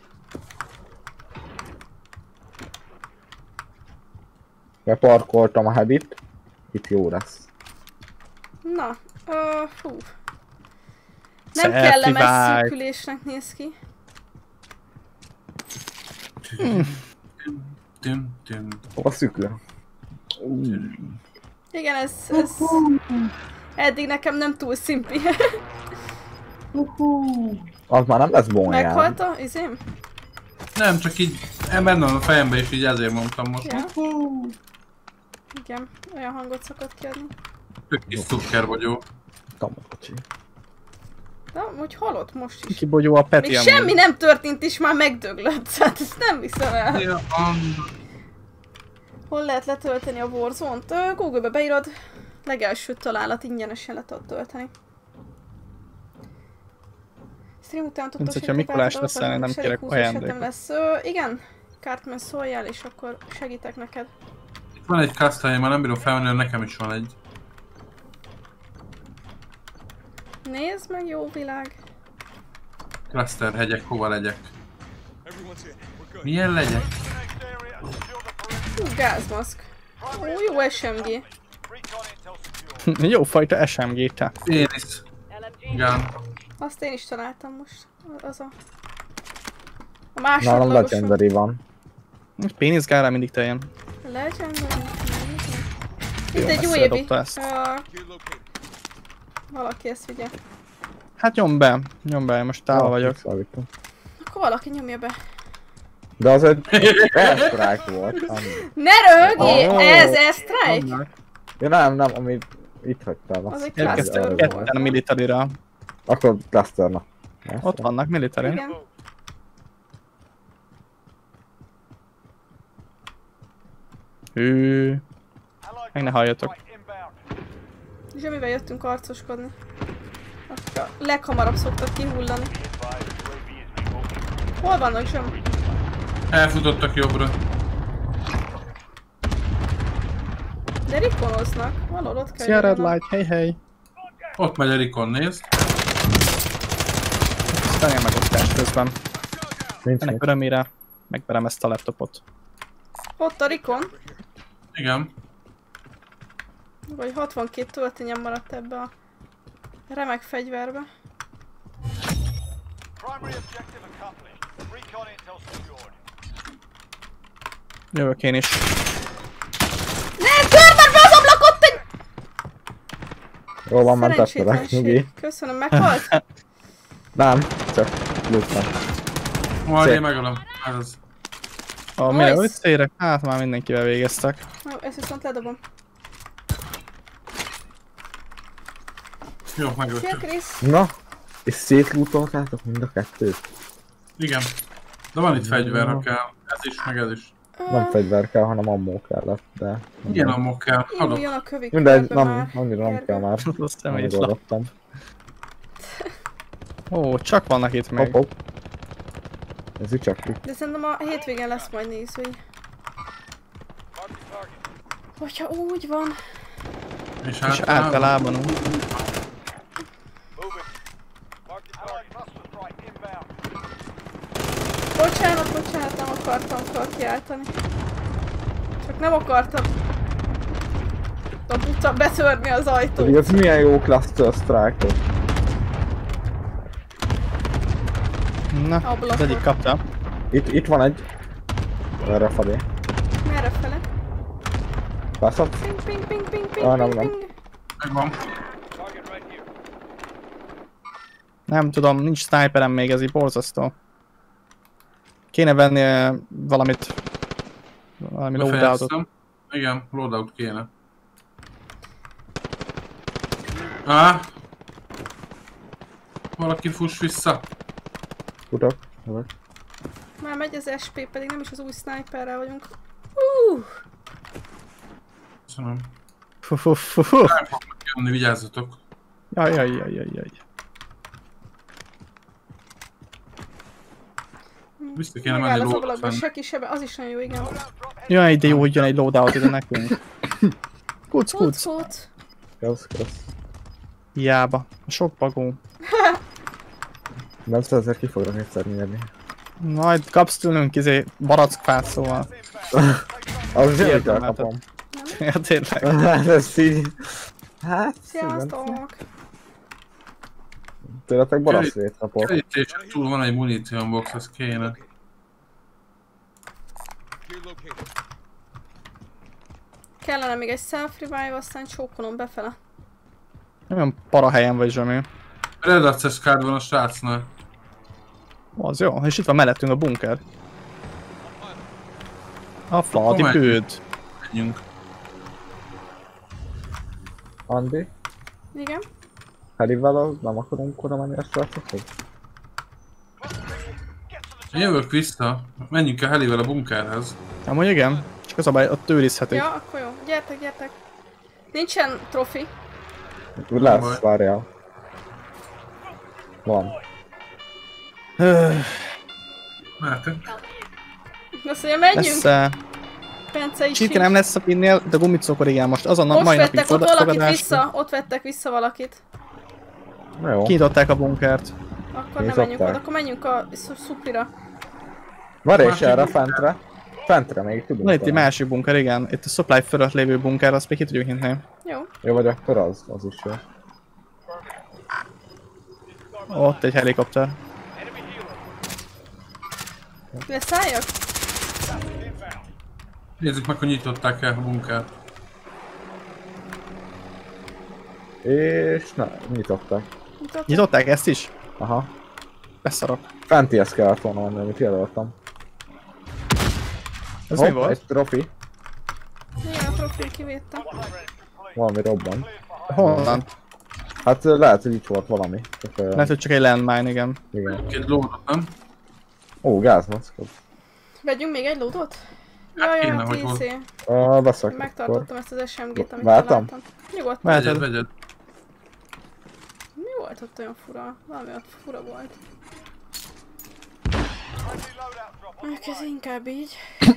S4: Beparkoltam a Habit. Itt jó lesz.
S2: Na, fú. Nem kellemes szűkülésnek néz ki.
S4: Hova szűkül?
S2: Igen, ez... Eddig nekem nem túl szimpi.
S4: Az már nem lesz bonján.
S2: Meghalt a izém?
S3: Nem, csak így benne van a fejembe és így ezért mondtam most.
S2: Ja. Igen, olyan hangot szokott kiadni.
S3: Tök kis cukker vagyok.
S4: Tamokocsi.
S2: De hogy halott most is.
S1: Kibogyó a Peti.
S2: Még semmi nem történt is, már megdöglött. Hát ezt nem hiszem el.
S3: Ja,
S2: hol lehet letölteni a Warzone-t? Google-be beírod. Legelső találat ingyenesen le tudod tölteni. Stream után tudod,
S1: hogyha Mikulás leszel, nem kérek ajándékot.
S2: lesz. Igen, Cartman szóljál és akkor segítek neked.
S3: Itt van egy kasztály, már nem bírom felvenni, nekem is van egy.
S2: Nézd meg, jó világ.
S3: Cluster hegyek, hova legyek? Milyen legyek?
S2: Gázmaszk. Ó, jó SMG.
S1: Jó fajta SMG-te.
S3: Pénisz. Igen.
S2: Azt én is találtam most. Az a
S4: Nálam
S2: másodlagos.
S4: Legendary van.
S1: Péniszgálra mindig teljen.
S2: Legendary.
S1: Jó,
S2: Itt egy
S1: messzire
S2: UAV.
S1: dobta ezt.
S2: Valaki ezt vigye.
S1: Hát nyom be, én most távol vagyok.
S4: Visszaállítom.
S2: Akkor valaki nyomja be.
S4: De az egy airstrike volt.
S2: Ne rögjél!
S4: Oh.
S2: Ez airstrike?
S4: Ja nem, amit itt hagytál.
S2: Az egy
S1: Érkeztek
S2: cluster
S1: ketten
S2: volt.
S1: a military-ra.
S4: Akkor clusterna.
S1: Ott vannak military.
S2: Igen.
S1: Hű. Meg ne halljatok.
S2: Zsemivel jöttünk arcoskodni. Akik a leghamarabb szoktak kihullani. Hol vannak, Zsem?
S3: Elfutottak jobbra.
S2: De rikonoznak. Valahol ott kell
S1: Szia Red
S2: jönnöm.
S1: Light, hey.
S3: Ott megy a Rikon, nézd.
S1: Aztán ilyen megosztás közben.
S4: Nincs
S1: Ennek
S4: mit.
S1: örömére megverem ezt a laptopot.
S2: Ott a rikon.
S3: Igen.
S2: Vagy 62 töltényem maradt ebbe a remek fegyverbe.
S1: Jövök én is.
S2: Ne, törd már be az ablakot, te...
S4: Jól van, mentettelek,
S2: Szerencsétlenség.
S4: nyugi.
S2: Köszönöm, meghalt?
S4: Nem, csak lőttem.
S3: Majd
S4: Szép.
S3: én megölöm. Ez az.
S1: A mire
S2: Nice.
S1: összeérek? Hát már mindenkivel végeztek.
S2: Jó, ezt viszont ledobom.
S3: Jó,
S2: Szia,
S3: megöltük.
S2: Krisz.
S4: Na, és szétlútoltátok mind a kettőt?
S3: Igen. De van itt fegyver, ha kell. Ez is, meg ez is.
S4: Nem fegyver kell, hanem ammó kellett, de...
S3: Milyen ammok kell? Adok.
S2: Induljon a kövik.
S4: Mindegy,
S2: körbe
S4: nem,
S2: már.
S4: annyira nem kell már.
S1: Azt nem is
S4: Megoldottam.
S1: Ó, csak vannak itt még.
S4: Hopp, hopp. Ez így csak ki.
S2: De szerintem a hétvégén lesz majd nézői. Hogyha úgy van.
S3: És
S1: És általában úgy.
S2: Bocsánat, nem akartam kiáltani. Csak nem akartam a buta betörni az
S4: Pedig
S2: ajtót.
S4: ez milyen jó cluster strike-ot.
S1: Na,
S2: Ablakot.
S1: az egyik kapta.
S4: Itt van egy... Erre felé.
S2: Merre fele?
S4: Lászat?
S2: Ping, ping, ping, ping, ping,
S4: Ah, nem,
S2: ping,
S4: nem.
S2: ping.
S3: Megvan.
S1: Nem tudom, nincs sniperem még, ez így borzasztó. Kéne venni valamit. Valami loadoutot.
S3: Befejeztem. Igen, loadout kéne. Valaki fuss vissza.
S4: Futok. Jövök.
S2: Már megy az SP, pedig nem is az új sniperrel vagyunk.
S3: Köszönöm.
S1: Fufufufu.
S3: Nem fognak jönni, vigyázzatok.
S1: Jaj.
S3: Vissza kéne menni
S2: Megáll az
S3: loadout
S2: ablakban,
S3: venni.
S2: se kisebb, az is nagyon jó, igen.
S1: Jaj, de jó, hogy jön egy loadout ide nekünk. Kuc.
S2: Cuc.
S4: Kösz.
S1: Hiába. Sok bagó.
S4: Bence ezért ki fognak egyszer nyerni.
S1: Majd kapsz tőlünk barackfát, szóval.
S4: Az zsenitel
S1: Érdemelted.
S4: kapom.
S1: Ja, tényleg.
S4: Ez így... Hát, szívem.
S2: Sziasztok!
S4: Tőletek baraszvét kapok.
S3: Kerítésen túl van egy muníción box, ez kéne.
S2: Kellene még egy self-revive, aztán csókolom befele.
S1: Olyan para helyen vagy, Zsömi.
S3: Red Access card van a srácnál.
S1: Az jó, és itt van mellettünk a bunker. A flati
S3: Akkor
S1: bőd.
S3: Menjünk.
S4: Andi,
S2: Igen?
S4: Helivel nem akarunk oda menni a srácokhoz?
S3: Én jövök vissza. Menjünk el Helivel a bunkerhez.
S1: Amúgy igen, csak az a baj, ott őrizhetik.
S2: Ja, akkor jó. Gyertek. Nincsen trofi.
S4: Úgy lesz, várjál. Van.
S3: Mehetek.
S2: Azt mondja, menjünk.
S1: Lesz,
S2: Bence is
S1: csirke nem lesz a pinnél, de gumicokor igen, most azon a
S2: Most
S1: mai napig
S2: vettek ott valakit
S1: fogadásra.
S2: vissza. Ott vettek vissza valakit.
S4: Na jó.
S1: Kinyitották a bunkert.
S2: Akkor nem
S4: Nézd
S2: menjünk
S4: ott
S2: oda.
S4: el.
S2: Akkor menjünk a szuplira.
S4: Van és
S3: Másik
S4: erre
S3: bunker.
S4: fentre. Fentre még tudunk.
S1: Van itt egy
S4: talán.
S1: másik bunker, igen. Itt a supply fölött lévő bunker, azt még ki tudjuk nyitni.
S2: Jó.
S4: Jó, vagy akkor az is jó.
S1: Ott egy helikopter.
S2: Leszálljak?
S3: Nézzük meg, hogy nyitották el a bunkert.
S4: És na, nyitották.
S1: Nyitották ezt is?
S4: Aha.
S1: Beszarok.
S4: Fentihez kellett volna menni, amit jelöltem.
S1: Ez mi volt?
S4: Egy trofi.
S2: Igen, a profil kivédtem.
S4: Valami robban.
S1: Honnan?
S4: Hát lehet, hogy itt volt valami. Csak,
S1: Lehet, hogy csak egy landmine, igen.
S4: igen.
S3: Két lódot, nem?
S4: Ó, gázmaszk.
S2: Vegyünk még egy lódot?
S3: Hát
S2: Jaj,
S3: kéne,
S2: hát
S3: hogy volt.
S2: izé.
S4: Veszek
S2: Megtartottam ezt az SMG-t, amit
S4: Váltam?
S2: találtam. Nyugodt.
S3: Vegyed, vegyed.
S2: Mi volt ott olyan fura? Valami ott fura volt. Mondjuk ez inkább így.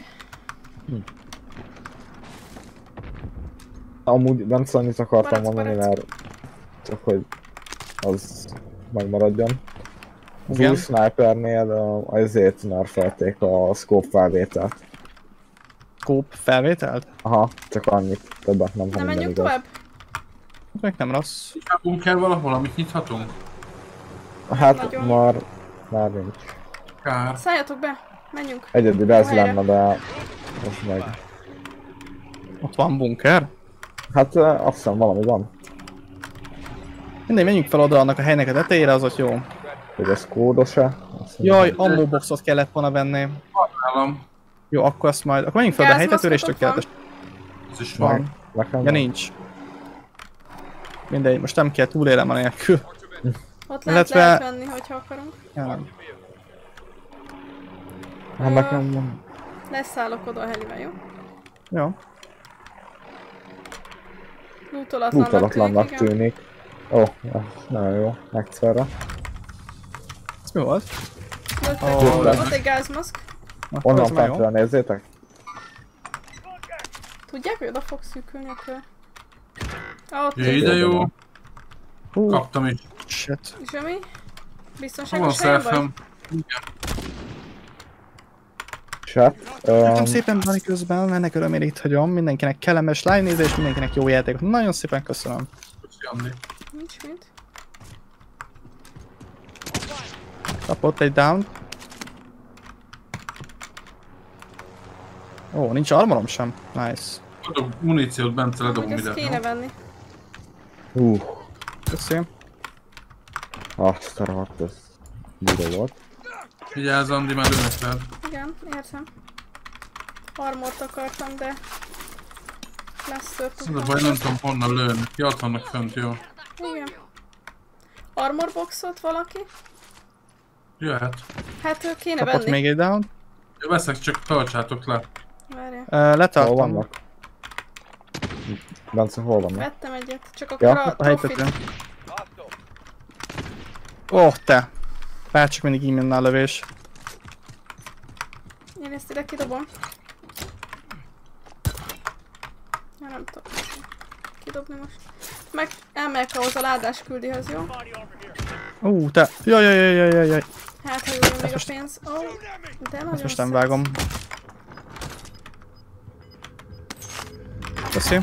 S4: Amúgy nem annyit akartam
S2: Barack,
S4: mondani,
S2: barack.
S4: mert csak hogy az megmaradjon. Az
S1: Igen.
S4: új snipernél azért nerfelték a scope felvételt.
S1: Scope felvételt?
S4: Aha, csak annyit, többet nem
S2: Nem
S4: tudom.
S2: menjünk
S4: igaz.
S2: tovább?
S1: Még nem rossz.
S3: A bunker valahol, amit nyithatunk?
S4: Hát
S2: Nagyon.
S4: már nincs.
S3: Kár.
S2: Szálljatok be! Menjünk!
S4: Egyedül
S2: Jó
S4: ez
S2: helyre.
S4: lenne, de most meg.
S1: Ott van bunker.
S4: Hát azt hiszem valami van.
S1: Mindegy, menjünk fel oda annak a helynek a tetejére, az ott jó.
S4: Hogy ez kódos-e? Azt
S1: Jaj,
S4: mondom.
S1: ammo boxot kellett volna venni.
S3: Nálam.
S1: Jó, akkor azt majd... Akkor menjünk fel oda a helytetőre és
S2: Gázmaszkot
S1: tökéletes.
S3: Ez is van.
S1: Van.
S4: Nekem
S1: Ja,
S4: van.
S1: nincs. Mindegy, most nem kell túlélem a nélkül.
S2: Ott
S1: Illetve-
S2: lehet venni, hogyha akarunk.
S1: Ja.
S4: Hát nekem van.
S2: Leszállok oda a helivel, jó?
S1: Jó.
S4: Útalatlannak
S2: igen.
S4: tűnik. Ó, ez nagyon jó. Megszerre.
S1: Ez mi volt?
S2: Ott egy gázmaszk.
S1: Akkor
S4: Onnan
S1: ez már jó.
S4: fentről nézzétek.
S2: Tudják, hogy oda fog szűkülni a kör? Ott
S3: Jé, ide jó.
S1: Hú,
S3: Kaptam is.
S1: shit.
S2: Zsömi?
S3: Van
S2: Biztonságos helyen vagy?
S3: selfem. Igen.
S4: Chat.
S1: Köszönöm szépen Bani közben, ennek örömére itt hagyom. Mindenkinek kellemes live nézés, mindenkinek jó játékot. Nagyon szépen köszönöm.
S3: Köszi, Andi.
S2: Nincs mit.
S1: Kapott egy down. Ó, nincs armorom sem. Nice.
S3: Adok muníciót, Bence, ledobom
S2: Hogy ezt
S3: ide.
S2: kéne venni.
S1: Köszi.
S4: Azt a rohadt, ez búra volt.
S3: Vigyázz, Andi, már lőnek rád.
S2: Igen, értem. Armort akartam, de... Lesz
S3: Ez a
S2: tudtam.
S3: baj, nem tudom honnan lőni. Ja, ott vannak fönt, jó.
S2: Igen. Armorboxot valaki?
S3: Jöhet.
S2: Hát kéne
S1: Kapott
S2: venni.
S1: még egy down.
S3: Jó, veszek, csak tartsátok le.
S2: Várjál.
S4: Hol
S1: Letartom.
S4: vannak? Bence, hol vannak?
S2: Vettem egyet, csak akkor
S4: Ja,
S2: a
S1: A helytetőn.
S2: trofit.
S1: Ó, te! Bárcsak mindig így menne a lövés.
S2: Én ezt ide kidobom. Ja, nem tudom kidobni most. Meg elmegyek ahhoz a ládás küldihez, jó?
S1: Te! Jaj.
S2: Hát, ha jól jön még a pénz. Ó, de nagyon
S1: Ezt most nem
S2: szép.
S1: vágom. Köszi.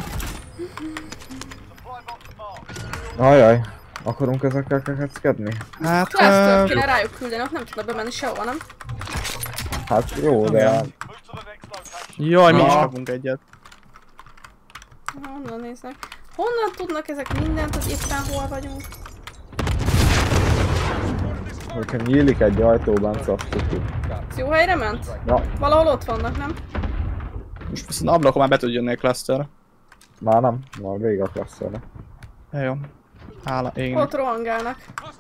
S4: Ajaj, akarunk ezekkel kekeckedni?
S1: Hát...
S2: Cluster kéne rájuk küldeni, ott nem tudnak bemenni sehova, nem?
S4: Hát jó, de...
S1: Jaj, mi is
S4: Na.
S1: kapunk egyet.
S2: Honnan néznek? Honnan tudnak ezek mindent, hogy éppen hol vagyunk?
S4: Hogyha nyílik egy ajtó, Bence, azt tudjuk.
S2: Ez jó helyre ment?
S4: Ja,
S2: Valahol ott vannak, nem?
S1: Most viszont ablakon már be tud jönni a cluster.
S4: már nem, már vége a klasszerre.
S1: Jó. Hála égnek.
S2: Ott rohangálnak.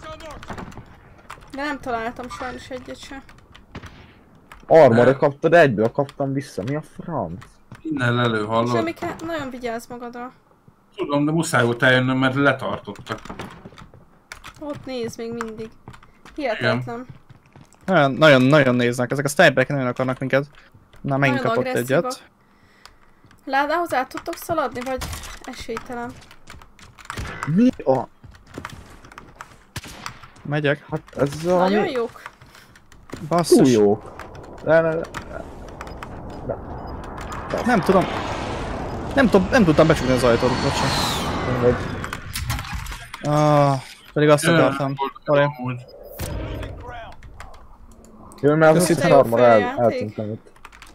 S2: De nem találtam sajnos egyet sem.
S4: Armorra kaptad, egyből kaptam vissza, mi a franc?
S3: Innen lelő, hallod?
S2: Semmike, nagyon vigyázz magadra.
S3: Tudom, de muszáj volt eljönnöm, mert letartottak.
S2: Ott néz még mindig. Hihetetlen.
S1: Nagyon néznek, ezek a sniperek nagyon akarnak minket. Na, megint
S2: Nagyon
S1: kapott
S2: agresszívak.
S1: egyet.
S2: Ládához át tudtok szaladni, vagy esélytelen?
S4: Mi a...
S1: Megyek.
S4: Hát ez a...
S2: Nagyon jók.
S4: Túl
S1: Basszus.
S4: jó. Ne.
S1: Nem tudom. Nem tudtam becsukni az ajtót, bocsánat.
S4: Mindegy.
S1: Pedig azt akartam.
S3: Amúgy.
S4: Jó, mert az
S1: Köszi,
S4: összes
S2: jó
S4: armor
S2: feljáték.
S4: eltűntem itt.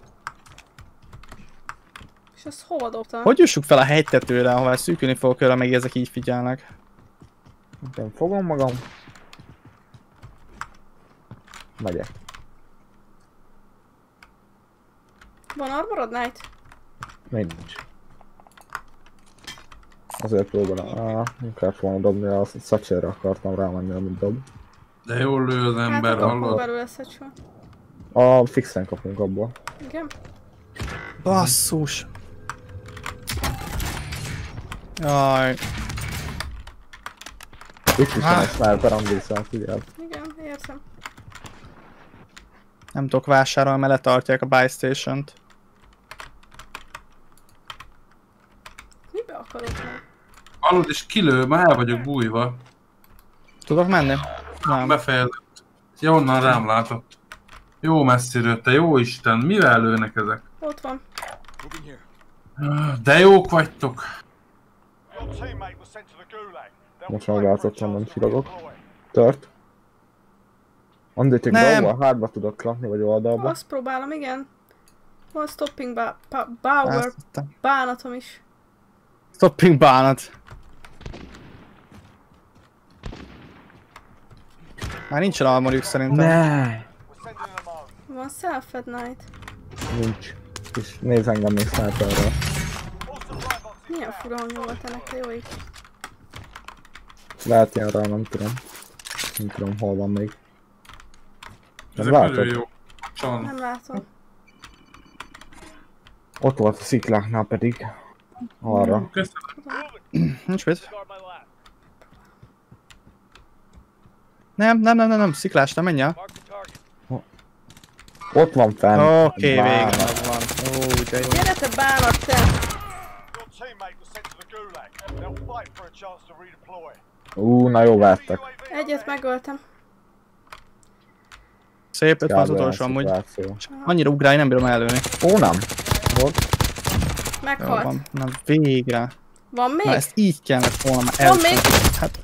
S2: És azt hova dobtam?
S1: Hogy jussuk fel a hegytetőre, ahová szűkülni fogok őre, még ezek így figyelnek?
S4: Én fogom magam. Megyek.
S2: Van armorod, Knight?
S4: Még nincs. Azért próbálom. Inkább volna dobni, a Satcherre akartam rámenni, amit dob.
S3: De jól lő az ember,
S2: Hát akkor
S3: hallod?
S2: belőle Satchel.
S4: A fixen kapunk abból.
S2: Igen?
S1: Basszus! Jaj,
S4: Itt is van egy sniper, Andrészen, figyeld.
S2: Igen, érzem.
S1: nem tudok vásárolni, mert letartják a buy station-t.
S2: Mibe akarod meg?
S3: Hallod, és kilő, már el vagyok bújva.
S1: Tudok menni? Nem.
S3: Befejezett. Ja, onnan rám látott. Jó messziről, te jó Isten, mivel lőnek ezek?
S2: Ott van.
S3: De jók vagytok.
S4: Most meglátottam, nem csillagok. Tört. Andréték
S1: Nem.
S4: dolga, hátba tudok lakni, vagy oldalba.
S2: Azt próbálom, igen. Van stopping power
S1: Azt-
S2: bánatom is.
S1: Stopping bánat. Már nincsen armorjuk szerintem.
S4: Ne.
S2: Van self-fed Knight.
S4: Nincs. És nézz engem még sniperrel.
S2: Milyen fura hangja volt ennek a jó ég.
S4: Lehet ilyen rá, nem tudom. Nem tudom, hol van még. Nem
S3: Ezek nagyon
S4: látod?
S3: jó. Csan.
S2: Nem látom.
S4: Ott volt a szikláknál pedig. Arra.
S3: Köszönöm.
S1: Nincs mit. Nem, sziklás, nem menj el.
S4: Ott van fenn.
S1: Oké,
S4: Bár.
S1: végre megvan. Ó, de jó.
S2: Gyere te bánat, te!
S4: Na jó, vettek.
S2: Egyet megöltem.
S1: Szép, ott van az
S4: Kb.
S1: utolsó amúgy.
S4: szituáció.
S1: Annyira ugrálni, nem bírom előni.
S4: Ó, nem. Volt.
S1: Jó
S2: Meghalt.
S1: van. Na végre.
S2: Van még?
S1: Na ezt így kellett volna már
S2: Van még?
S1: elsőt. Hát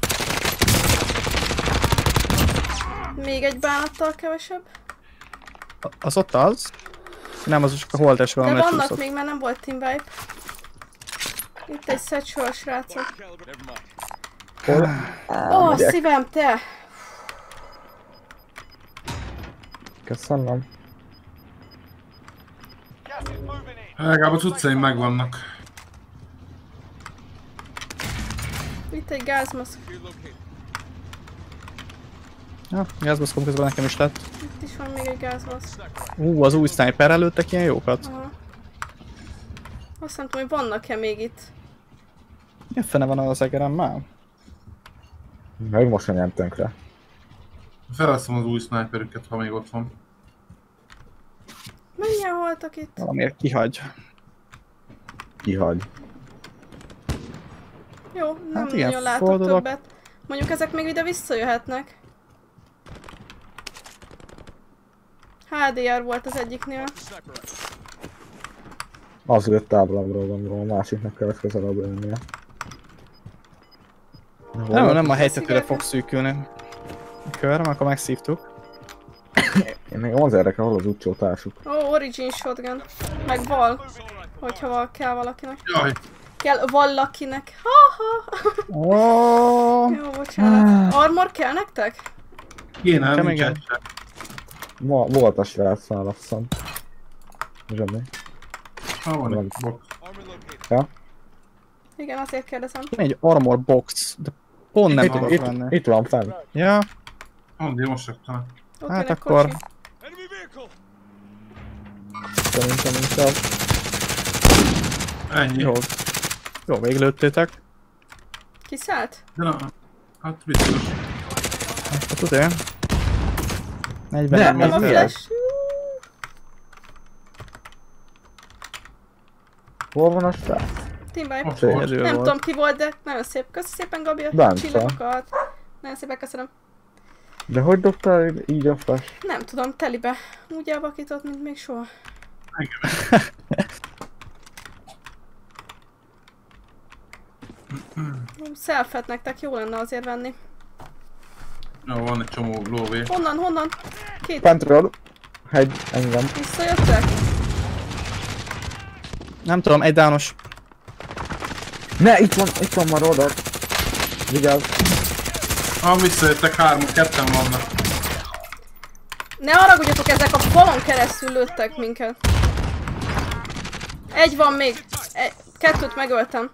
S2: Még egy bánattal kevesebb.
S1: az ott az. Nem, az csak a holdes
S2: De
S1: valami
S2: vannak
S1: lecsúszott.
S2: még, mert nem volt team wipe. Itt egy Satchel, srácok.
S4: Hol?
S2: Ó,
S4: megyek.
S2: szívem, te!
S4: Köszönöm.
S3: Legalább a cuccaim megvannak.
S2: Itt egy gázmaszk.
S1: Ja, gázbaszkom közben nekem is lett.
S2: Itt is van még egy gázmaszk.
S1: Az új sniper előttek ilyen jókat.
S2: Aha. Azt nem tudom, hogy vannak-e még itt.
S1: Milyen fene van az egerem már?
S4: Meg most sem nem tönkre.
S3: Felveszem az új sniperüket, ha még ott van.
S2: Mennyien voltak itt?
S1: Valamiért kihagy.
S4: Kihagy.
S2: Jó, nem
S1: Hát igen,
S2: nagyon látok
S1: fordulok.
S2: többet. Mondjuk ezek még ide visszajöhetnek. HDR volt az egyiknél.
S4: Az jött távolabbról gondolom, a másiknak kellett közelebb lennie.
S1: Nem a helyzetőre fog szűkülni. A köröm, akkor megszívtuk.
S4: Én még az érdekel, hol az utcsó társuk.
S2: Ó, Origin Shotgun. Meg Val. Hogyha val kell valakinek.
S3: Jaj,
S2: Kell valakinek. Ha-ha!
S1: Oh,
S2: Jó, bocsánat. Armor kell nektek?
S3: kéne,
S1: Nekem
S3: nincs
S1: igen.
S3: egy se.
S4: Volt a srácnál, azt hiszem. Zsebbi.
S3: Ha van egy box.
S2: Igen, azért kérdezem.
S1: egy armor box, de pont nem
S4: Itt,
S1: tudok
S4: itt,
S1: venni.
S4: itt van fenn.
S1: Ja,
S3: Andi, most raktam.
S2: Ott
S1: hát
S2: jön egy
S1: akkor...
S2: kocsi.
S4: Szerintem inkább.
S3: Ennyi.
S1: Jó. Jó, véglőttétek.
S2: Kiszállt?
S3: De na, hát biztos.
S1: Hát ugye? 40
S4: Nem,
S2: Nem a
S4: ez mi
S2: flash.
S4: Hol van a srác?
S2: Team wipe.
S3: Ott volt.
S1: Egyedül
S2: Nem
S1: volt.
S2: tudom ki volt, de nagyon szép. Köszi szépen, Gabi, a
S4: Bánca.
S2: csillagokat. Nagyon szépen köszönöm.
S4: De hogy dobtál így a flash?
S2: Nem tudom, telibe. Úgy elvakított, mint még soha. selfet nektek jó lenne azért venni.
S3: Jó, van egy csomó lóvé.
S2: Honnan? Két.
S4: Fentről. Hegy, engem.
S2: Visszajöttek?
S1: Nem tudom, egy dános.
S4: Ne, itt van már oda. Vigyázz.
S3: Visszajöttek ketten vannak.
S2: Ne haragudjatok, ezek a falon keresztül lőttek minket. Egy van még. Kettőt megöltem.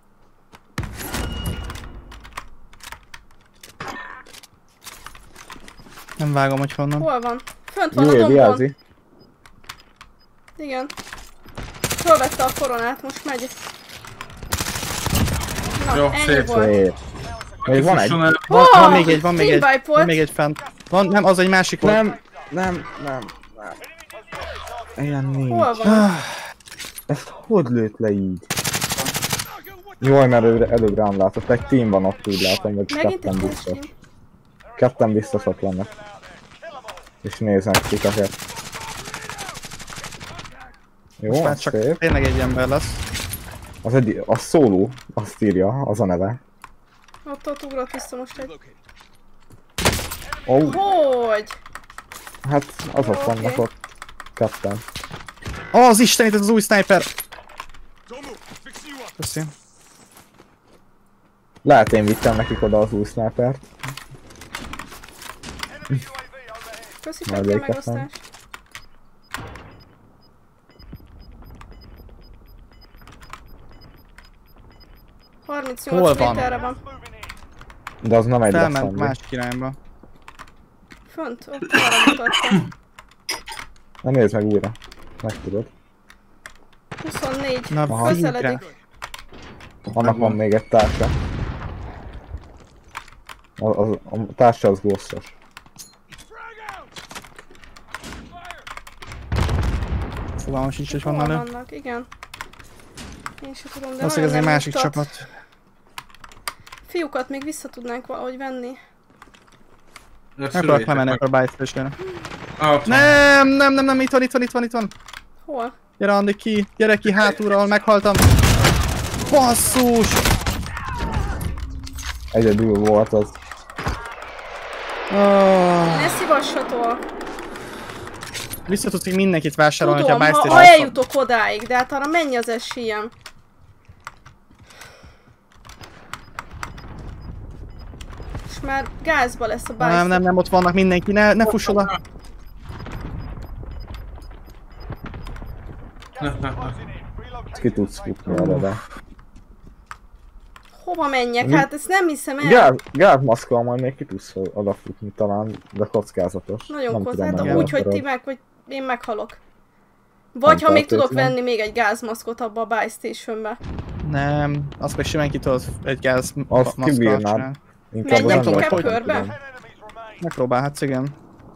S1: Nem vágom, hogy honnan.
S2: Hol van? Fönt van a
S4: Jé,
S2: dombon.
S4: vigyázzi.
S2: Igen. Fölvette a koronát, most megy. Na,
S3: Jó,
S2: ennyi
S3: szép.
S2: volt.
S4: Szép. Még van egy.
S1: Van még egy, van még egy.
S2: Teamwipe
S1: Van még egy fent. Van, nem, az egy másik volt.
S4: Nem. Ilyen nincs.
S2: Hol van?
S4: Ezt hogy lőtt le így? Jaj, mert előbb rám látott. Egy team van ott, úgy látom, hogy
S2: Megint
S4: ketten
S2: egy
S4: biztos.
S2: team.
S4: Ketten biztosak lennek. És néznek titeket. Jó,
S1: Most már
S4: az
S1: csak
S4: szép.
S1: tényleg egy ember lesz.
S4: Az szóló, azt írja, az a neve.
S2: Ott ugrott vissza most egy.
S4: Oh,
S2: Hogy?
S4: hát azok
S2: Oké.
S4: vannak ott. Ketten.
S1: Az Istenit, ez az új sniper! Köszi.
S4: Lehet én vittem nekik oda az új snipert.
S2: Köszi
S4: Majd
S2: Peti a
S4: végeztem.
S2: megosztást.
S1: Hol
S2: 38
S1: van?
S2: méterre van.
S4: De az nem egy
S1: Felment
S4: leszendő.
S1: másik irányba.
S2: Fönt, ott arra mutattam.
S4: Na nézd meg újra. Meg tudod.
S2: 24.
S1: Na,
S4: Aha.
S2: Közeledik.
S4: Annak van még egy társa. A társa az ghostos.
S1: Fogalmam sincs, hogy
S2: Hol
S1: honnan lő.
S2: vannak, igen. Én se tudom, de
S1: Az
S2: nagyon
S1: egy
S2: nem
S1: másik
S2: mutat.
S1: csapat.
S2: Fiúkat még vissza tudnánk valahogy venni.
S1: Nem akarok lemenni, akkor bájtfősére.
S3: Nem!
S1: Nem, itt van.
S2: Hol?
S1: Gyere Andi gyere ki hátulról, meghaltam. Basszus!
S4: Egyedül volt az.
S2: Ne szívassatok!
S1: Vissza tudsz még mindenkit vásárolni,
S2: Tudom,
S1: hogyha a
S2: ha eljutok odáig, de hát arra mennyi az esélyem? És már gázba lesz a bájsz.
S1: Nem, ott vannak mindenki, ne fuss oda.
S4: Ki tudsz futni oda, de...
S2: Hova menjek? Hát ezt nem hiszem el.
S4: Gázmaszkkal majd még ki tudsz odafutni talán, de kockázatos.
S2: Nagyon
S4: Nem
S2: kockázat,
S4: tudom,
S2: de
S4: mennyire
S2: úgy, hogy ti
S4: akarod.
S2: meg, vagy én meghalok. Vagy ha még tudok
S4: feltétlen.
S2: venni még egy gázmaszkot abba a buy stationbe.
S1: Nem, azt meg simán ki tudod egy gáz
S4: Azt
S1: maszkkal
S4: kibírnád.
S1: csinálni.
S4: Inkább
S2: Menjek
S4: az
S2: inkább
S4: ember-
S2: körbe?
S4: tudom.
S1: Megpróbálhatsz, igen.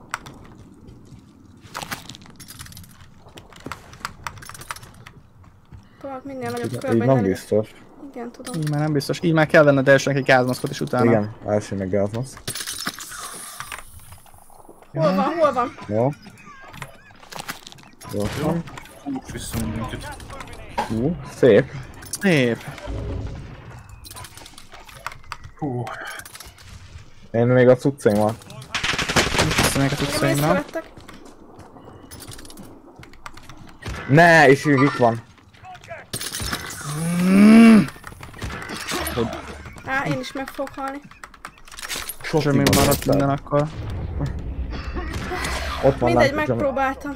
S2: Próbálok minél nagyobb
S4: Így
S2: körben
S4: nem
S2: lenni.
S4: biztos.
S2: Igen, tudom.
S1: Így már nem biztos. Így már kell venned elsőnek egy gázmaszkot is utána.
S4: Igen, első meg gázmasz.
S2: Hol van, hol van?
S4: Jó. Jó van.
S3: Vissza mindenkit.
S4: Szép.
S1: Szép.
S3: Hú.
S4: Én még a cuccaimmal.
S1: Köszönjük a
S2: Engem
S1: cuccaimnak.
S2: észrevettek.
S4: Ne, és még itt van.
S2: Á, én is meg fogok halni.
S4: Sok
S1: Semmi
S4: van
S1: maradt
S4: ott,
S1: minden akkor.
S4: Ott van
S2: Mindegy,
S4: lent,
S2: megpróbáltam.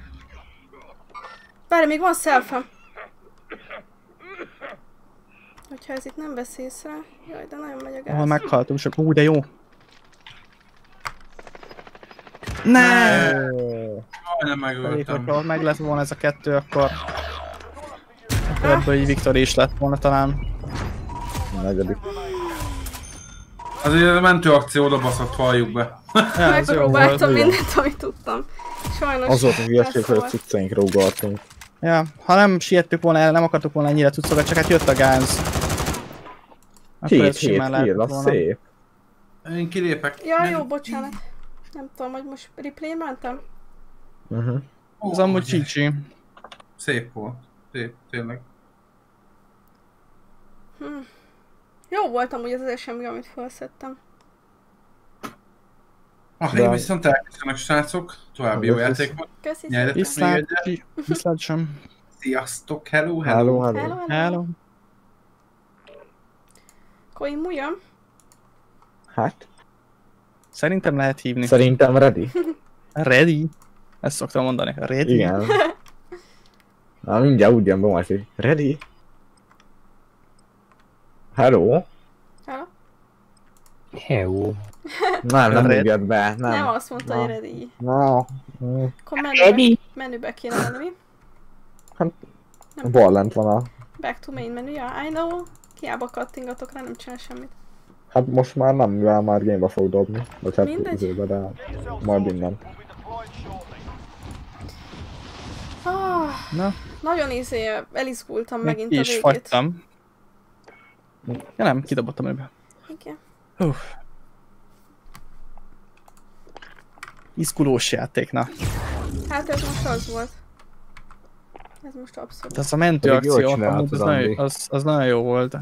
S2: Várj, még van selfem. Hogyha ez itt nem vesz észre. Jaj, de nagyon megy a gáz.
S1: Ahol meghaltunk, csak de jó. Ne!
S3: Majdnem megöltem.
S1: Ha meg lett volna ez a kettő, akkor ebből így Viktor is lett volna talán.
S4: Negyedik.
S3: Azért a mentőakció oda baszott, halljuk be.
S1: Ja, ez jó
S2: Megpróbáltam
S1: volt.
S2: mindent, amit tudtam. Sajnos.
S4: Az volt a hülyeség, hogy a
S2: elszólt.
S4: cuccainkra ugrottunk.
S1: Ja, ha nem siettük volna el, nem akartuk volna ennyire cuccokat, csak hát jött a gáz. Akkor ez simán
S4: Hét,
S1: lehetett
S4: az
S1: volna.
S4: szép.
S3: Én kilépek.
S2: Ja, jó, bocsánat. Nem tudom, hogy most replay mentem.
S1: Ez amúgy csicsi.
S3: Szép volt. Szép, tényleg.
S2: Jó volt amúgy az SMG, amit felszettem.
S3: Én viszont elköszönök, srácok. További jó játékot.
S2: Köszi
S3: Nyerjetek még egyet.
S1: Viszlát sem.
S3: Sziasztok, hello.
S1: Hello.
S2: Koimúja?
S4: Hát?
S1: Szerintem lehet hívni.
S4: Szerintem ready.
S1: Ready? Ezt szoktam mondani. Ready?
S4: Igen. Na mindjárt úgy jön be majd, hogy ready. Hello?
S2: Hello?
S5: Hello.
S4: Nem úgy jött be,
S2: Nem azt mondta, hogy ready.
S4: No.
S2: Akkor menübe kéne menni.
S4: Hát, bal lent van a...
S2: Back to main menu, I know. Hiába kattingatok rá, nem csinál semmit.
S4: Hát most már nem, mivel már gamebe fog dobni. Vagy hát
S2: Mindegy.
S4: üzőbe, de majd innen.
S1: Na.
S2: Nagyon elizgultam megint a
S1: Ki is
S2: végét.
S1: fagytam. Ja nem, kidobottam ebbe.
S2: Igen.
S1: Izgulós játék, na.
S2: Hát ez most az volt. Ez most abszolút.
S1: Ez a mentő
S5: Pedig jól
S1: akció,
S5: csináltad,
S1: amúgy
S5: Andi.
S1: az nagyon jó volt.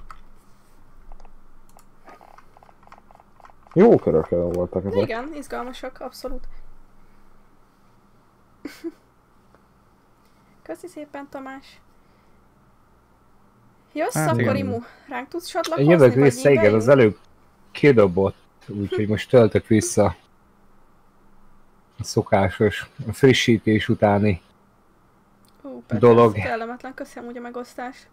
S4: Jó körökkel voltak ezek.
S2: Igen, izgalmasak, abszolút. Köszi szépen, Tamás. Jössz
S1: Hát
S2: akkor,
S1: igen.
S2: Imu? Ránk tudsz
S5: Én
S2: csatlakozni?
S5: jövök
S2: vagy
S5: vissza, igen, az
S2: videóink?
S5: előbb kidobott, úgyhogy most töltök vissza. A szokásos, a frissítés utáni. dolog.
S2: Kellemetlen, köszönöm úgy a megosztás.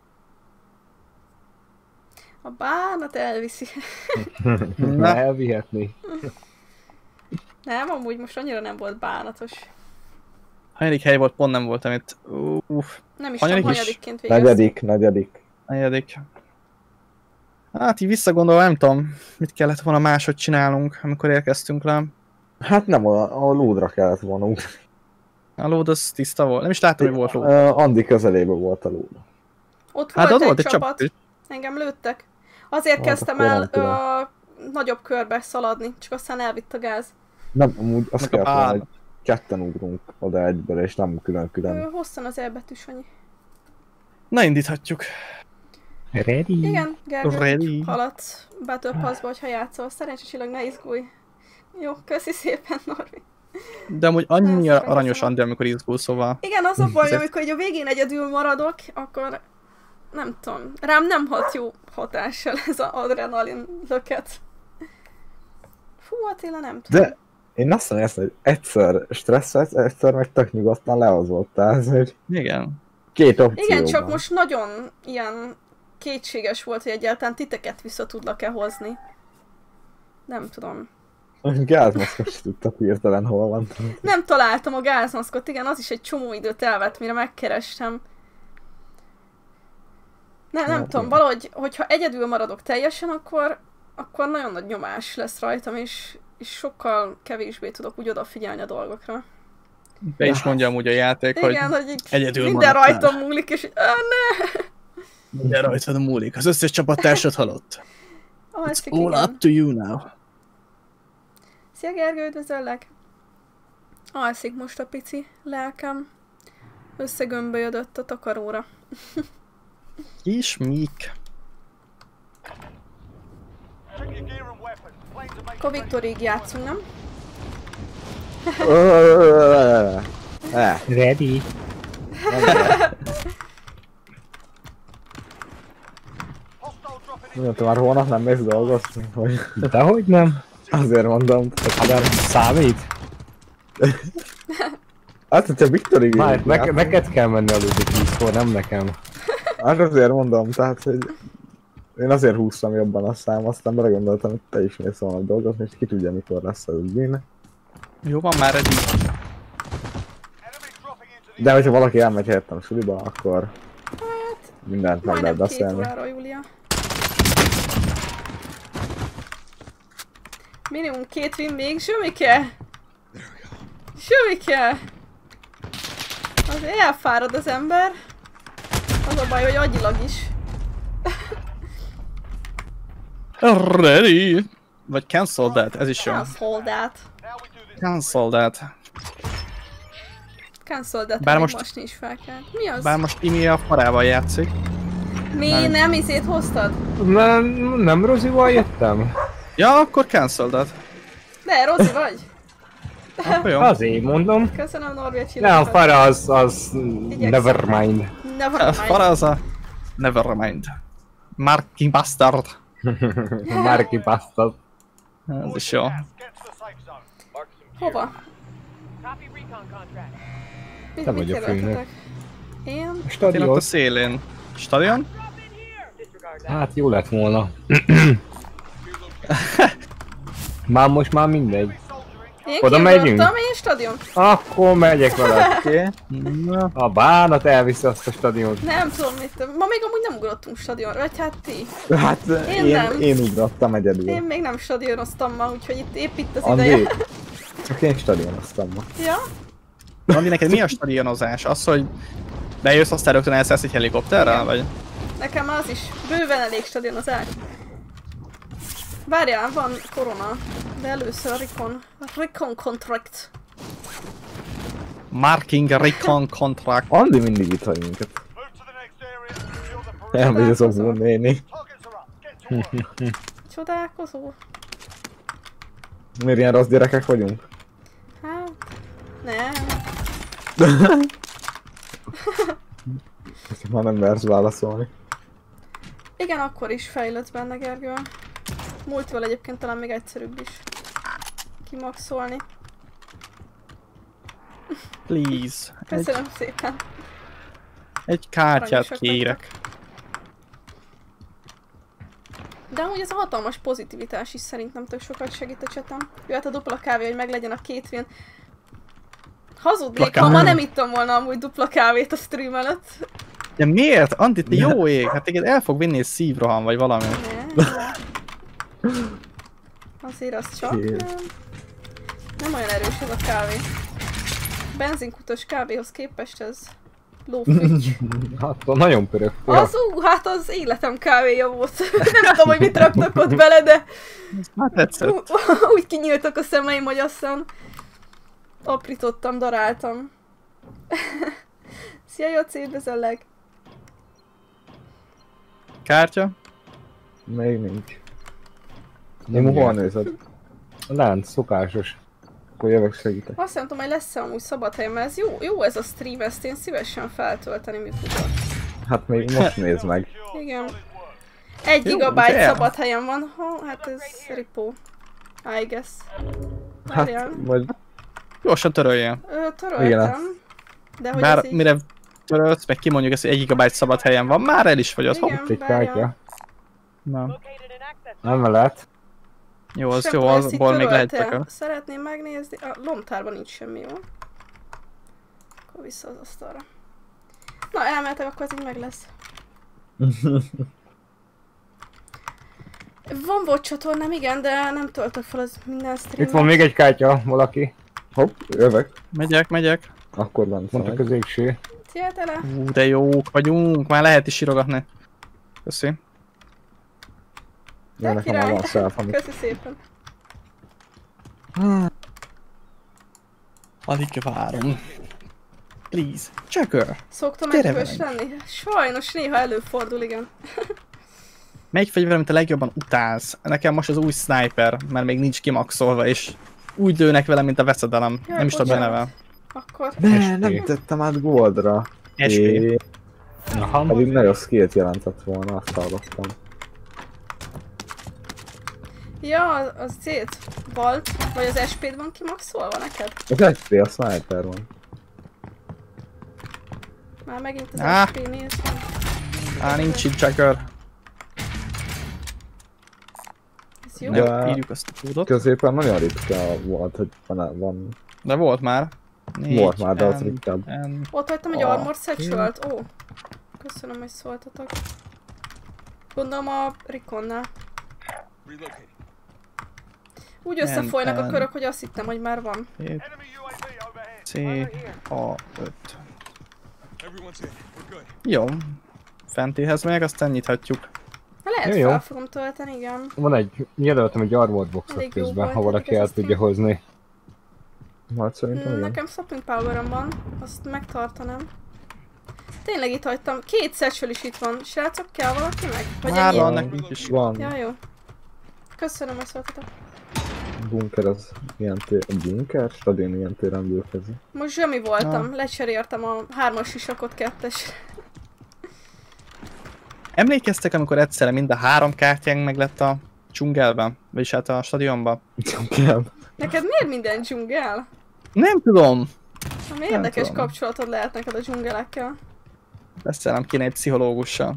S2: A bánat elviszi.
S5: Na. Elvihetni.
S2: Nem, amúgy most annyira nem volt bánatos.
S1: Hanyadik hely volt, pont nem voltam itt.
S2: Nem is
S1: Hanyadik
S2: tudom,
S1: is?
S2: hanyadikként végeztünk.
S4: Negyedik.
S1: Hát így visszagondolva nem tudom, mit kellett volna máshogy csinálnunk, amikor érkeztünk rá.
S4: Hát nem, a lódra kellett volna út.
S1: A lód az tiszta volt. Nem is láttam, hogy volt lód.
S4: Andi közelében volt a lód.
S2: Ott
S1: Hát
S2: volt
S1: ott volt
S2: egy
S1: egy
S2: csapat.
S1: csapat.
S2: Engem lőttek. Azért
S4: Hát
S2: kezdtem
S4: akkor
S2: el
S4: nem tudom.
S2: nagyobb körbe szaladni, csak aztán elvitt a gáz.
S4: Nem, amúgy azt
S1: Meg a
S4: kellett volna,
S1: pál.
S4: hogy ketten ugrunk oda egyből, és nem külön-külön.
S2: Hosszan az elbetűs, annyi.
S1: Na indíthatjuk.
S5: Ready?
S2: Igen, Gergő,
S1: Ready.
S2: haladsz Battle Pass-ba, hogyha játszol. Szerencsésülök, ne izgulj. Jó, köszi szépen, Norvi.
S1: De amúgy annyira
S2: szépen
S1: aranyos
S2: köszönöm.
S1: Andi, amikor izgul, szóval.
S2: Igen, az a baj,
S1: Ezért-
S2: amikor így a végén egyedül maradok, akkor nem tudom, rám nem hat jó hatással ez az adrenalin löket. Fú, Attila, nem tudom.
S4: De én azt mondom, hogy egyszer stresszelt, egyszer meg tök nyugodtan lehozottál, ez hogy
S1: Igen.
S4: két opció
S2: Igen, csak
S4: van.
S2: most nagyon ilyen kétséges volt, hogy egyáltalán titeket vissza tudlak-e hozni. Nem tudom.
S4: Gázmaszkot sem tudtak hirtelen hol van.
S2: Nem találtam a gázmaszkot, igen, az is egy csomó időt elvett, mire megkerestem. Nem
S4: Hát,
S2: tudom,
S4: igen.
S2: valahogy, hogyha egyedül maradok teljesen, akkor nagyon nagy nyomás lesz rajtam, és sokkal kevésbé tudok úgy odafigyelni a dolgokra.
S1: Be is mondja amúgy a játék,
S2: Igen,
S1: hogy
S2: hogy így
S1: egyedül
S2: minden
S1: maradtál.
S2: rajtam múlik, és ne!
S1: Minden rajtad múlik. Az összes csapattársad halott. It's
S2: Alszik,
S1: all
S2: igen.
S1: up to you now.
S2: Szia Gergő, üdvözöllek! Alszik most a pici lelkem. Összegömbölyödött a takaróra.
S1: Kis Mik.
S2: Akkor Viktorig játszunk, nem?
S5: Ready?
S4: Mondtam, már holnap nem mész dolgozni, hogy
S5: Dehogy nem?
S4: azért mondom.
S5: Nem számít?
S4: Hát, hogyha Viktorig
S5: Már neked kell menni aludni 10-kor, nem nekem.
S4: Hát azért mondom, tehát, hogy én azért húztam jobban a szám, aztán belegondoltam, hogy te is mész holnap dolgozni, és ki tudja, mikor lesz az ügyvéne.
S1: Jó van már ready.
S4: De hogyha valaki elmegy helyettem suliba, akkor mindent meg lehet
S2: Majdnem 2
S4: beszélni.
S2: órára, Júlia. Minimum 2 win még, Zsumike! Zsumike! Azért elfárad az ember. Az a baj, hogy agyilag is.
S1: Ready. Vagy cancel that, ez is jó.
S2: Cancel that.
S1: Cancel that.
S2: Cancel that,
S1: Bár
S2: még
S1: most-
S2: most nincs fel kell. Mi az?
S1: Bár most Imi a farával játszik.
S2: Mi nem izét hoztad?
S5: Nem Rozival jöttem?
S1: Ja, akkor cancelded.
S2: De, Rozi vagy?
S1: Akkor jó.
S5: Azért mondom.
S2: Köszönöm, Norbi, a
S5: Nem,
S2: csillagokat.
S5: Fara az nevermind.
S2: Nevermind.
S1: Faraza. Nevermind. Marking bastard.
S5: Márki basztad.
S1: Ez is jó.
S2: Hova?
S5: Te vagy a főnök.
S2: jelöltetek? Én?
S1: Én ott
S5: Stadion.
S1: a szélén. Stadion?
S5: Hát jó lett volna. Már most már mindegy.
S2: Én
S5: Oda megyünk?
S2: kiugrottam, én stadion.
S5: Akkor megyek vele.
S4: Oké.
S5: A bánat elviszi azt a stadiont.
S2: Nem tudom mit. Ma még amúgy nem ugrottunk stadionra, vagy hát ti.
S4: Hát
S2: nem.
S4: én ugrottam egyedül.
S2: Én még nem stadionoztam ma, úgyhogy itt épp itt az
S4: Andi,
S2: ideje.
S4: csak én stadionoztam ma.
S2: Ja?
S1: Andi, neked mi a stadionozás? Az, hogy bejössz, aztán rögtön elszállsz egy helikopterrel,
S2: Igen.
S1: vagy?
S2: Nekem az is bőven elég stadionozás. Várjál, van korona, de először a Recon contract.
S1: Marking Recon Contract.
S4: Andi mindig itt hagy minket. Elmegy az Obun néni.
S2: Csodálkozó?
S4: Miért ilyen rossz gyerekek vagyunk?
S2: Hát... Nem.
S4: Ezt már nem mersz válaszolni.
S2: Igen, akkor is fejlődsz benne, Gergő. Multival egyébként talán még egyszerűbb is kimaxolni.
S1: Please.
S2: Köszönöm szépen.
S1: Egy kártyát
S2: Aranyosak
S1: kérek.
S2: De amúgy ez a hatalmas pozitivitás is szerintem tök sokat segít a csetem. Jöhet a dupla kávé, hogy meglegyen a két vén. Hazudnék, ha ma nem ittam volna amúgy dupla kávét a stream előtt.
S1: De miért? Andi, te jó ég! Hát téged el fog vinni egy szívroham, vagy valami.
S2: Azért az csak nem olyan erős ez a kávé. Benzinkutas kávéhoz képest ez lófügy.
S5: Hát nagyon pörög.
S2: Hát az életem kávéja volt. Nem tudom, hogy mit raktak ott bele, de
S1: Hát tetszett.
S2: úgy kinyíltak a szemeim, hogy aztán aprítottam, daráltam. Szia, Jóci, üdvözöllek!
S1: Kártya?
S4: Még nincs. Én hol nézed?
S5: A lánc, szokásos.
S4: Akkor jövök segítek.
S2: Azt nem tudom, hogy lesz-e amúgy szabad helyem, mert ez jó ez a stream, ezt én szívesen feltölteni, mi tudok.
S4: Hát még most nézd meg.
S2: Igen. 1
S1: Jó,
S2: gigabyte
S1: de-
S2: szabad helyem van. Hát ez ripó. I guess. Várjál.
S4: Hát, majd
S1: Gyorsan töröljél.
S2: Töröltem. De hogy
S1: Bár
S2: ez így...
S1: mire törölsz, meg kimondjuk ezt, hogy 1 GB szabad helyen van, már el is fogyott. Hopp.
S2: Igen,
S5: Egy
S2: várjál.
S5: kártya.
S1: Na.
S5: Nem lehet.
S1: Jó, az
S2: Sem
S1: jó,
S2: tudom, ezt így
S1: abból még lehet
S2: törölte.
S1: csak.
S2: Szeretném megnézni. A lomtárban nincs semmi, jó? Akkor vissza az asztalra. Na, elmehetek, akkor ez így meg lesz. Van bot csatornám, igen, de nem töltök fel az minden streamet.
S5: Itt van még egy kártya, valaki.
S4: hopp, jövök.
S1: Megyek.
S4: Akkor bent
S5: Mondta
S4: vagy.
S5: középső.
S2: Szia, tele!
S1: De jók vagyunk, már lehet is sírogatni. Köszi.
S4: Ja, nekem már van self, amit...
S2: Köszi szépen.
S1: Alig várom. Please. Csökör.
S2: Szoktam
S1: Gyere
S2: egybős
S1: velem.
S2: lenni? Sajnos néha előfordul, igen.
S1: Melyik fegyver, amit a legjobban utálsz? Nekem most az új sniper, mert még nincs kimaxolva, és úgy lőnek vele, mint a veszedelem.
S2: Jaj,
S1: Nem is tudom
S2: bocsánat.
S1: beneve.
S2: Akkor...
S4: Ne, nem tettem át goldra.
S1: SP.
S5: Aha.
S4: Pedig nagyon skillt jelentett volna, azt hallottam.
S2: Ja, az szét volt, vagy az SP-d van kimaxolva neked?
S4: Az SP, a sniper van.
S2: Már megint az
S1: Á.
S2: SP nézd.
S1: Nincs itt csökör.
S2: Ez jó?
S4: Ja.
S1: Nem írjuk azt a kódot.
S4: Középen nagyon ritka volt, hogy van
S1: De volt már.
S4: volt már, de az ritkább.
S2: Ott hagytam egy armor satchelt. Ó, köszönöm, hogy szóltatok. Gondolom a Reconnál. Úgy összefolynak a körök, hogy azt hittem, hogy már van.
S1: C, A, 5. Jó. Fentéhez megyek, aztán nyithatjuk.
S2: Lehet
S5: Jó.
S2: fel fogom tölteni, igen.
S5: Van egy, jelöltem egy armored boxot
S2: Elég jó
S5: közben,
S2: volt
S5: ha valaki
S2: egyébként
S5: el
S2: ez
S5: tudja
S2: stream.
S5: hozni.
S4: Majd szerintem igen.
S2: Nekem stopping power-om van, azt megtartanám. Tényleg itt hagytam. 2 satchel is itt van. Srácok, kell valaki meg? Vagy
S1: Már
S2: ennyi?
S1: van nekünk is.
S4: Van.
S2: Ja, jó. Köszönöm, hogy szóltatok.
S4: Bunker az ilyen tér... A bunker? Stadion ilyen téren bőkezik.
S2: Most zsömi voltam. Lecseréltem a 3-as sisakot 2-es.
S1: Emlékeztek, amikor egyszerre mind a 3 kártyánk meg lett a dzsungelben? Vagyis hát a stadionban?
S4: Igen.
S2: Neked miért minden dzsungel?
S1: Nem tudom.
S2: Ami érdekes
S1: tudom.
S2: kapcsolatod lehet neked a dzsungelekkel.
S1: Beszélnem kéne egy pszichológussal.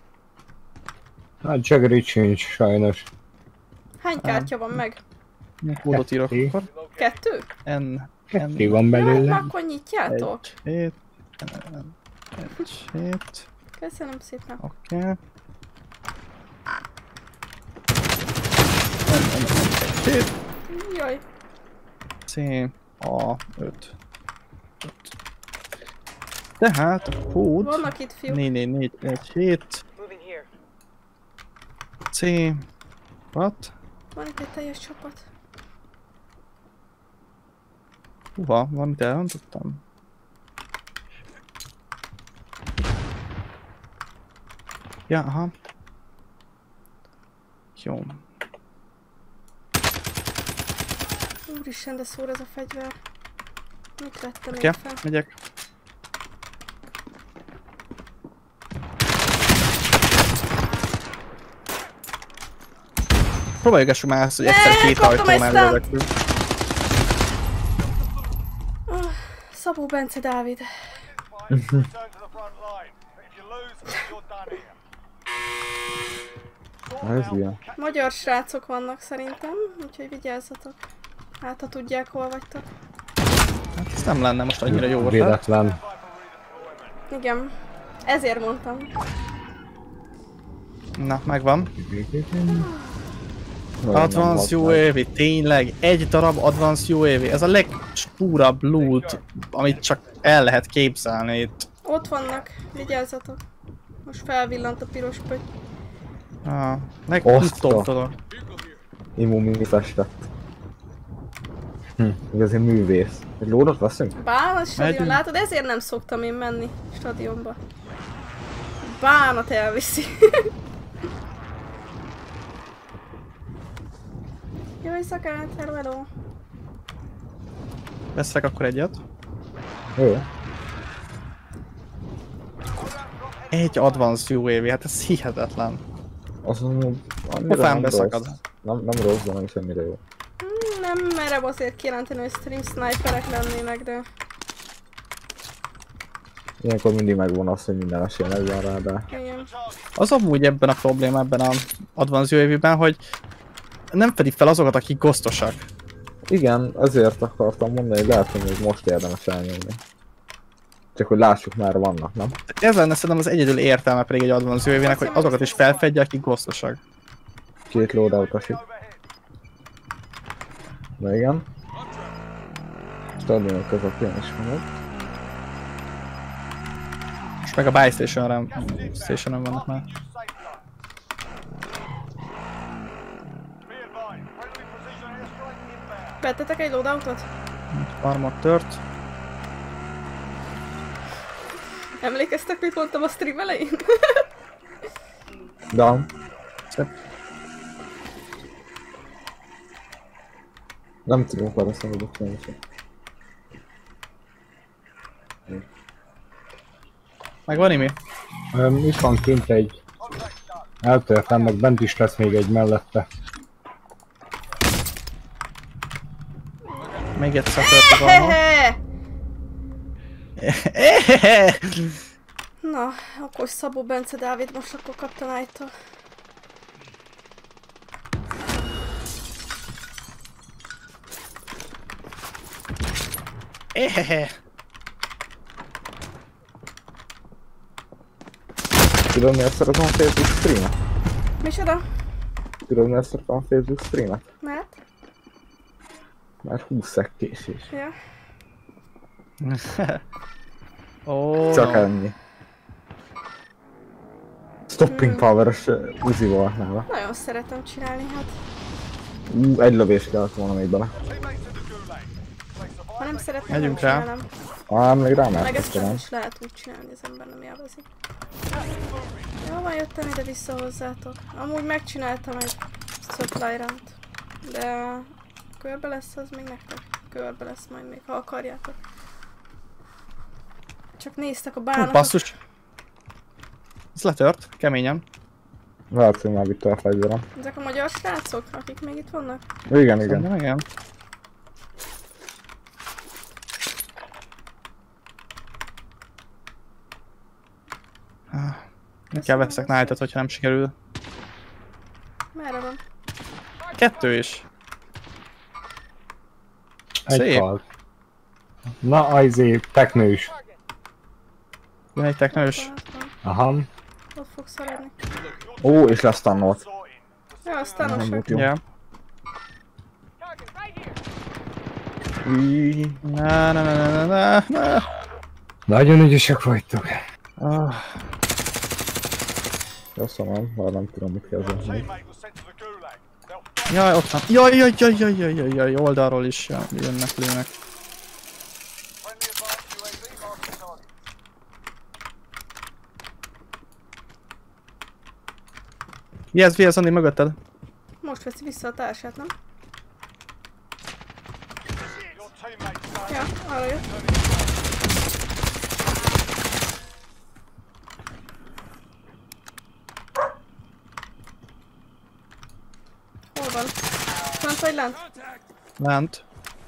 S5: Hát Jaggery sincs, sajnos.
S2: Hány kártya van meg?
S1: Kódot írok
S5: Kettő.
S1: akkor.
S2: 2?
S1: N.
S5: Kettő van
S2: Jó,
S5: belőle.
S2: akkor nyitjátok.
S1: 1, 7.
S2: Köszönöm szépen.
S1: Oké. 7.
S2: Jaj.
S1: C. A. 5. Tehát a kód
S2: Vannak itt fiúk.
S1: 44417 C. What?
S2: Van itt egy teljes csapat.
S1: Hova? Valamit elrontottam? Ja, aha. Jó.
S2: Úristen, de szól ez a fegyver. Mit vettem
S1: Oké,
S2: én fel?
S1: megyek. Próbáljuk már ezt, hogy egyszer 2
S2: kaptam
S1: ajtónál
S2: egy stunt!
S1: lövekünk.
S2: Szabó Bence Dávid.
S4: Ez ilyen.
S2: Magyar srácok vannak szerintem, úgyhogy vigyázzatok. Hát, ha tudják, hol vagytok.
S1: Hát ez nem lenne most annyira jó ötlet.
S5: Véletlen.
S2: Igen. Ezért mondtam.
S1: Na, megvan.
S4: Nagyon
S1: Advanced
S4: nem volt
S1: UAV, tényleg, egy darab Advanced UAV. Ez a legspúrabb loot, amit csak el lehet képzelni itt.
S2: Ott vannak, vigyázzatok. Most felvillant a piros pötty.
S1: Ah,
S4: Oszta.
S1: tudod.
S4: Immuni festett. Igazi művész. Egy lódot veszünk?
S2: Bánat stadion,
S1: Megyünk.
S2: látod? Ezért nem szoktam én menni stadionba. Bánat elviszi. Jó éjszakát, hello, hello.
S1: Veszek akkor egyet.
S4: Jó.
S1: Egy Advanced UAV, hát ez hihetetlen.
S4: Azon
S1: Pofán beszakad.
S4: Nem rossz, de nem is ennyire jó.
S2: Nem merem azért kijelenteni, hogy stream sniperek lennének, de...
S4: Ilyenkor mindig megvan az, hogy minden esély megvan rá, de...
S2: Igen.
S1: Az amúgy ebben a probléma, ebben a Advanced UAV-ben, hogy nem fedi fel azokat, akik gosztosak.
S4: Igen, ezért akartam mondani, hogy lehet, hogy még most érdemes elnyomni. Csak hogy lássuk, már vannak, nem?
S1: Ez lenne szerintem az egyedül értelme pedig egy Advanced UAV-nek, hogy azokat is felfedje, akik gosztosak.
S4: 2 loadout-osik. Na igen. Stadionok közepén is van ott.
S1: Most meg a buy station-on vannak már.
S2: Vettetek egy loadoutot?
S1: Armor tört.
S2: Emlékeztek, mit mondtam a stream elején?
S4: Down.
S1: Szép.
S4: Nem tudunk arra szabadok nem is.
S1: Megvan imi?
S5: Itt van kint egy... Eltörtem, meg bent is lesz még egy mellette.
S1: Még egyszer tört az armor.
S2: Hehe! Na, akkor Szabó Bence Dávid most akkor kaptanájtól.
S1: Ehehe.
S4: Tudod, miért szeretem a Facebook streamet?
S2: Micsoda?
S4: Tudod, miért szeretem a Facebook streamet?
S2: Mert?
S4: Mert 20 szekkés is.
S2: Ja.
S1: Oh.
S4: Csak ennyi. Stopping power-os Uzi volt nála.
S2: Nagyon szeretem csinálni, hát.
S4: Egy lövés kellett volna még bele.
S2: Ha nem szeretném,
S1: Megyünk
S2: nem
S1: rá.
S2: csinálom.
S4: Még rá
S2: Meg ezt nem
S4: nem.
S2: is lehet úgy csinálni, az ember nem élvezik. Jó, van, jöttem ide vissza hozzátok. Amúgy megcsináltam egy supply round, de körbe lesz az még nektek. Körbe lesz majd még, ha akarjátok. Csak néztek a bánatot.
S1: Basszus. Ez letört, keményen.
S4: Lehet, hogy már vitte a fegyverem.
S2: Ezek a magyar srácok, akik még itt vannak?
S4: Igen.
S1: Igen. Kell veszek Knight-ot, hogyha nem sikerül.
S2: Merre van?
S1: 2 is.
S5: Egy
S1: Szép.
S5: halt. Na, ajzé, teknős.
S1: Jön egy teknős.
S5: Aha.
S2: Ott fog szaladni.
S4: Ó, és lesz tannolt.
S2: Ja, aztán
S4: Nem
S2: most
S4: volt jó.
S1: Ja. Na.
S5: Nagyon ügyesek vagytok.
S4: Köszönöm, már nem tudom mit kezdeni.
S1: Jaj, ott van. Jaj, oldalról is jönnek, lőnek. Vigyázz, Andi, mögötted.
S2: Most veszi vissza a társát, nem? Ja, arra jött. Hol van? Fönt vagy lent?
S1: Lent.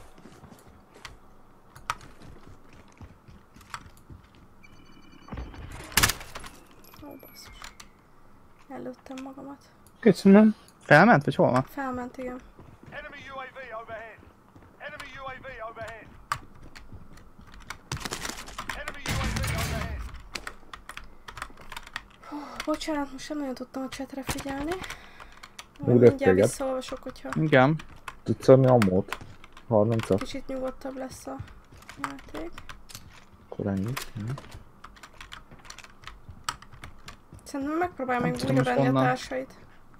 S2: Ó, basszus. Előttem magamat.
S5: Köszönöm.
S1: Felment, vagy hol van?
S2: Felment, igen.
S6: Enemy UAV overhead. Enemy UAV overhead. Enemy UAV overhead.
S2: Bocsánat, most nem nagyon tudtam a chatre figyelni.
S4: Úgy
S2: Mindjárt
S4: téged.
S2: visszaolvasok, hogyha
S1: Igen.
S4: Tudsz adni ammót? 30-at?
S2: kicsit nyugodtabb lesz a játék.
S4: Akkor ennyi.
S2: Szerintem megpróbálja meg
S1: tudom,
S2: újra
S1: most
S2: venni a
S1: honnan.
S2: társait.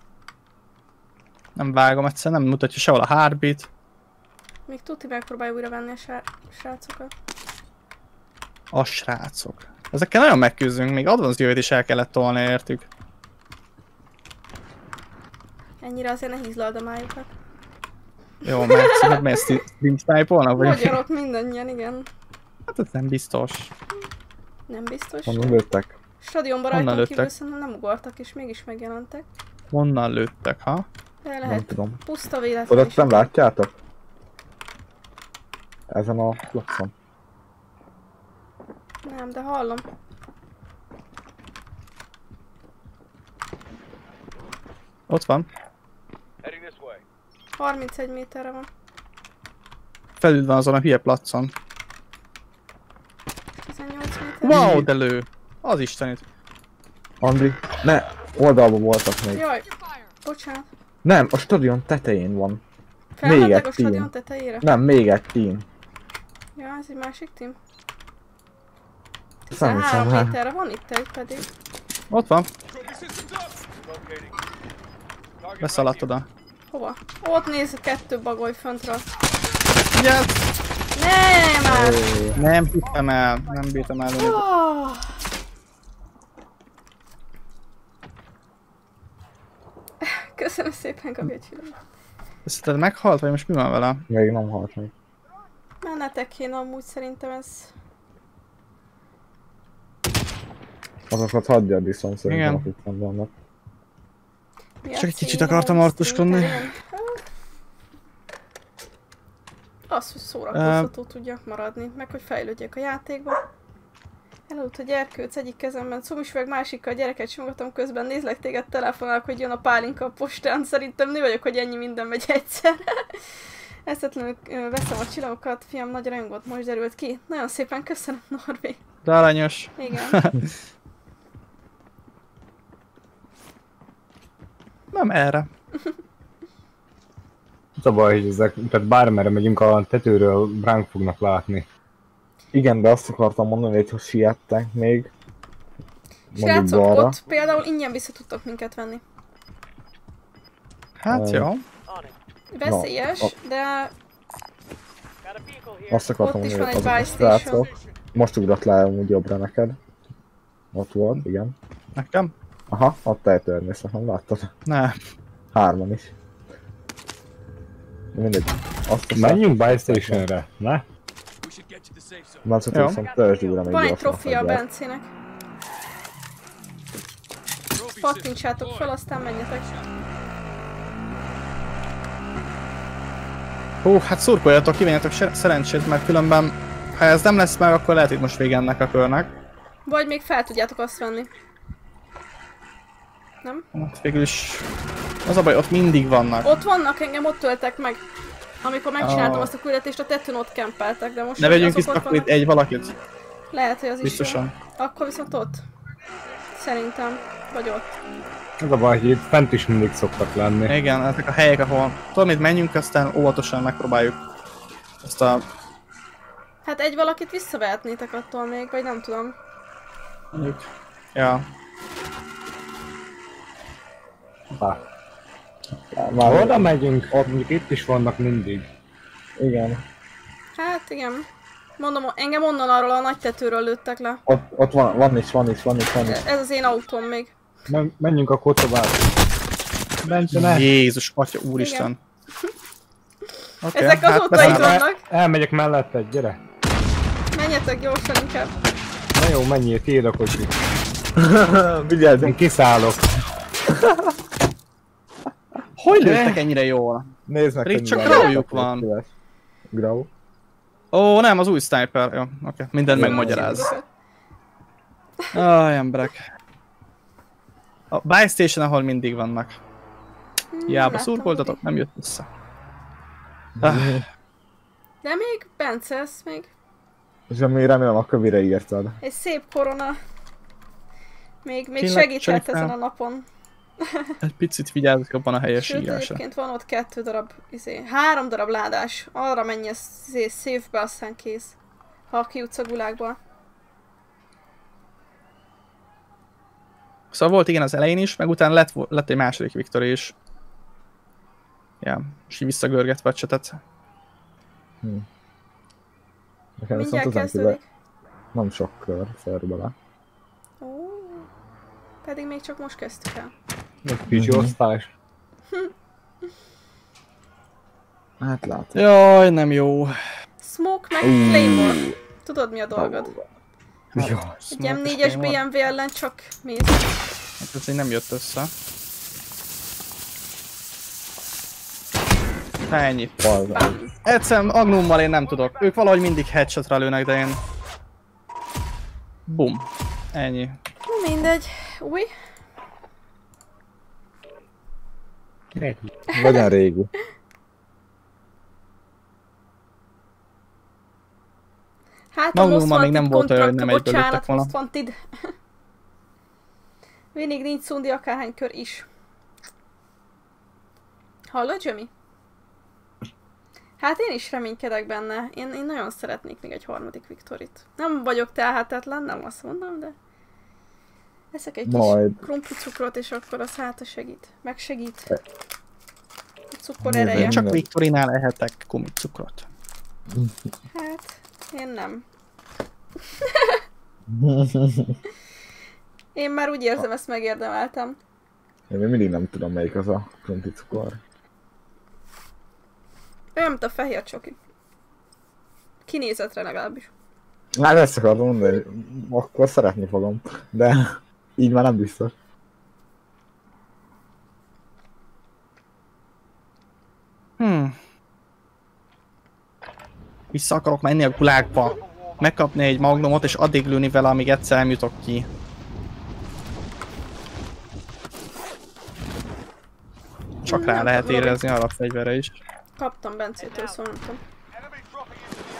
S1: Nem vágom, egyszerűen nem mutatja sehol a heartbeat.
S2: Még tuti megpróbálja újra venni a srácokat.
S1: A srácok. Ezekkel nagyon megküzdünk, még Advanced UAV-t is el kellett tolni értük.
S2: Ennyire azért ne hízlald a májukat.
S1: Jó, mert szerinted miért stream snipe-olnak? Vagy?
S2: Magyarok mindannyian, igen.
S1: Hát ez nem biztos.
S2: Nem biztos.
S4: Honnan lőttek?
S2: Stadionban
S1: Honnan
S2: rajtunk kívül
S1: lőttek?
S2: szerintem nem ugortak, és mégis megjelentek.
S1: Honnan lőttek, ha?
S2: De
S4: Nem
S2: lehet
S4: tudom.
S2: puszta véletlen
S4: Oda
S2: is.
S4: nem látjátok? Ezen a placon.
S2: Nem, de hallom.
S1: Ott van.
S6: Heading this way.
S2: 31 méterre van.
S1: Felül van azon a hülye placon.
S2: 18 méterre.
S1: Wow, de lő! Az istenit.
S4: Andi, ne! Oldalban voltak még.
S2: Jaj, bocsánat.
S4: Nem, a stadion tetején van.
S2: Felmentek
S4: egy
S2: a stadion
S4: team.
S2: tetejére?
S4: Nem, még egy team.
S2: Ja, ez egy másik team.
S4: Szerintem
S2: 13
S4: hát.
S2: méterre van itt egy pedig.
S1: Ott van.
S6: Locating. Target
S1: Beszaladt oda.
S2: Hova? Ott néz, 2 bagoly föntről.
S1: Yes!
S2: Ne már!
S1: Nem hittem el. Nem bírtam el lőni.
S2: Oh. Köszönöm szépen, Gabi,
S1: Szerinted meghalt, vagy most mi van vele?
S4: Még nem halt meg.
S2: mennetek kéne amúgy szerintem ez.
S4: Azokat hagyjad viszont szerintem,
S1: Igen.
S4: akik nem vannak.
S2: Mi a
S1: Csak egy kicsit
S2: címe
S1: akartam
S2: a
S1: arcoskodni.
S2: streamen? Az, hogy szórakoztató tudjak maradni, meg hogy fejlődjek a játékba. Előtt a gyerkőc egyik kezemben cumisüveg, másikkal a gyereket simogatom, közben nézlek téged, telefonálok, hogy jön a pálinka a postán. Szerintem nő vagyok, hogy ennyi minden megy egyszer. Eszetlenül veszem a csillagokat, fiam, nagy rajongót most derült ki. Nagyon szépen köszönöm, Norbi.
S1: De aranyos.
S2: Igen.
S1: Nem erre.
S5: Az a baj, hogy ezek, tehát bármerre megyünk a tetőről, ránk fognak látni.
S4: Igen, de azt akartam mondani, hogy siettek még. Mondjuk
S2: Srácok,
S4: balra.
S2: ott például ingyen vissza tudtok minket venni.
S1: Hát jó.
S2: Veszélyes,
S4: Na,
S2: de
S4: Azt akartam
S2: ott is
S4: mondani,
S2: van
S4: hogy
S2: egy
S4: azok
S2: buy
S4: a
S2: station.
S4: srácok. Most ugrott le úgy jobbra neked. Ott volt, igen.
S1: Nekem?
S4: Aha, ott eltörmészet, nem láttad?
S1: Ne.
S4: Hárman is. Mindegy.
S5: Menjünk Buy Stationre, ne?
S4: Már viszont törzsd újra még
S2: Van egy
S4: gyorsan
S2: trofia a
S4: fegyvert.
S2: Bencének. Pattincsátok fel, aztán menjetek.
S1: Hú, hát szurkoljatok, kívánjatok szerencsét, mert különben, ha ez nem lesz meg, akkor lehet itt most vége ennek a körnek.
S2: Vagy még fel tudjátok azt venni. Nem?
S1: Hát végül is... Az a baj, ott mindig vannak.
S2: Ott vannak, engem ott töltek meg. Amikor megcsináltam azt a küldetést, a tetőn ott kempeltek, de most
S1: Ne vegyünk
S2: azok
S1: vissza
S2: ott
S1: akkor
S2: vannak.
S1: itt egy valakit.
S2: Lehet, hogy az
S1: Biztosan.
S2: is jó. Akkor viszont ott. Szerintem. Vagy ott.
S5: Ez a baj, hogy itt fent is mindig szoktak lenni.
S1: Igen, ezek a helyek, ahol tudod mit, menjünk, aztán óvatosan megpróbáljuk ezt a...
S2: Hát egy valakit visszavehetnétek attól még, vagy nem tudom.
S1: mondjuk... Ja.
S5: Már oda megyünk, mondjuk itt is vannak mindig.
S4: Igen.
S2: Hát igen. Mondom, engem onnan arról a nagy tetőről lőttek le.
S4: Ott van is.
S2: Ez az én autóm még.
S5: Menjünk a kocsobát. Bence, ne!
S1: Jézus, atya, úristen. Okay,
S2: Ezek azóta itt vannak.
S5: Elmegyek mellette, gyere!
S2: Menjetek gyorsan inkább.
S5: Na jó, menjél, tiéd a kocsi.
S4: Vigyázz!
S5: Én kiszállok.
S1: Hogy lőttek ennyire jól?
S4: Nézd meg,
S1: Pedig
S4: hogy
S1: csak
S4: milyen
S1: Graujuk
S4: lehetek,
S1: van.
S4: szíves. Grau.
S1: Ó, nem, az új sniper. Jó, oké. Mindent megmagyaráz. Aj, emberek. A buy station, ahol mindig vannak. Hiába
S2: láttam,
S1: szurkoltatok,
S2: hogy-
S1: nem jött vissza.
S2: De még Bence, ez még
S4: És ami remélem a kövire írtad.
S2: egy szép korona. Még
S1: Tényleg,
S2: segíthet
S1: csak
S2: ezen
S1: fel.
S2: a napon.
S1: Egy picit vigyázzuk abban a helyes
S2: Sőt,
S1: írásra.
S2: egyébként van ott 2 darab, 3 darab ládás. Arra menj a széfbe, aztán kész. Ha kijutsz a gulágból.
S1: Szóval volt igen az elején is, meg utána lett egy második Victory is. Ja, és így visszagörgetve a csetet.
S4: Nekem viszont
S2: Mindjárt
S4: az
S2: kezdődik.
S4: nem sok kör fér bele.
S2: Ó, pedig még csak most kezdtük el.
S5: Kicsi osztás.
S4: Hát látod.
S1: Jaj, nem jó.
S2: Smoke meg Claymore. Tudod mi a dolgod?
S4: Jó.
S2: Egy M4-es BMW ellen csak mész.
S1: Hát ez így nem jött össze. Ennyi.
S4: Balzán.
S1: Egyszerűen Agnummal én nem tudok. Ők valahogy mindig headshotra lőnek, de én... Bum. Ennyi.
S2: Mindegy. Új.
S4: Legyen régi.
S2: Hát a
S1: Magnummal még nem volt olyan, hogy nem egyből
S2: bocsánat,
S1: lőttek volna.
S2: most van tid. Mindig nincs szundi akárhány kör is. Hallod, Jimmy? Hát én is reménykedek benne. Én nagyon szeretnék még egy harmadik Victorit. Nem vagyok tehetetlen, nem azt mondom, de... Eszek egy
S4: Majd.
S2: kis krumplicukrot, és akkor az hát segít. Megsegít. A cukor
S4: Nézd,
S2: ereje.
S1: Én csak Victorinál ehetek kumicukrot.
S2: Hát, én nem. Én már úgy érzem, ezt megérdemeltem.
S4: Én még mindig nem tudom melyik az a krumpli cukor.
S2: Olyan, mint a fehér csoki. Kinézetre legalábbis.
S4: Hát ezt akartam mondani, akkor szeretni fogom, de így már nem biztos.
S1: Vissza akarok menni a gulágba. Megkapni egy magnumot és addig lőni vele, amíg egyszer nem jutok ki. Csak rá lehet érezni arra a fegyverre is.
S2: Kaptam Bencétől, szóval nem tudom.
S6: Enemy dropping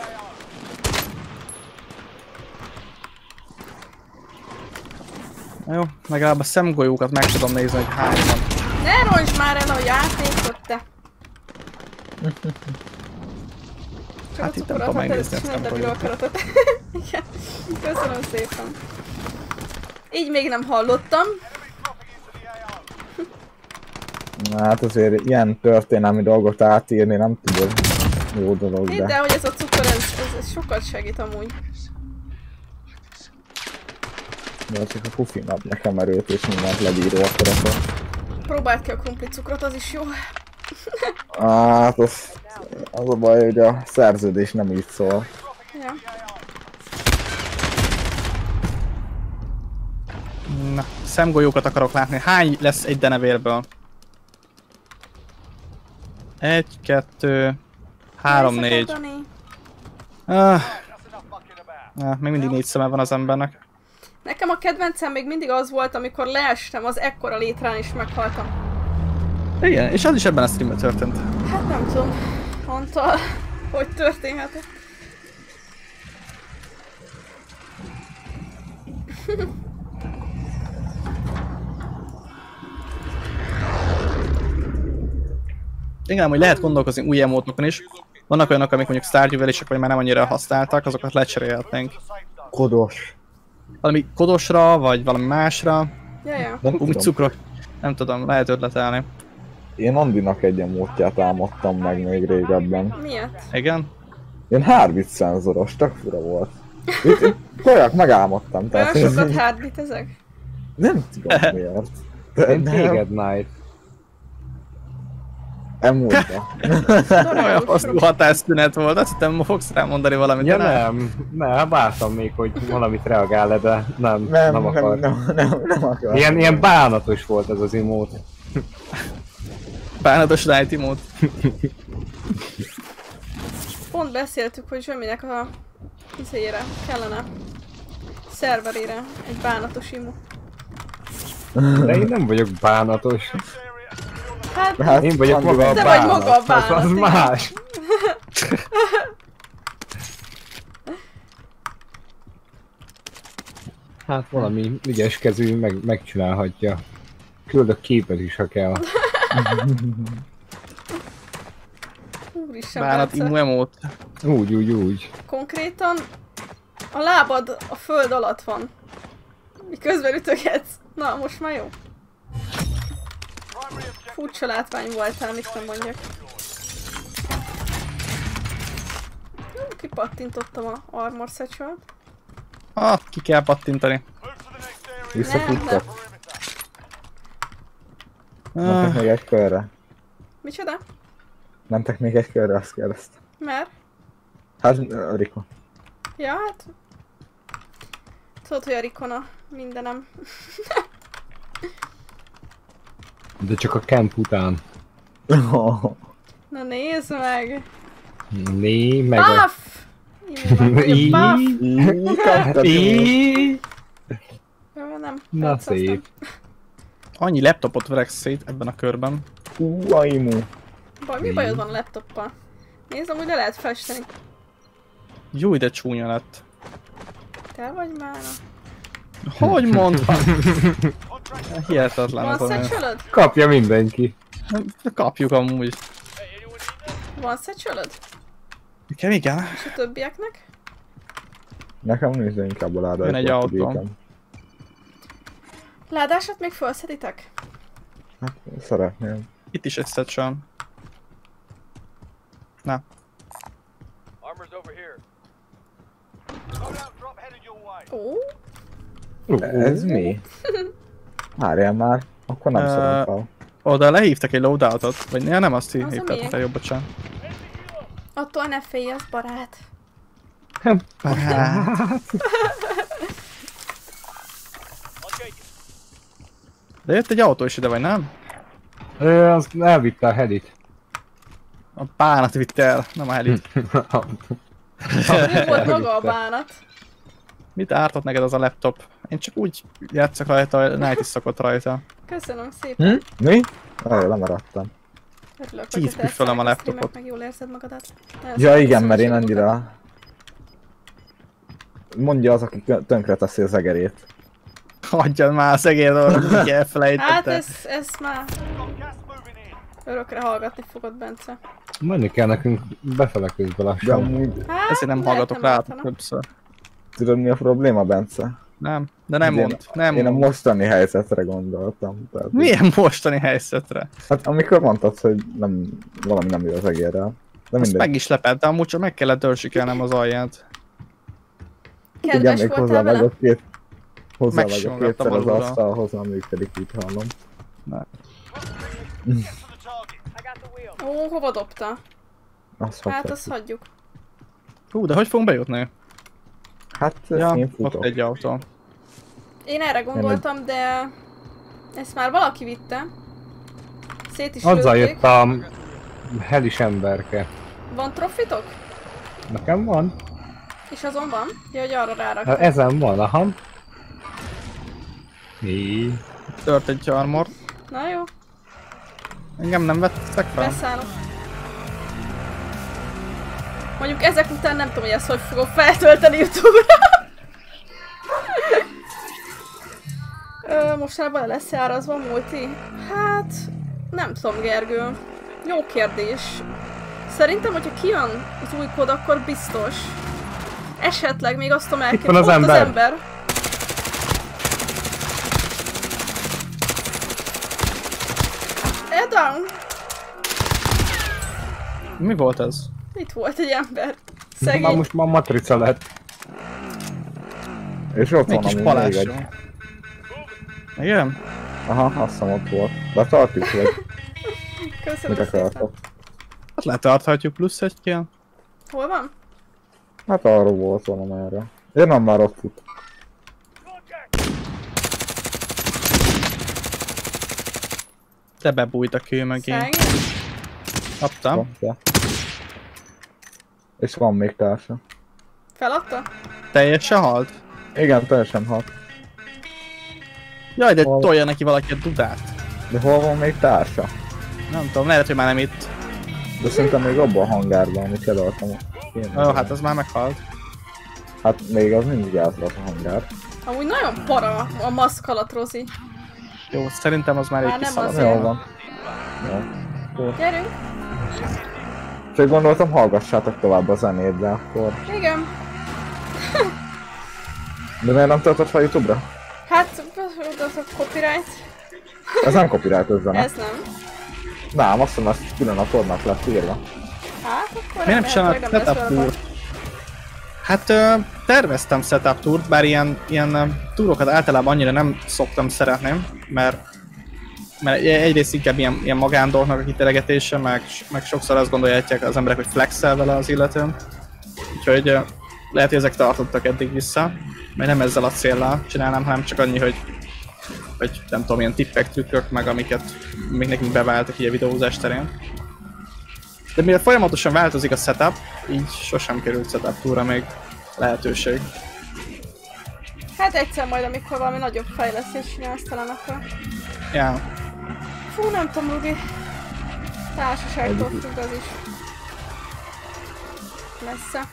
S6: into the AR.
S1: Jó, legalább a szemgolyókat meg tudom nézni, hogy hány van.
S2: Ne roncs már el a játékot, te! Csak
S1: Hát
S2: a
S1: itt nem
S2: cukorat,
S1: tudom
S2: hát
S1: megnézni
S2: ezt
S1: a
S2: is nem
S1: szemgolyókat.
S2: akaratod. Igen. Köszönöm szépen. Így még nem hallottam.
S4: Hát azért ilyen történelmi dolgot átírni nem tudod. Jó dolog,
S2: Hidd el,
S4: de...
S2: hogy ez a cukor, ez sokat segít amúgy.
S4: De csak a pufi nap nekem erőt és mindent lebíró akaratot.
S2: Próbáld ki a krumplicukrot, az is jó.
S4: Hát az a baj, hogy a szerződés nem így szól.
S2: Ja.
S1: Na, szemgolyókat akarok látni. Hány lesz egy denevérből? 1, 2, 3, 4. Még mindig 4 szeme van az embernek.
S2: Nekem a kedvencem még mindig az volt, amikor leestem az ekkora létrán és meghaltam.
S1: Igen, és az is ebben a streamben történt.
S2: Hát nem tudom, Antal, hogy történhetett.
S1: Igen, hogy lehet gondolkozni új emótokon is. Vannak olyanok, amik mondjuk sztárgyűvelések, vagy már nem annyira használták, azokat lecserélhetnénk.
S4: Kodos.
S1: Valami kodosra, vagy valami másra.
S2: Jaja.
S1: Cukrot. Nem tudom, lehet ötletelni.
S4: Én Andinak egy emótját álmodtam meg még régebben.
S2: Miért?
S1: Igen?
S4: Ilyen heartbeat szenzoros, tök fura volt. Itt kajak megálmodtam.
S2: Olyan sokat heartbeat ezek?
S4: Nem tudom miért.
S5: Én téged, Knight.
S4: Emótja.
S1: Hosszú hatásszünet volt, azt hittem, fogsz rá mondani valamit.
S5: Ja nem, vártam még, hogy valamit reagál-e, de nem akar.
S4: Nem akar.
S5: Ilyen bánatos volt ez az imót.
S1: Bánatos Knight imót.
S2: Pont beszéltük, hogy Zsöminek a izére kellene, szerverére egy bánatos imó.
S5: De én nem vagyok bánatos.
S2: Hát
S5: Én vagyok maga a
S2: te
S5: bánat.
S2: vagy maga a bánat,
S5: az
S2: igen.
S5: más. Hát valami ügyeskezű megcsinálhatja. Küldök képet is, ha kell.
S2: Úristen,
S1: Bánat
S2: Bence.
S1: imó emót.
S5: Úgy.
S2: Konkrétan a lábad a föld alatt van. Miközben ütögetsz. Na, most már jó. Furcsa látvány voltál, mit nem mondjak. Kipattintottam a armor satchel-t.
S1: Ki kell pattintani.
S4: Visszafuttak. Mentek még egy körre.
S2: Micsoda?
S4: Mentek még egy körre, azt kérdeztem.
S2: Mert?
S4: Hát, Riko.
S2: Ja, hát... Tudod, hogy a Rikona mindenem.
S5: De csak a camp után.
S2: Na nézd meg!
S5: Meg a...
S2: Buff! Nem.
S5: Na szép.
S1: Annyi laptopot vereksz szét ebben a körben.
S4: Aimu.
S2: Mi bajod van a laptoppal? Nézd, amúgy le lehet festeni.
S1: Jó, de csúnya lett.
S2: Te vagy már?
S1: Hogy mondtam? Hihetetlen
S2: Van
S1: az a
S2: satchel-öd?
S5: Kapja mindenki.
S1: Kapjuk amúgy.
S2: Van satchel-öd?
S1: Nekem igen.
S2: És a többieknek?
S4: Nekem nézd inkább a láda.
S1: Jön egy autó.
S2: Ládásat még felszeditek?
S4: Hát, szeretném.
S1: Itt is egy satchel. Na.
S6: Armor's over here. Loadout drop headed your way.
S2: Ó,
S4: Ez mi? Várjál már. Akkor nem szeretem.
S1: Oda lehívtak egy loadoutot, vagy nem azt
S2: a
S1: hívták
S2: miénk.
S1: el, jobb, bocsánat.
S2: attól ne félj, az barát.
S1: De jött egy autó is ide, vagy nem?
S5: Az elvitte a helit.
S1: A bánat vitte el, nem a helit.
S2: Mi volt maga a bánat?
S1: Mit ártott neked az a laptop? Én csak úgy játszok rajta, hogy Night is szokott rajta.
S2: Köszönöm szépen.
S4: Mi? Lemaradtam.
S2: Örülök,
S1: 10
S2: hogy te
S1: püffölöm a
S2: elszállsz streamet,
S1: laptopot.
S2: meg jól érzed magadat. Nagyon
S4: Ja
S2: szépen
S4: igen, mert én
S2: köszönöm
S4: annyira... Mondja az, aki tönkre teszi az egerét.
S1: Hagyjad már a szegény dolgot, hogy
S2: Hát
S1: elfelejtette.
S2: ez már örökre hallgatni fogod, Bence.
S5: Menni kell nekünk befele közben
S4: De
S5: lassan.
S4: amúgy,
S2: Hát,
S1: Ezért nem
S2: lehet,
S1: hallgatok rá
S2: ártana.
S1: többször.
S4: tudod mi a probléma, Bence?
S1: Nem, de nem mond, nem
S4: Én a
S1: mond.
S4: mostani helyzetre gondoltam. Tehát,
S1: Milyen mostani helyzetre?
S4: hát amikor mondtad, hogy nem, valami nem jó az egérrel. De
S1: Azt
S4: mindegy.
S1: meg is lepett, de amúgy csak meg kellett dörsikelnem az alját.
S2: Kedves
S4: még
S2: voltál
S4: meg
S2: vele?
S4: ott két... Hozzá vagyok
S1: Megsimogattam
S4: kétszer az
S1: alulra.
S4: asztalhoz, nem működik, így hallom.
S2: Ó, hova dobta?
S4: Azt
S2: Hát
S4: hagyjuk.
S2: azt hagyjuk.
S1: Hú, de hogy fogunk bejutni?
S4: Hát
S1: Ja,
S4: én
S1: ott
S4: futok.
S1: egy autó.
S2: Én erre gondoltam, de ezt már valaki vitte. Szét is
S5: Azzal
S2: lőtték.
S5: jött a helis emberke.
S2: Van trofitok?
S5: Nekem van?
S2: És azon van? Ja, hogy arra
S5: Hát
S2: ráraktam.
S5: ezen van, aha. Mi?
S1: Tört egy armor.
S2: Na jó,
S1: Engem nem vettek fel?
S2: beszállok. Mondjuk ezek után nem tudom, hogy ezt hogy fogom feltölteni YouTube-ra. Mostanában le lesz árazva a multi? Hát... nem tudom, Gergő. Jó kérdés. Szerintem, hogyha kijön az új kód, akkor biztos. Esetleg még azt tudom elképzelni.
S5: van az
S2: Ott
S5: ember.
S2: az ember. Down.
S1: Mi volt ez?
S2: Itt volt egy ember.
S5: Már
S2: Szegény.
S5: most már matrica lett.
S4: És ott
S1: Egy
S4: van
S1: kis
S4: amúgy még
S1: palásra.
S4: egy.
S1: Igen?
S4: Aha, azt hiszem ott volt. Betartjuk, vagy
S2: Köszönöm
S4: mit
S2: szépen.
S4: akartok?
S1: Hát letarthatjuk plusz egy kill.
S2: Hol van?
S4: Hát arról volt valami erre. Én nem már ott fut.
S1: Te bebújt a kő mögé.
S2: Szegény.
S1: Kaptam.
S4: És van még társa.
S2: Feladta?
S1: Teljesen halt?
S4: Igen, teljesen halt.
S1: Jaj, de
S4: Hol?
S1: tolja neki valaki a dudát.
S4: De hol van még társa?
S1: Nem tudom, lehet, hogy már nem itt.
S4: De szerintem még abban a hangárban, amit kedaltam.
S1: Jó, hát az már meghalt.
S4: Hát még az mindig az a hangár.
S2: Amúgy nagyon para a maszk alatt, Rozi.
S1: Jó, szerintem az már
S2: Már
S1: egy
S2: nem
S1: kiszaladt.
S2: az.
S4: Jól van. Jó.
S2: Gyerünk.
S4: Csak gondoltam, hallgassátok tovább a zenét, de akkor...
S2: Igen.
S4: De miért nem töltött fel YouTube-ra?
S2: Hát, az a copyright.
S4: Ez nem copyright ez zene.
S2: Ez nem.
S4: Nem, azt mondom, ezt külön a tornak lett írva.
S2: Hát, akkor
S1: Miért nem csinálnak
S2: remélhetőleg nem lesz
S1: setup
S2: vele
S1: tour? Hát terveztem setup tourt, bár ilyen túrokat általában annyira nem szoktam szeretni, mert egyrészt inkább ilyen magándolgnak a kitelegetése, meg sokszor azt gondolják az emberek, hogy flexel vele az illetőn. Úgyhogy lehet, hogy ezek tartottak eddig vissza, mert nem ezzel a céllal csinálnám, hanem csak annyi, hogy nem tudom, ilyen tippek, trükkök, meg amiket még nekünk beváltak így a videózás terén. De mivel folyamatosan változik a setup, így sosem került setup túra még lehetőség.
S2: Hát egyszer majd, amikor valami nagyobb fejlesztést csinálsz talán akkor.
S1: Ja.
S2: Fú, nem tudom, Rudi. Társaságtól függ az is. Messze.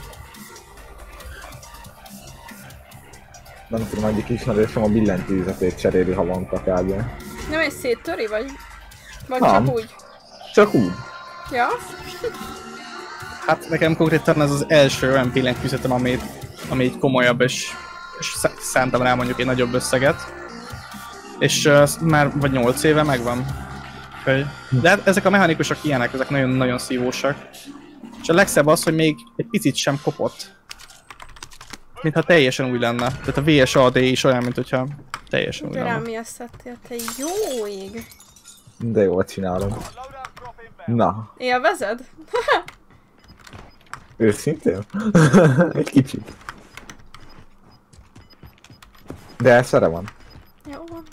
S4: Nem tudom, egyik ismerősöm a billentyűzetét cseréli havonta kb.
S2: Nem egy széttöri, vagy? Vagy
S4: Nem.
S2: csak úgy?
S4: Csak úgy.
S2: Ja?
S1: Hát nekem konkrétan ez az első olyan billentyűzetem, ami így komolyabb, és szántam rá mondjuk egy nagyobb összeget. És már vagy 8 éve megvan. De hát ezek a mechanikusok ilyenek, ezek nagyon-nagyon szívósak. És a legszebb az, hogy még egy picit sem kopott. Mintha teljesen új lenne. Tehát a VSAD is olyan, mint hogyha teljesen új
S2: De rám
S1: lenne.
S2: mi ezt szedtél, te jó ég.
S4: De jól csinálom.
S6: Loadout drop inbound.
S4: Na,
S2: Élvezed?
S4: őszintén? Egy kicsit. De szere van.
S2: Jó van.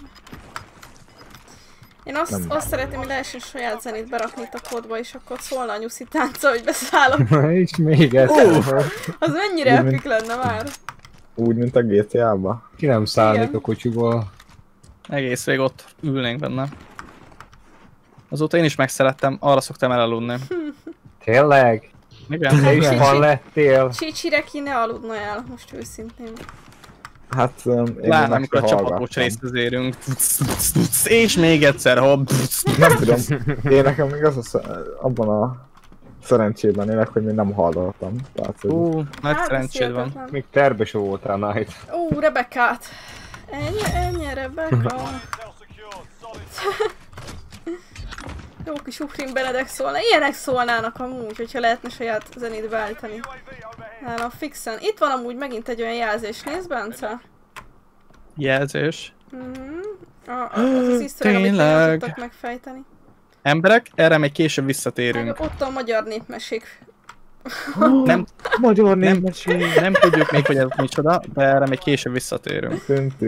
S2: Én azt szeretném, hogy lehessen saját zenét berakni itt a kódba, és akkor szólna a nyuszi tánca, hogy beszállok.
S5: És még ez.
S2: Az mennyire epik lenne már.
S4: Úgy, mint a GTA-ba.
S5: Ki nem szállnék
S2: Igen.
S5: a kocsiból.
S1: Egész rég ott ülnénk benne. Azóta én is megszerettem, arra szoktam elaludni.
S5: Tényleg?
S1: Igen.
S5: Te is van lettél?
S2: Csicsire ki ne aludna el, most őszintén.
S4: Hát én
S1: Lát,
S4: meg
S1: amikor a
S4: se
S1: csapatós
S4: hallgattam.
S1: részhez érünk. És még egyszer, hopp.
S4: Nem tudom, én nekem még az a abban a szerencsében élek, hogy még nem hallottam. Tehát, hogy
S1: Nagy
S2: Hát,
S1: szerencséd van.
S2: hihetetlen.
S5: Még terve se voltál, Night.
S2: Rebekkát. Ennyi, Rebecca.
S6: Cell secured. Solid.
S2: Jó kis Uhrin Benedek szólna. Ilyenek szólnának amúgy, hogyha lehetne saját zenét beállítani.
S6: UAV overhead.
S2: Nálam fixen. Itt van amúgy megint egy olyan jelzés. Nézd, Bence.
S1: Jelzés.
S2: Az easter egg, amit még nem
S1: Tényleg.
S2: tudtak megfejteni.
S1: Emberek, erre még később visszatérünk.
S2: Meg ott a magyar népmeség.
S1: Nem,
S4: Magyar
S1: nem,
S4: népmeség.
S1: nem tudjuk még, hogy ez micsoda, de erre még később visszatérünk.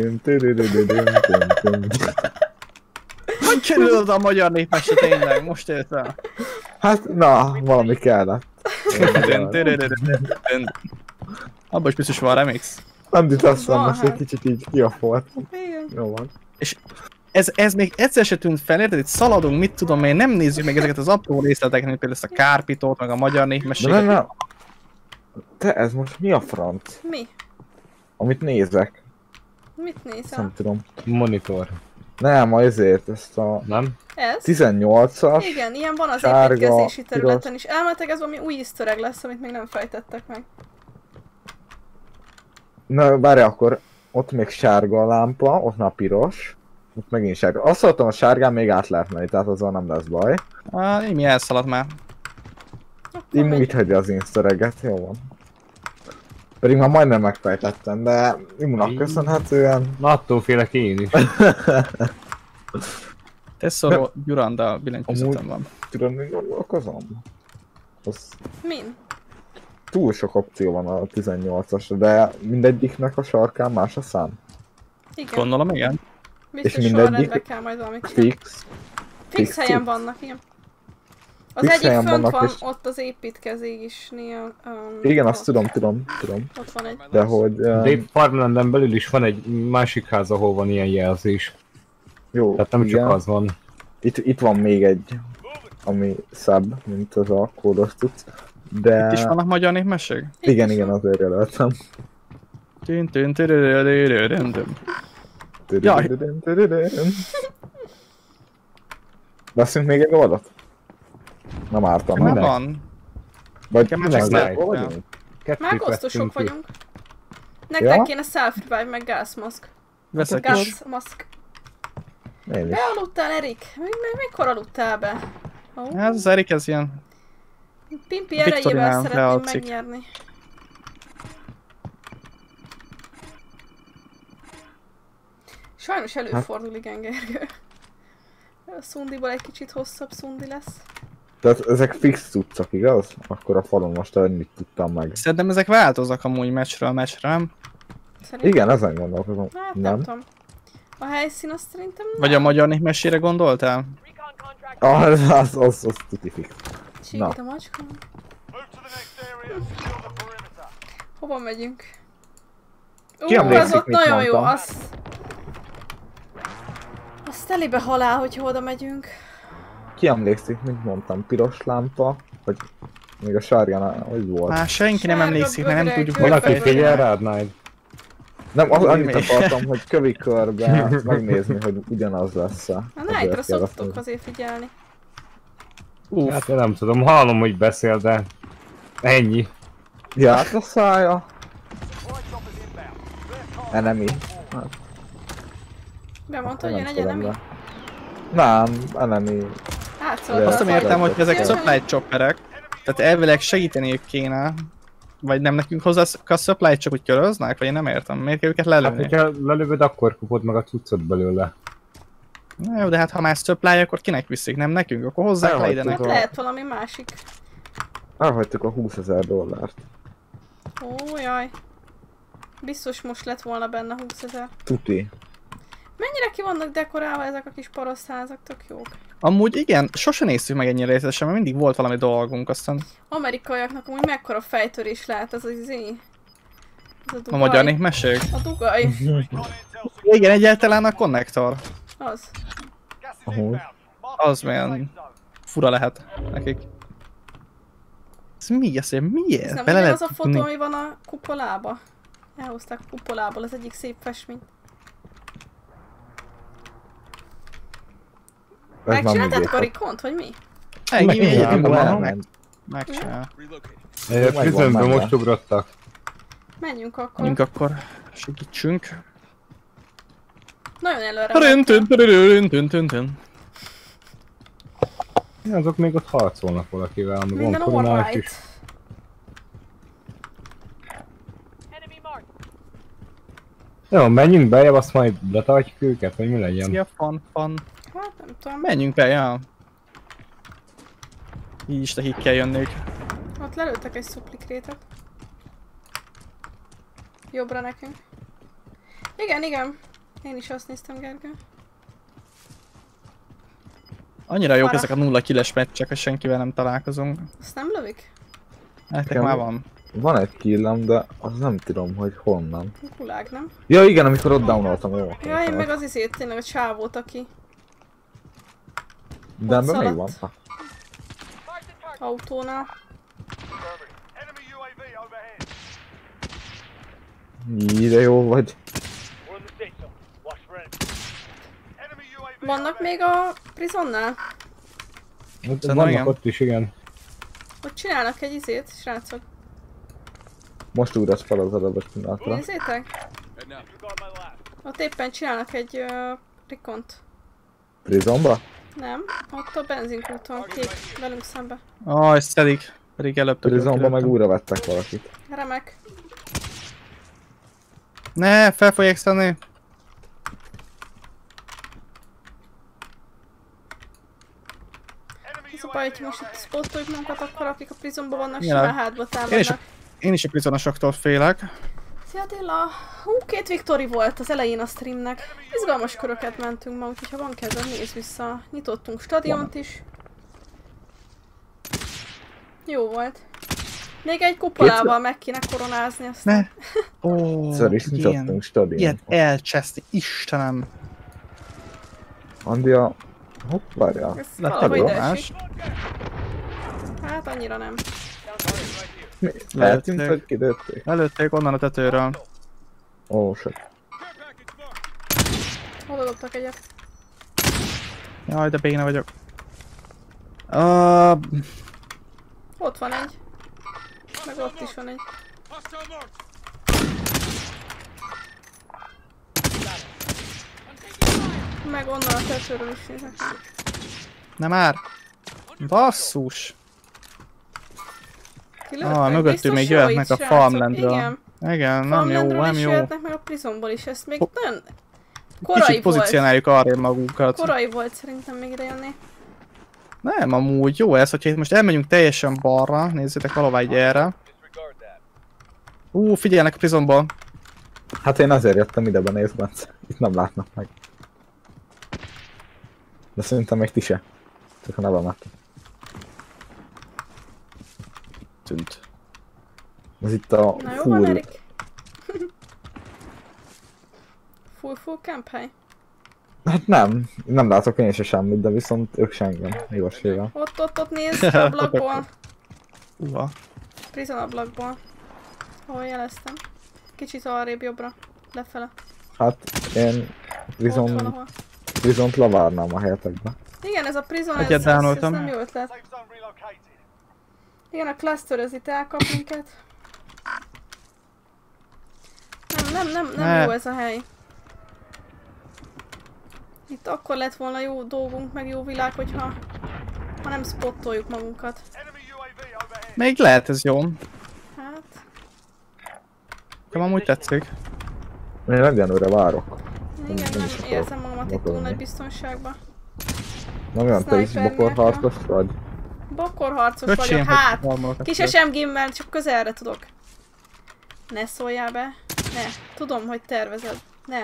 S1: Hogy kerül oda a magyar népmese tényleg? Most értem.
S4: Hát, na, valami kellett.
S1: Abban is biztos van remix.
S4: Andit azt
S2: Van,
S4: mondom, hogy
S2: hát.
S4: egy kicsit így kiafoltam.
S2: Igen.
S4: Jó van.
S1: Ez még egyszer se tűnt fel, érted? Itt szaladunk, mit tudom én, nem nézzük meg ezeket az apró részleteket, mint például ezt a kárpitót, meg a magyar
S4: De
S1: népmeséget.
S4: nem. Te, ez most mi a franc?
S2: Mi?
S4: Amit nézek?
S2: Mit nézel?
S4: Nem tudom.
S5: Monitor.
S4: Nem, azért ezt a
S5: Nem?
S2: Ez?
S4: 18-as.
S2: Igen, ilyen van az
S4: sárga,
S2: építkezési
S4: piros.
S2: területen is. Elmetek, ez valami új easter egg lesz, amit még nem fejtettek meg.
S4: Na, várj, akkor ott még sárga a lámpa, ott már piros. Ott megint sárga. Azt hallottam, a sárgán még át lehet menni, tehát azzal nem lesz baj.
S1: Imi elszaladt már.
S4: Így úgy hagyja az instareget, jó van. Pedig már majdnem megfejtettem, de Imunak köszönhetően.
S5: Na, attól félek én is.
S1: Tesszoró Gyuranda billentyűzetem van.
S4: Tudod, mi gondolkozom? Az
S2: Min?
S4: túl sok opció van a 18-asra, de mindegyiknek a sarkán más a szám.
S2: Igen.
S1: Gondolom, igen.
S2: Biztos
S4: és
S2: sorrendbe
S4: mindegyik
S2: kell majd valamit csinálni.
S4: Fix.
S2: Fix helyen
S4: cucc.
S2: vannak, igen. Az
S4: Fix
S2: egyik
S4: helyen
S2: fönt
S4: vannak,
S2: van,
S4: és-
S2: ott az építkezésnél.
S4: Igen, azt
S2: ott.
S4: tudom.
S2: Ott van egy.
S4: De hogy...
S5: De itt Farmlanden belül is van egy másik ház, ahol van ilyen jelzés.
S4: jó,
S5: Tehát nem
S4: igen.
S5: csak az van.
S4: Itt van még egy, ami szebb, mint az a kódos tudsz. De...
S1: Itt is vannak magyar népmeség?
S4: Igen,
S2: is
S4: igen,
S2: van.
S4: azért jelöltem.
S1: Jaj.
S4: Veszünk még egy oldalt? Nem ártam,
S1: Már
S4: nem?
S1: van.
S4: Vagy
S1: Nekem már
S4: nem,
S1: csak
S4: nem,
S1: szép.
S4: vagyunk?
S2: Megosztósok vagyunk. Nektek
S4: Ja?
S2: kéne self-revive, meg gázmaszk.
S1: Veszek is.
S2: Gázmaszk.
S4: Én is.
S2: Bealudtál, Erik? Mikor aludtál be? Ó,
S1: Ez az Erik, ez ilyen...
S2: Pimpi
S1: Viktorinán
S2: erejével szeretném
S1: lealszik.
S2: megnyerni. Sajnos előfordul, igen, Gergő. A szundiból egy kicsit hosszabb szundi lesz.
S4: Tehát ezek fix cuccok, igaz? Akkor a falon most ennyit tudtam meg.
S1: Szerintem ezek változnak amúgy meccsről meccsre, nem?
S2: Szerintem.
S4: Igen, ezen gondolkozom.
S2: Hát nem tudom. A helyszín azt szerintem nem.
S1: Vagy a magyar népmesére gondoltál?
S6: Recon contract.
S4: Az tuti fix.
S2: Csíkít a macska.
S6: Move to the next area and secure the perimeter.
S2: Hova megyünk?
S4: Ki
S2: az
S4: emlékszik,
S2: ott
S4: mit
S2: nagyon jó,
S4: mondtam?
S2: az telibe halál, hogyha oda megyünk.
S4: Ki emlékszik, mint mondtam, piros lámpa, vagy még a sárgánál, hogy volt?
S1: Már senki nem
S2: Sárga
S1: emlékszik, mert nem
S2: bögrek,
S1: tudjuk
S2: bögrek.
S5: Valaki
S1: megfejteni.
S5: figyel rád, Nide?
S4: Nem, annyit
S1: Mi?
S4: akartam, hogy kövi körbe megnézni, hogy ugyanaz lesz-e.
S2: A Night-ra szoktuk azért figyelni.
S5: Hát én nem tudom, hallom, hogy beszél, de... Ennyi.
S4: Járt a szája,
S6: Supply drop is inbound.
S4: enemy.
S2: Bemondta, hogy
S4: Nem
S2: jön egy
S4: tudom,
S2: enemy?
S4: de- Nem, enemy.
S2: Átszólalt.
S1: Azt nem értem, hogy ezek
S2: Szívesen-
S1: supply chopperek. Tehát elvileg segíteniük kéne. Vagy nem nekünk hozzá a supply csak úgy köröznek? Vagy én nem értem. Miért kell őket
S5: Hát,
S1: lelőni?
S5: hogyha lelövöd, akkor kapod meg a cuccot belőle.
S1: Na jó, de hát ha már supply, akkor kinek viszik? Nem nekünk? Akkor hozzák le ide
S4: Elhagytuk.
S2: Hát
S1: nekünk.
S2: lehet valami másik.
S4: Elhagytuk a $20,000.
S2: Ó, jaj. Biztos most lett volna benne 20 000.
S4: Tuti.
S2: Mennyire ki vannak dekorálva ezek a kis parasztházak, tök jók.
S1: Amúgy igen, sose néztük meg ennyire részletesen, mert mindig volt valami dolgunk, aztán
S2: Amerikaiaknak amúgy mekkora fejtörés lehet ez az izé. Ez a
S1: a
S2: dugaj.
S1: magyar népmesség.
S2: A dugaj.
S6: Recon intel.
S1: Igen, egyáltalán a konnektor.
S2: Az.
S6: Gas is
S4: Ahol.
S6: inbound. Mark
S1: Az
S6: the safe
S1: milyen
S6: zone.
S1: fura lehet nekik. Ez mi? Ez
S2: Ez
S1: miért?
S2: nem
S1: Bele
S2: ugyanaz
S1: lehet
S2: a fotó,
S1: tudni.
S2: ami van a kupolába. Elhozták a kupolából az egyik szép festményt.
S4: Ez már
S2: Megcsináltátok a
S4: mindjárt.
S2: rikont, vagy mi?
S1: Ennyi,
S4: Igen,
S1: ennyi,
S4: van.
S1: megcsinál.
S5: Füzönbe
S4: már.
S5: most ugrottak.
S2: Menjünk akkor.
S1: Menjünk akkor, segítsünk.
S2: Nagyon előre
S1: Tün, tün, tün, tün, tün.
S5: Azok még ott harcolnak valakivel, ami van
S2: Minden
S5: koronás
S2: alright.
S5: is.
S6: Enemy marked.
S5: Jó, menjünk be, azt majd letartjuk őket, vagy mi legyen?
S1: Szia, fan.
S2: Hát nem tudom.
S1: Menjünk be, ja. Így is nekik kell jönniük.
S2: Ott lelőttek egy szuplikrétet. Jobbra nekünk. Igen. Én is azt néztem, Gergő.
S1: Annyira jók
S2: Arra.
S1: ezek a 0 killes meccsek, hogy senkivel nem találkozunk.
S2: Azt nem lövik?
S1: Nektek
S4: Igen.
S1: már van.
S4: Van egy killem, de az nem tudom, hogy honnan.
S2: Gulág, nem?
S4: Ja igen, amikor ott downoltam, jó.
S2: Ja, én meg az izét, tényleg a csávót, aki
S4: De ebben még
S2: szaladt.
S4: van. Ha.
S2: autónál.
S6: Enemy UAV overhead.
S4: De jó vagy.
S6: We're in the safe zone. Watch for enemies. Enemy UAV
S2: Vannak még a prizonnál?
S5: Ott
S1: Szerintem
S5: vannak
S1: igen.
S5: ott is, igen.
S2: Ott csinálnak egy izét, srácok.
S4: Most újrasz fel az adabos pillanatra.
S2: Nézzétek?
S6: Disregard my last.
S2: Ott éppen csinálnak egy rikont.
S4: Prisonba?
S2: Nem, ott a benzinkúton, kék, velünk szembe.
S1: Ezt szedik. Pedig előbb
S4: Prisonba meg újra vettek valakit.
S2: Remek.
S1: Ne, fel fogják szenni.
S2: Ez a baj, hogy most itt spottoljuk magunkat, akkor akik a prizonban vannak,
S1: Ja.
S2: simán hátba támadnak.
S1: Én is a prizonosoktól félek.
S2: Szia Attila! Hú, 2 Viktori volt az elején a streamnek. Izgalmas köröket mentünk ma, úgyhogy ha van kedved, nézz vissza. Nyitottunk stadiont is. Jó volt. Még egy kupolával meg kéne koronázni azt.
S1: Ne! Ó,
S4: Egyszer is nyitottunk stadion.
S1: ilyet elcseszni, Istenem!
S4: Andia... Hopp, várjál.
S2: Ez
S1: Lett
S2: valahogy
S1: egy
S2: ide
S1: romás.
S2: esik. Hát annyira nem.
S4: Lehet, mint hogy kidőtték.
S1: Előtték onnan a tetőről.
S4: Ó, shit.
S2: Hol dobtak egyet?
S1: Jaj, de béna vagyok.
S2: Ott van egy. Meg ott is van egy. Meg onnan a tetőről is nézek.
S1: nem már! Basszus!
S2: Kilőttek?
S1: Mögöttünk
S2: Biztos
S1: még
S2: jó
S1: jöhetnek
S2: itt,
S1: a
S2: srácok.
S1: farmlandről.
S2: Igen.
S1: Igen, nem jó,
S2: Farmlandről
S1: nem
S2: is
S1: jó.
S2: jöhetnek meg a Prisonból is, ezt még nagyon korai
S1: Kicsit
S2: volt.
S1: pozícionáljuk arrébb magunkat.
S2: Korai volt szerintem még ide jönni.
S1: Nem, amúgy jó ez, hogyha itt most elmegyünk teljesen balra, nézzétek valahogy erre.
S6: Disregard that.
S1: Figyeljenek a prisonból.
S4: Hát én azért jöttem ide benézni, mert itt nem látnak meg. De szerintem még ti se. Csak a nevemet.
S1: Tűnt.
S4: Ez itt a
S2: Na jó van,
S4: full...
S2: Erik. Full camp hely.
S4: Hát nem látok én se semmit, de viszont ők se engem. Igazséggel.
S2: Ott nézd ablakból.
S1: Uha.
S2: Prison ablakból. Ahol jeleztem. Kicsit arrébb jobbra. Lefele.
S4: Hát én
S2: Ott van, ahol.
S4: Prisont lavárnám a helyetekbe.
S2: Igen, ez a prison,
S1: Egyet
S2: ez
S1: downoltam.
S2: nem jó ötlet.
S6: Safe zone relocated.
S2: Igen, a cluster ez itt elkap minket. Nem
S1: Ne.
S2: jó ez a hely. Itt akkor lett volna jó dolgunk, meg jó világ, hogyha nem spottoljuk magunkat.
S6: Enemy UAV overhead.
S1: Még lehet ez jó.
S2: Hát,
S1: Nekem amúgy tetszik.
S4: Én egyenlőre várok.
S2: igen,
S4: Nem
S2: nem
S4: is akarok
S2: érzem magamat itt túl
S4: motorolni.
S2: nagy biztonságban.
S4: Nem olyan, te is
S2: Snipernek,
S4: bokorharcos vagy?
S2: Bakorharcos
S1: Öcsém,
S2: vagyok, hát!
S1: normalokat
S2: Kis
S1: tört.
S2: SMG-mmel csak közelre tudok. Ne szóljál be. Ne. Tudom, hogy tervezed. Ne.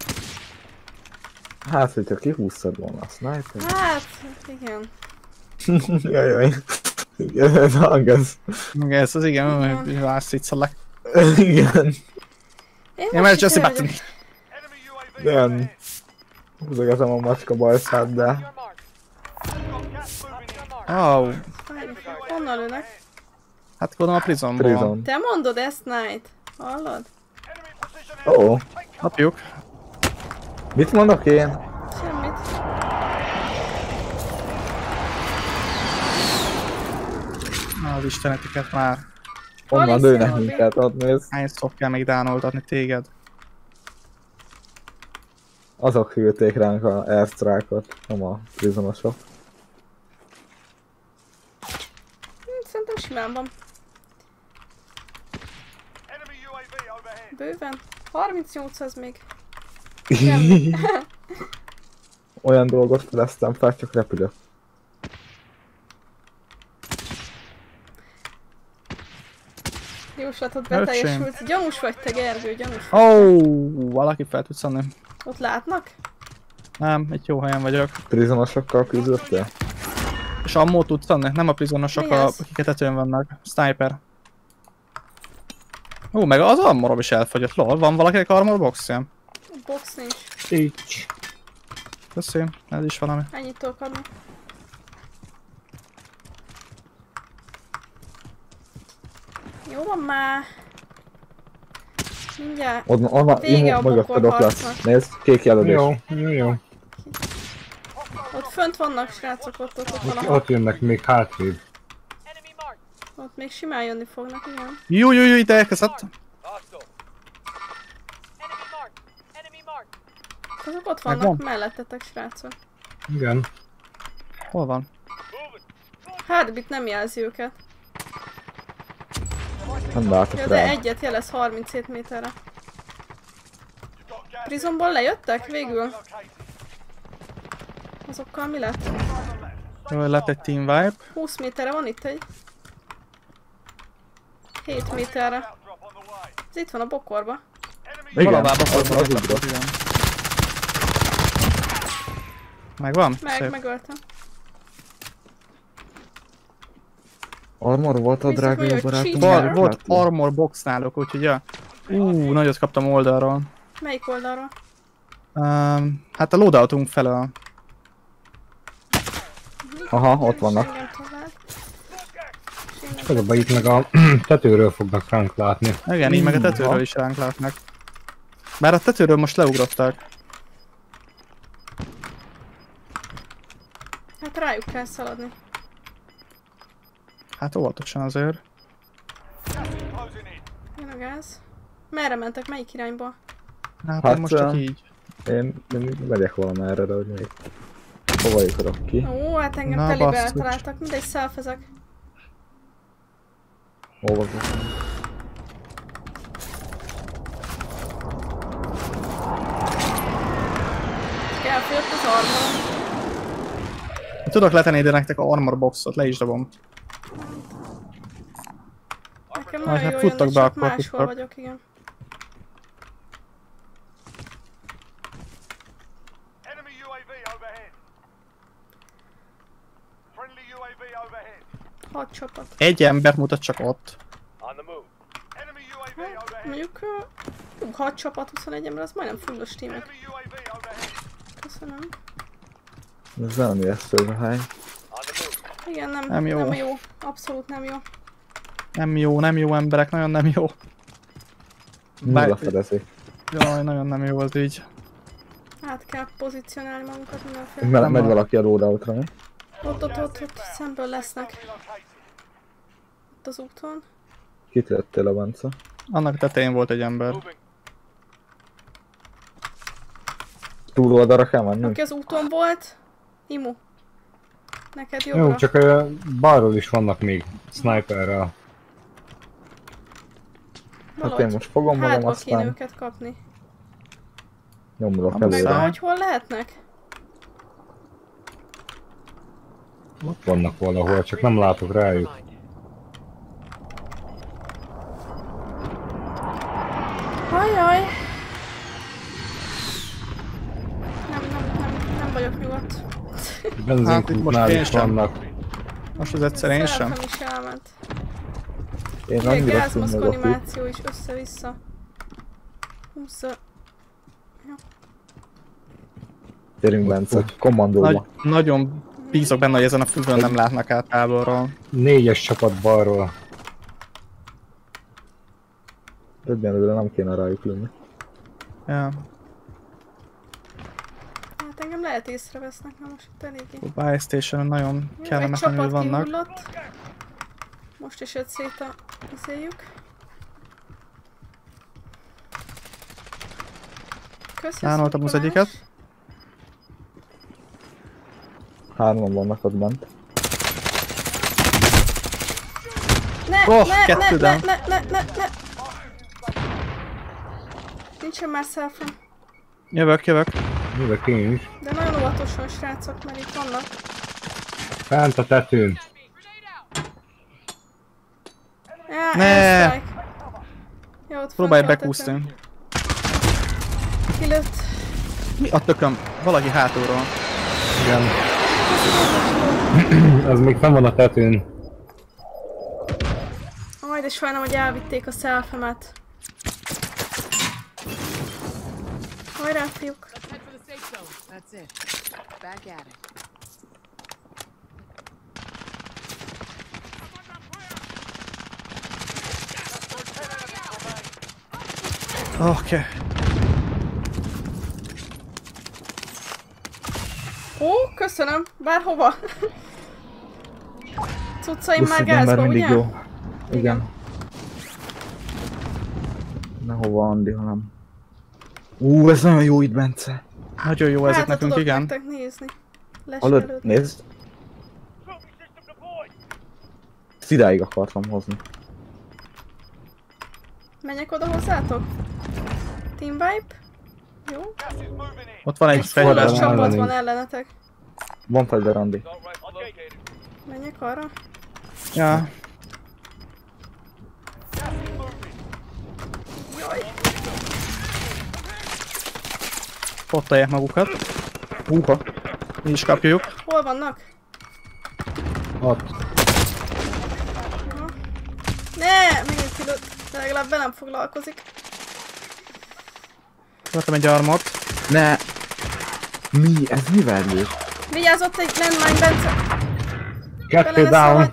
S4: Hát, hogyha kihúztad volna a sniper.
S2: Hát, igen.
S4: Jajjaj. Igen, ez hang ez.
S1: Igen, ez az igen,
S2: Igen.
S1: hogy vászítszalak.
S4: Igen.
S1: Emergency button.
S6: Enemy UAV
S4: Nem. Húzogatom a macska bajszát, de...
S6: Got gas moving in.
S2: Honnan lőnek?
S1: Hát gondolom a prisonból.
S4: Prison.
S2: Te mondod ezt, Knight? Hallod?
S6: Enemy precision air.
S4: Ó,
S1: Kapjuk.
S4: mit mondok én?
S2: Semmit.
S1: Az isteneteket már.
S4: Onnan
S2: Alice,
S4: lőnek
S2: Robi.
S4: minket, ott néz.
S1: Hányszor kell még downoltatni téged?
S4: Azok hűlték ránk a airstrike-ot, nem a prisonosok.
S2: Szerintem simán van.
S6: Enemy UAV overhead.
S2: Bőven. 38 az még.
S4: Olyan dolgot fedeztem fel, csak repülök.
S2: Jóslatod beteljesült. Gyanús vagy te, Gergő, gyanús.
S1: Valaki fel tudsz adni.
S2: Ott látnak?
S1: Nem, egy jó helyen vagyok.
S4: Prizonosokkal küzdöttél?
S1: És ammót tudsz adni? Nem a prizonosok,
S2: Mi az?
S1: akik a tetőn vannak. Sniper. Meg az armorom is elfogyott, lol. Van valakinek armor boxja?
S2: Box nincs.
S5: Így.
S1: Köszi, ez is valami.
S2: Ennyit tudok adni. Jó van már. Mindjárt.
S4: Onnan
S2: Vége a
S4: mögötted ott lesz.
S2: bokorharcnak.
S4: Nézd, kék jelölés.
S5: Jó.
S2: Ott fönt vannak srácok, ott van a
S5: Ott jönnek még hátrébb.
S2: Ott még simán jönni fognak, igen.
S1: Jó, ide elkezdett.
S6: Hostile.
S2: Azok ott vannak
S1: Megvan?
S2: mellettetek, srácok.
S5: Igen.
S1: Hol van?
S2: Heartbeat nem jelzi őket.
S4: Nem látok
S2: Ja, de
S4: rá.
S2: egyet jelez 37 méterre. Prisonból lejöttek végül? Azokkal mi lett?
S1: Jó, lett egy team vibe.
S2: 20 méterre van itt egy. 7 méterre. Ez itt van a bokorba.
S4: Igen,
S1: Valahová
S4: az
S1: bokorban
S4: ugrott.
S1: igen. Megvan? Szép.
S2: Megöltem.
S4: Armor volt a
S2: Biztos,
S4: drága
S2: hogy
S4: jó
S2: a
S4: barátom?
S2: cheater.
S1: Volt armor box náluk, úgyhogy ja. Nagyot kaptam oldalról.
S2: Melyik oldalról?
S1: Hát a loadoutunk felől.
S4: Aha, ott vannak.
S2: Engem tovább. És innen
S5: Az a baj, itt meg a tetőről fognak ránk látni.
S1: Igen, így meg a tetőről is ránk látnak. Bár a tetőről most leugrottak.
S2: Hát rájuk kell szaladni.
S1: Hát óvatosan azért.
S2: Jön a gáz. Merre mentek? Melyik irányba?
S1: Hát,
S4: Hát,
S1: én most csak így.
S4: Én megyek valamerre, de hogy még hova jutok ki?
S2: Ó, hát engem
S1: Na,
S2: telibe
S1: basszus.
S2: eltaláltak. Mindegy, szelfezek.
S4: Hova jutok?
S2: Elfogyott az armorom.
S1: Tudok letenni ide nektek a armor boxot, le is dobom.
S2: Nekem
S1: Majd
S2: nagyon
S1: hát
S2: jó
S1: futtak
S2: jönne,
S1: be,
S2: csak
S1: akkor
S2: máshol
S1: futtak.
S2: vagyok, igen.
S6: Enemy UAV overhead. Friendly UAV overhead.
S2: 6 csapat.
S1: Egy embert mutat csak ott.
S6: On the move. Enemy UAV overhead.
S2: Mondjuk 6 csapat, 21 ember, az majdnem fullos tímek.
S6: Enemy UAV overhead.
S2: Köszönöm.
S4: Ez nem ilyen szövőhely.
S6: On the move.
S2: Igen,
S1: Nem jó.
S2: nem jó. Abszolút nem jó.
S1: Nem jó emberek, nagyon nem jó.
S4: Nulla fedezi.
S1: Jaj, nagyon nem jó az így.
S2: Át kell pozícionálni magunkat mindenféle.
S4: Megy valaki a loadoutra, mi?
S2: Ott, szemből lesznek. Ott az úton.
S4: Kit lőttél a Bence?
S1: Annak tetején volt egy ember.
S6: Moving.
S4: Túloldalra kell menni?
S2: Aki az úton volt, Imu. Neked jobbra.
S5: Jó, csak balról is vannak még sniperrel.
S4: Hát én most fogom magam,
S2: hátba kéne
S4: aztán
S2: őket kapni.
S4: nyomulok
S1: Meg
S2: Megvan,
S4: előre.
S2: hogy hol lehetnek?
S5: Ott vannak valahol, csak nem látok rájuk.
S2: Ajaj! Nem vagyok nyugodt.
S1: Hát, itt
S5: Benzinkútnál
S1: most én
S5: is
S1: sem.
S5: vannak.
S1: Most az egyszer én sem.
S2: Szelfem is elment.
S4: Én
S2: Ugye
S4: annyira
S2: gázmaszk
S4: színmegok itt.
S2: animáció is össze-vissza. 20.
S4: Gyerünk Bence, kommandóba.
S1: Nagyon bízok benne, hogy ezen a függőn nem látnak át távolról.
S5: 4-es csapat balról.
S4: Egyelőre nem kéne rájuk lőni.
S1: Ja.
S2: Hát engem lehet észrevesznek, na most itt eléggé.
S1: A buy station nagyon
S2: Jó, egy
S1: kellemetlenül
S2: csapat
S1: vannak.
S2: kihullott. Most is jött szét a izéjük. Köszönöm.
S1: Lánoltam az egyiket.
S4: Hárman vannak ott bent.
S2: Ne,
S1: Oh,
S2: ne,
S1: kettő
S2: ne,
S1: down.
S2: ne. Nincsen már selfie.
S1: Jövök.
S5: Jövök én is.
S2: De nagyon óvatosan, srácok, mert itt vannak.
S5: Fent a tetőn.
S2: Ja,
S1: Ne!
S2: airstrike. Jó, ott
S1: Próbálj
S2: fönn kell
S1: bekúszni.
S2: Kilőtt.
S1: Mi a tököm? Valaki hátulról.
S5: Igen. Az még fenn van a tetőn.
S2: Aj, de sajnálom, hogy elvitték a selfiemet. Hajrá, fiúk.
S7: Let's head for the safe zone. That's it. Back at it.
S1: Oké.
S2: Ó, köszönöm. Bárhova. Cuccaim már
S4: Busz, ember
S2: gázba,
S4: mindig
S2: ugye?
S4: jó. Igen. Ne hova Andi, hanem. Ez nagyon jó itt, Bence.
S1: Nagyon jó ezek
S2: Hát,
S1: nekünk,
S2: tudok
S1: igen.
S2: nektek nézni.
S4: Hallod?
S2: Leskelődni.
S4: Nézd. Ezt idáig akartam hozni.
S2: Menjek oda hozzátok? Team wipe? Jó.
S6: Gas is moving in.
S1: Ott van egy
S2: Egy
S1: fegyver.
S2: forrás
S5: fegyver.
S2: csapat van ellenetek.
S4: Van fegyver, Andi.
S6: Assault rifle located.
S2: Menjek arra?
S1: Ja.
S6: Gas is moving.
S1: Fottolják magukat.
S4: Húha.
S1: Mi is kapjuk.
S2: Hol vannak?
S5: Ott.
S2: Ne! Megint kilőtt. De legalább velem foglalkozik.
S1: Vettem egy armot.
S4: Ne! Mi? Ez mivel lőtt?
S2: Vigyázz, ott egy landmine, Bence!
S5: Kettő
S2: Bele
S5: down.
S2: vagy.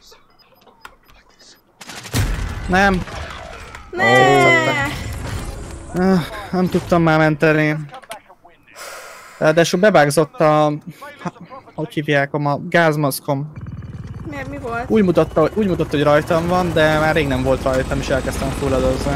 S1: Nem.
S2: Ne!
S1: Nem tudtam már menteni. Ráadásul bebágzott a... Hogy hívják, a gázmaszkom.
S2: Miért, mi volt?
S1: Úgy mutatta, hogy rajtam van, de már rég nem volt rajtam, és elkezdtem fulladozni.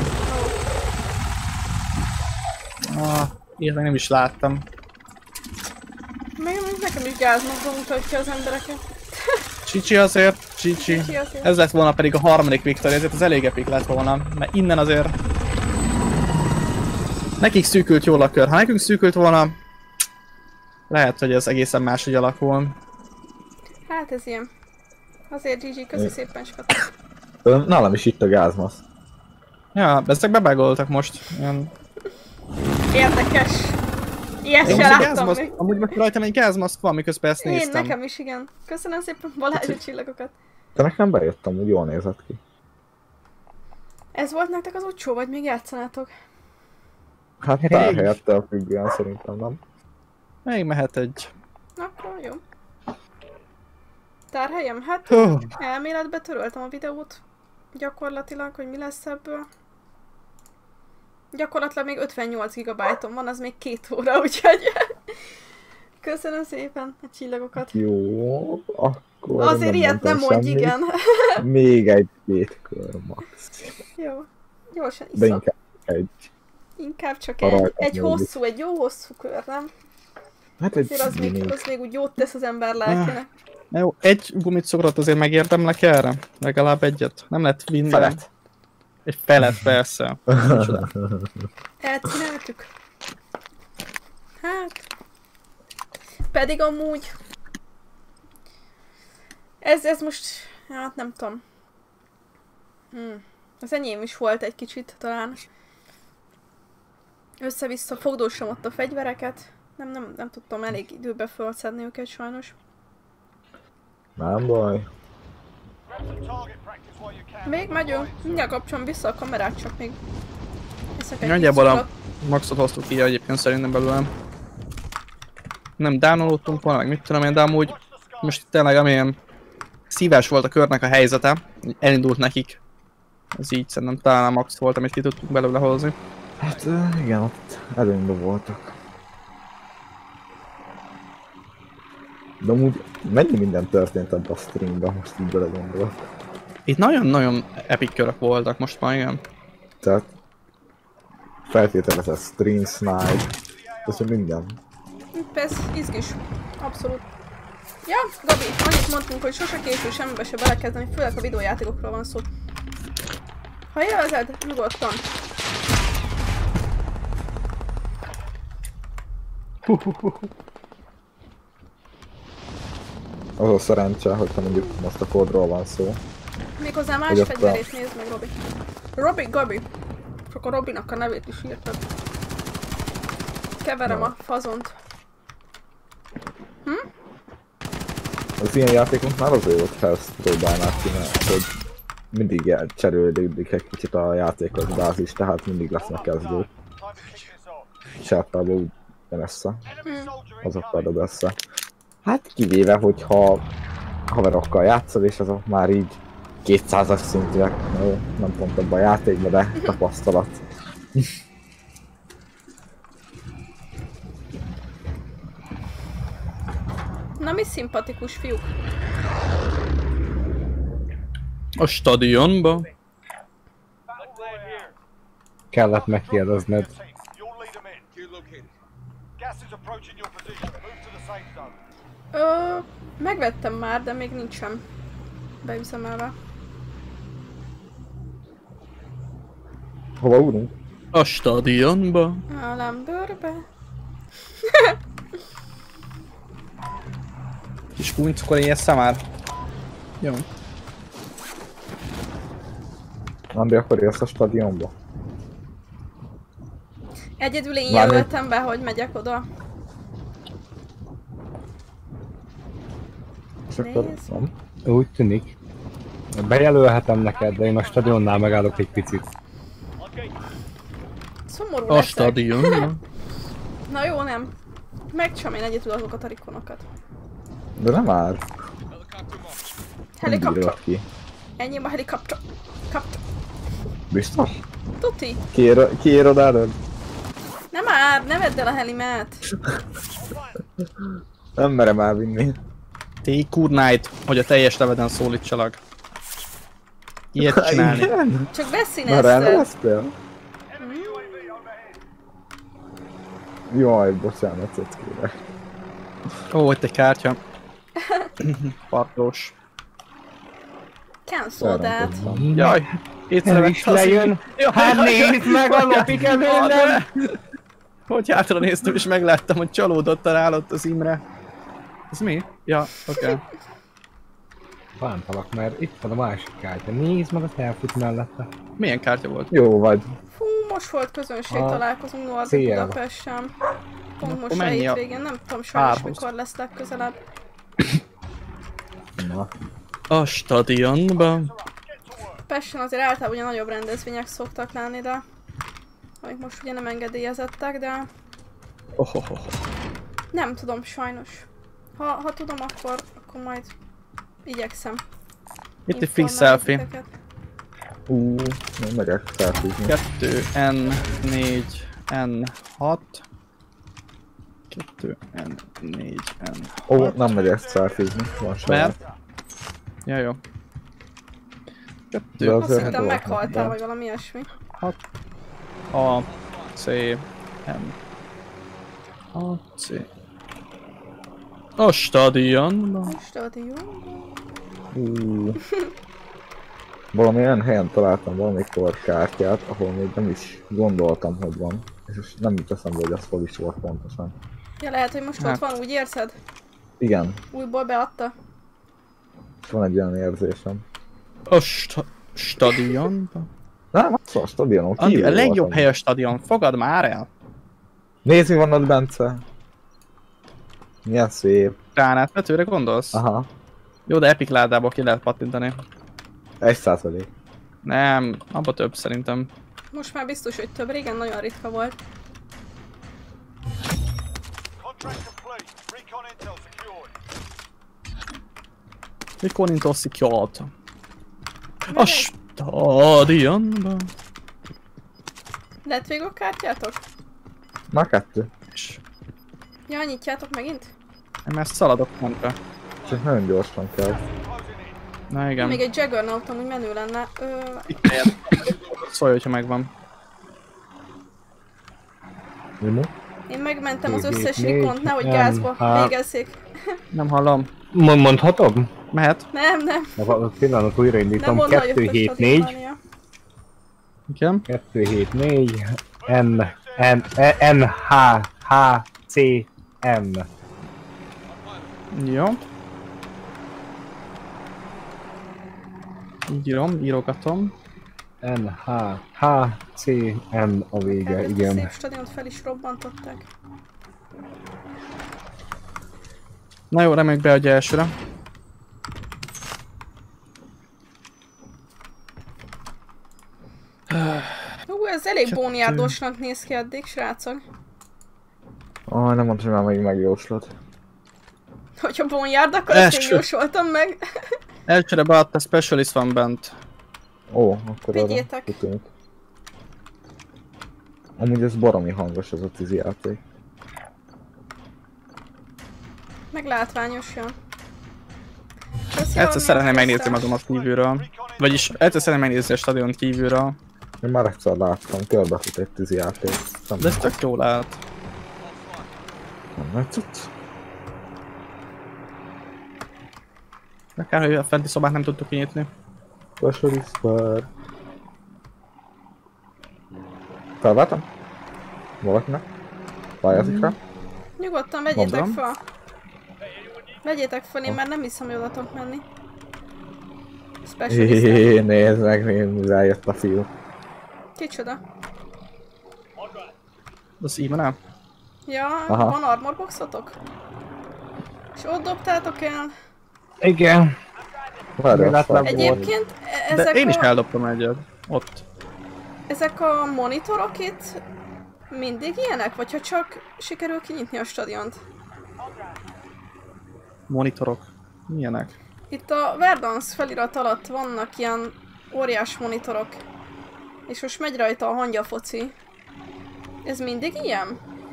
S1: Ilyet meg nem is láttam.
S2: Még nekem is gázmozgó mutatja az embereket.
S1: Csicsi azért, csicsi.
S2: Csicsi azért.
S1: Ez lett volna pedig a harmadik Victory, ezért az elég epik lett volna. Mert innen azért... Nekik szűkült jól a kör. Ha nekünk szűkült volna... Lehet, hogy ez egészen máshogy alakul.
S2: Hát ez ilyen. Azért GG, köszi szépen sokat.
S4: Nálam is itt a gázmasz.
S1: Ja, ezek bebágoltak most. Ilyen...
S2: Érdekes. Ilyet
S1: Én
S2: se
S1: most
S2: láttam
S1: gázmaszk,
S2: még.
S1: amúgy meg rajtam egy gázmaszk van, miközben ezt
S2: Én,
S1: néztem.
S2: nekem is, igen. Köszönöm szépen Balázs a csillagokat.
S4: Te nekem bejöttem, úgy jól nézett ki.
S2: Ez volt nektek az utcsó, vagy még játszanátok?
S4: Hát tárhelyettől függően szerintem, nem?
S1: Még mehet egy...
S2: Akkor jó. Tárhelyem? Hát elméletbe töröltem a videót. Gyakorlatilag, hogy mi lesz ebből. Gyakorlatilag még 58 GB-on van, az még 2 óra, úgyhogy... Köszönöm szépen a csillagokat.
S4: Jó, akkor
S2: Azért ilyet nem mondj,
S4: semmit.
S2: igen.
S4: Még egy-két kör max.
S2: Jó. Gyorsan
S4: De
S2: iszom.
S4: inkább egy.
S2: Inkább csak
S4: Ha rajta
S2: egy
S4: nyúlik.
S2: hosszú, egy jó hosszú kör, nem?
S4: Hát egy
S2: Azért az még úgy jót tesz az ember lelkének.
S1: Jó, egy gumicukrot azért megérdemlek erre? Legalább egyet? Nem lett minden.
S4: Felet.
S1: Egy felet, persze. Micsoda.
S2: Elcsináltuk. Hát... Pedig amúgy... Ez most... Hát nem tudom. Az enyém is volt egy kicsit talán. Össze-vissza fogdósam ott a fegyvereket. Nem tudtam elég időbe felszedni őket sajnos.
S4: Nem baj.
S6: Grab some target practice while you can.
S2: Még megyünk. Mindjárt kapcsolom vissza a kamerát, csak még... Eszek egy
S1: Nagyjából a
S2: cukrot.
S1: maxot hoztuk ki egyébként szerintem belőlem. Nem downolódtunk volna, meg mit tudom én, de amúgy most tényleg amilyen szívás volt a körnek a helyzete, elindult nekik. Ez így szerintem talán a max volt, amit ki tudtunk belőle hozni.
S4: Hát igen, ott előnyben voltak. De amúgy mennyi minden történt ebben a streamben, most így belegondolok.
S1: Itt nagyon-nagyon epic körök voltak most már, igen.
S4: Tehát feltételezett stream, snipe, ez minden.
S2: Persze, izgis. Abszolút. Ja, Gabi, annyit mondtunk, hogy sose késő semmibe se belekezdeni, főleg a videójátékokról van szó. Ha élvezed, nyugodtan.
S4: Az a szerencse, hogyha mondjuk most a kodról van szó.
S2: Méghozzá más
S4: Hogy
S2: fegyverét nézd meg, Robi. Robi Gabi. Csak a Robinak a nevét is írtad. Keverem a fazont.
S4: Az ilyen játékoknál azért volt, ha ezt próbálnák ki, mert hogy mindig cserélődik egy kicsit a játékos bázis, tehát mindig lesznek kezdők. És általában úgy jön össze. Azok feded össze. Hát kivéve, hogyha haverokkal játszol, és azok már így 200-as szintűek, jó, nem pont abban a játékban, de tapasztalat.
S2: Na mi szimpatikus fiúk.
S1: A stadionba?
S5: Kellett megkérdezned.
S6: You'll lead them in. Gas is approaching your position. Move to the safe zone.
S2: Megvettem már, de még nincsen beüzemelve.
S4: Hova ugrunk?
S1: A stadionba?
S2: A Lambőrbe.
S1: Kis kuncukor éjjel már. Jó.
S4: Andi, akkor élsz a stadionba?
S2: Egyedül én
S4: Várj.
S2: jelöltem be, hogy megyek oda.
S4: És akkor
S2: Nézd.
S4: nem?
S5: Úgy tűnik. Bejelölhetem neked, de én a stadionnál megállok egy picit.
S2: Szomorú
S1: A
S2: leszek.
S1: stadionba?
S2: Na jó, nem. Megcsom én egyedül azokat a rikonokat.
S4: De nem már.
S2: Helikopter.
S4: Írod ki.
S2: Ennyi a helikopter. Kapta.
S4: Biztos?
S2: Tuti.
S4: Kiírod előbb?
S2: Nem már, ne vedd el a helimet.
S4: Nem merem elvinni.
S1: Take good night, hogy a teljes neveden szólítsalak. Ilyet csinálni.
S4: Igen?
S2: Csak
S4: Na
S2: beszínezted.
S4: rendeztél? Jaj, bocsánat, Ceckére.
S1: Ó, itt egy kártya. Patlós.
S2: Cancel that.
S1: Jaj,
S5: Ez is lejön. Hát nézd meg a lopik előlem!
S1: Hogy hátra néztem és megláttam, hogy csalódottan állott az Imre. Ez mi? Ja, oké.
S5: Bántalak, mert itt van a másik kártya. Nézd meg a selfie mellette.
S1: Milyen kártya volt?
S4: Jó vagy.
S2: Fú, most volt közönség
S5: A
S2: találkozunk Nordi
S5: cél.
S2: Budapesten. Pont most
S1: Akkor mennyi a
S2: hétvégén, nem tudom sajnos
S1: árhoz?
S2: mikor lesz legközelebb.
S4: Na.
S1: A stadionba.
S2: Pesten azért általában ugye nagyobb rendezvények szoktak lenni, de amik most ugye nem engedélyezettek, de nem tudom sajnos. Ha tudom, akkor majd igyekszem.
S1: Itt egy free selfie.
S2: informálni titeket.
S4: Nem megyek felfűzni.
S1: 2N4 N6. 2N4 N6.
S4: Ó, nem megyek felfűzni. Van saját.
S1: Mert? Ja, jó.
S4: De
S1: 2
S2: Azt
S4: azért
S2: hittem
S4: volt,
S2: meghaltál,
S4: nem.
S2: vagy valami ilyesmi.
S1: A C M A C. A stadionba.
S2: Stadion.
S4: Valamilyen helyen találtam valamikor kártyát, ahol még nem is gondoltam, hogy van. És nem jut eszembe, hogy az hol is volt pontosan.
S2: Ja, lehet, hogy most
S1: Hát.
S2: ott van, úgy érzed?
S4: Igen,
S2: Újból beadta.
S4: van egy olyan érzésem.
S1: A stadionba.
S4: Nem, az a stadionon
S1: Andi,
S4: kívül
S1: a legjobb
S4: voltam.
S1: hely a stadion. Fogad már el.
S4: Nézd, mi van ott, Bence. Milyen szép.
S1: Gránátvetőre gondolsz?
S4: Aha.
S1: Jó, de epic ládából ki lehet pattintani.
S4: 1%.
S1: Nem, abba több szerintem.
S2: Most már biztos, hogy több. Régen nagyon ritka volt.
S6: Contract complete. Recon intel secured.
S1: Mikor intól secured? A stadionba.
S2: Lett végül a kártyátok?
S4: Már 2.
S2: Ja, nyitjátok megint?
S1: Nem, ezt szaladok mentre.
S4: Csak nagyon gyorsan kell.
S1: Na igen.
S2: Még egy Juggernaut amúgy menő lenne.
S1: Szólj, hogyha megvan.
S4: Mimu?
S2: Én megmentem az
S5: Négy,
S2: összes
S5: négy,
S2: rikont, nehogy
S5: nem,
S2: gázba
S5: hát.
S2: végezzék.
S1: Nem hallom.
S5: Mondhatom?
S1: Mehet?
S2: Nem, nem.
S5: A pillanat újraindítom.
S2: Nem onnan jött a
S5: 274.
S2: stadionmania.
S1: Igen.
S5: 274. N H H C N.
S1: Jó. Írogatom.
S5: N, H, H, C, N a vége,
S2: Előtt a
S5: igen.
S2: szép stadiont fel is robbantották.
S1: Na jó, reméljük beadja elsőre.
S2: Ez elég bóniárdosnak néz ki eddig, srácok.
S4: Nem mondtam, hogy már még megjóslod.
S2: Hogyha bóniárd, akkor ezt én jósoltam meg.
S1: Elsőre beadta, specialist van bent.
S4: Ó, akkor
S2: Vigyétek.
S4: arra kitűnt. Amúgy ez baromi hangos ez a tűzi játék.
S2: Meg látványosan.
S1: Egyszer szeretném megnézni magamat kívülről. Vagyis egyszer szeretném megnézni a stadiont kívülről.
S4: Én már egyszer láttam, körbefut egy tűzi játék.
S1: De ez tök jól állt.
S4: Nem nagy cucc.
S1: Akár, hogy a fenti szobát nem tudtuk kinyitni.
S4: Specialist bar. Felváltam? Valakinek? Pályázik rá?
S2: Nyugodtan vegyétek
S1: Mondom.
S2: fel. Vegyétek fel, én már nem hiszem, hogy oda tudok menni. Specialist.
S4: Nézd meg, mivel jött a fiú.
S2: Kicsoda?
S1: Az Imre?
S2: Ja,
S4: Aha.
S2: van armor boxotok? És ott dobtátok el?
S5: Igen.
S4: Várjál, fel.
S2: Egyébként
S1: De
S2: ezek
S1: én is
S2: a...
S1: eldobtam egyet. Ott.
S2: Ezek a monitorok itt mindig ilyenek? Vagy ha csak sikerül kinyitni a stadiont?
S1: Monitorok. Milyenek?
S2: Itt a Verdansk felirat alatt vannak ilyen óriás monitorok. És most megy rajta a hangyafoci. Ez mindig ilyen?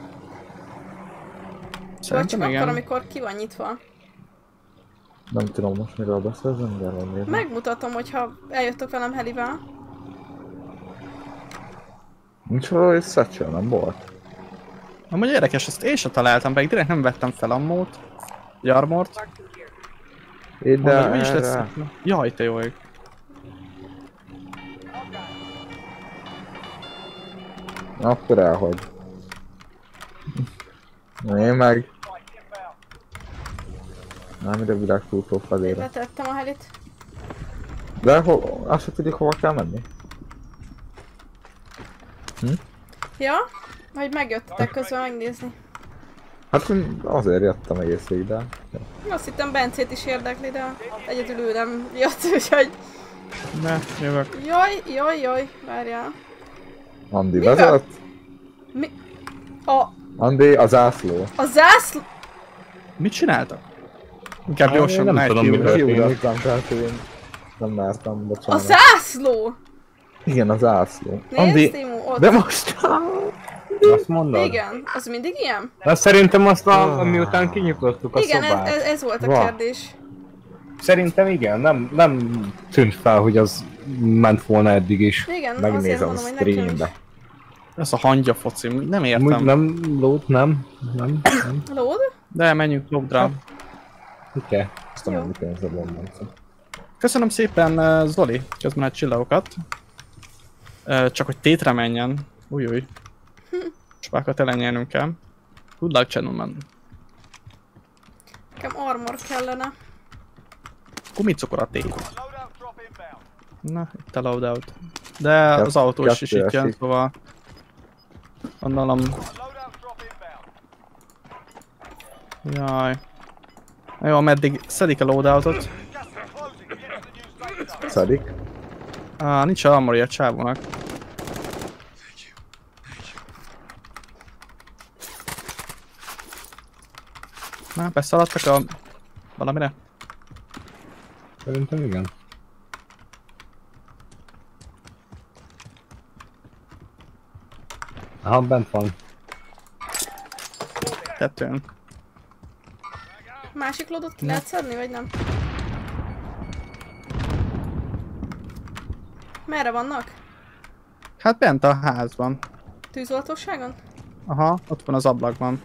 S2: Vagy
S1: Szerintem
S2: csak
S1: igen.
S2: akkor, amikor ki van nyitva?
S4: Nem tudom most miről beszélsz, nem kell nézni.
S2: Megmutatom, hogyha eljöttök velem helivel.
S4: Nincs valahogy satchel, nem volt?
S1: Amúgy érdekes, ezt én sem találtam, pedig direkt nem vettem fel ammót. Egy armort.
S4: Ide,
S1: Mondom, mi is lesz?
S4: erre.
S1: Jaj, te jó ég.
S4: Akkor elhagy. Én meg. Nem, ide világfutó felére.
S2: Letettem a helit.
S4: De azt se tudjuk, hova kell menni.
S2: Ja? Vagy megjöttetek közben megnézni.
S4: Hát én azért jöttem egész ide.
S2: Azt hittem Bencét is érdekli, de egyedül ő nem jött, úgyhogy...
S1: Ne, jövök.
S2: Jaj, várjál.
S4: Andi
S2: Mi
S4: vezet?
S2: Mi? A...
S4: Andi, a zászló.
S2: A zászló...
S1: Mit csináltak? Inkább gyorsan
S5: nem tudom, mi történik.
S4: Kiugrottam, tehát én nem mertem,
S2: A
S4: bocsánat.
S2: zászló!
S4: Igen, a zászló.
S2: Nézd, Timu, ott.
S4: De most...
S5: Azt mondod?
S2: Igen, az mindig ilyen?
S5: De szerintem azt miután kinyitottuk a
S2: Igen,
S5: szobát.
S2: ez volt a
S4: Va.
S2: kérdés.
S5: Szerintem igen, nem tűnt fel, hogy az ment volna eddig is.
S2: Igen, azért
S4: Megnézem a
S2: mondom, hogy nekem is.
S4: streambe.
S1: Ez a hangya foci, nem
S5: Amúgy
S1: értem.
S5: nem lót, nem.
S2: Lód?
S1: De menjünk lobdra.
S5: Oké.
S4: Azt a mennyi pénzre bombonca.
S1: Köszönöm szépen Zoli, közben egy csillagokat. Csak hogy tétre menjen. Új. Spákat elenyelnünk kell. Good luck, gentlemen.
S2: Nekem armor kellene.
S1: Gumicukor a tét.
S6: Loadout drop inbound.
S1: Na, itt a loadout. De az autós is itt jön,
S4: esik.
S1: szóval... Gondolom...
S6: Loadout drop inbound.
S1: Jaj. Na jó, ameddig szedik a loadoutot.
S6: Gas is closing. Get to the new safe zone.
S4: Szedik.
S1: Nincs armorja a csávónak. Na, beszaladtak a... valamire?
S5: Szerintem igen. Aha, bent van.
S1: Tetőn.
S2: Másik lódot ki lehet szedni, vagy nem? Merre vannak?
S1: Hát bent a házban.
S2: Tűzoltóságon?
S1: Aha, ott van az ablakban.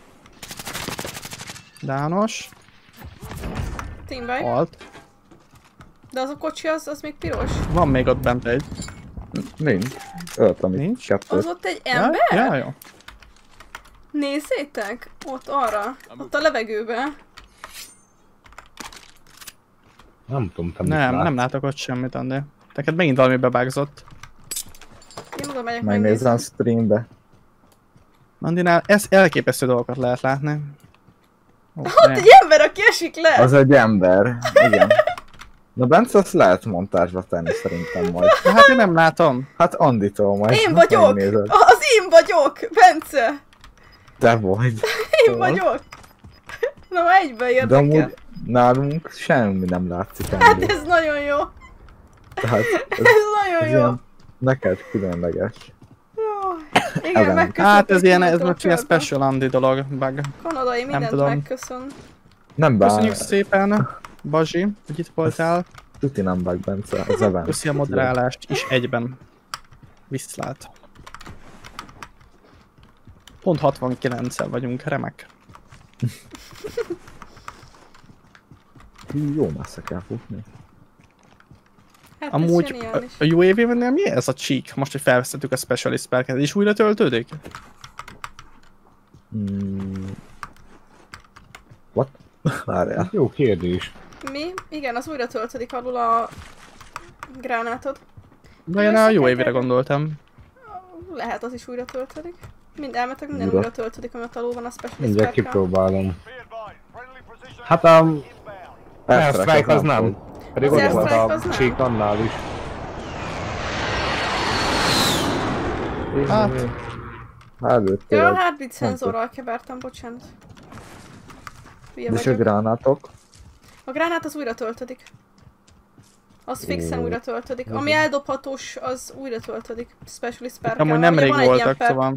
S1: Dános.
S2: Teambuy.
S1: Alt.
S2: De az a kocsi az még piros.
S1: Van még ott bent egy.
S4: Nincs. Öltem itt
S1: Nincs?
S4: kettőt.
S2: Az ott egy ember?
S1: Ja, jó.
S2: Nézzétek! Ott arra. Ott a levegőben.
S5: Nem tudom, te
S1: Nem látok ott semmit, Andi. Neked megint valami bebágzott.
S2: Én oda megyek
S4: Megnézem streambe.
S1: Andinál elképesztő dolgokat lehet látni.
S2: Ott egy ember, aki esik le!
S4: Az egy ember, igen. Na Bence, azt lehet montázsba tenni szerintem majd.
S1: De hát én nem látom.
S4: Hát Anditól majd.
S2: Én vagyok!
S4: Megnézed.
S2: Az én vagyok! Bence!
S4: Te vagy.
S2: Én vagyok! Na már egyben
S4: De
S2: érdekel.
S4: amúgy nálunk semmi nem látszik
S2: Hát
S4: ennél.
S2: ez nagyon jó!
S4: Tehát
S2: Ez nagyon jó!
S4: ilyen neked különleges.
S2: Jó. Igen,
S4: Evelyn.
S2: megköszöntük.
S1: Hát ez ilyen, ez
S2: mindent
S1: most ilyen
S2: a körben.
S1: special Andi dolog, bug.
S2: Kanadai mindent
S1: tudom.
S2: megköszön.
S4: Nem bár.
S1: Köszönjük szépen, Bazsi, hogy itt voltál.
S4: Tuti nem bug, Bence, az event.
S1: Köszi a moderálást is egyben. Viszlát. Pont 69-en vagyunk, remek.
S4: Jó messze kell futni.
S2: Hát
S1: Amúgy
S2: ez zseniális.
S1: a UAV-nél mi ez a cheek? Most, hogy felvesztettük a specialist perket, és újra töltődik?
S4: What? Várjál.
S5: Jó kérdés.
S2: Mi? Igen, az újra töltődik alul a gránátod.
S1: De én a UAV-re gondoltam.
S2: Lehet az is újra töltődik. Elmetek minden
S4: Újra.
S2: újra töltődik, amit alul van a specialist
S5: Mindjárt
S2: perkel.
S5: kipróbálom.
S6: Be advised, friendly precision
S5: Hát a
S6: inbound.
S5: Airstrike az nem. Pedig
S2: Az
S5: ott volt
S2: Airstrike
S5: a
S2: az nem?
S5: csík annál is.
S1: Hát,
S4: Előttél.
S2: Ja, a heartbeat szenzorral kevertem, bocsánat. Hülye
S4: És a
S2: vagyok.
S4: gránátok?
S2: A gránát az újra töltődik. Az fixen újra töltődik. Ami eldobhatós, az újra töltődik. Specialist perkel.
S1: amúgy
S2: Ugye
S1: nemrég
S2: van egy ilyen
S1: voltak,
S2: perk,
S1: szóval.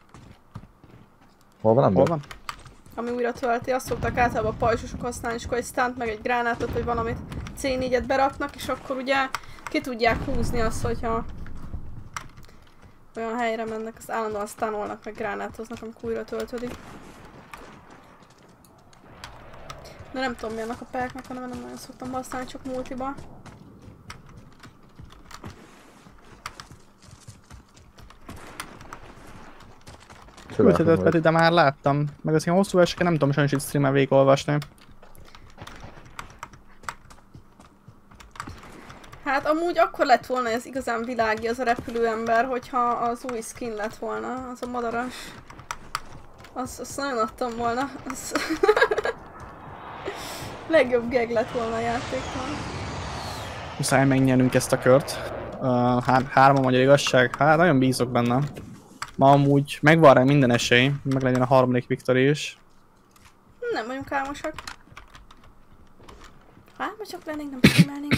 S4: Hol van
S1: Hol
S4: ember?
S1: van?
S2: ami újra tölti. Azt szokták általában a pajzsosok használni, és akkor egy stunt meg egy gránátot, vagy valamit C4-et beraknak, és akkor ugye ki tudják húzni azt, hogyha olyan helyre mennek, az állandóan stunolnak, meg gránátoznak, amikor újra töltődik. De nem tudom mi annak a perknek, hanem nem nagyon szoktam használni, csak multiba.
S1: Küldheted Peti, de már láttam. Meg az ilyen hosszú verseket nem tudom sajnos itt streamen végigolvasni.
S2: Hát amúgy akkor lett volna ez igazán világi, az a repülőember, hogyha az új skin lett volna, az a madaras. Azt nagyon adtam volna. Az legjobb gag lett volna a játékban.
S1: Muszáj megnyernünk ezt a kört. Hárman magyar igazság, hát nagyon bízok benne. Ma amúgy megvan rá minden esély, meg legyen a harmadik victory is.
S2: Nem vagyunk álmosak. Ha álmosak lennénk, nem streamelnénk.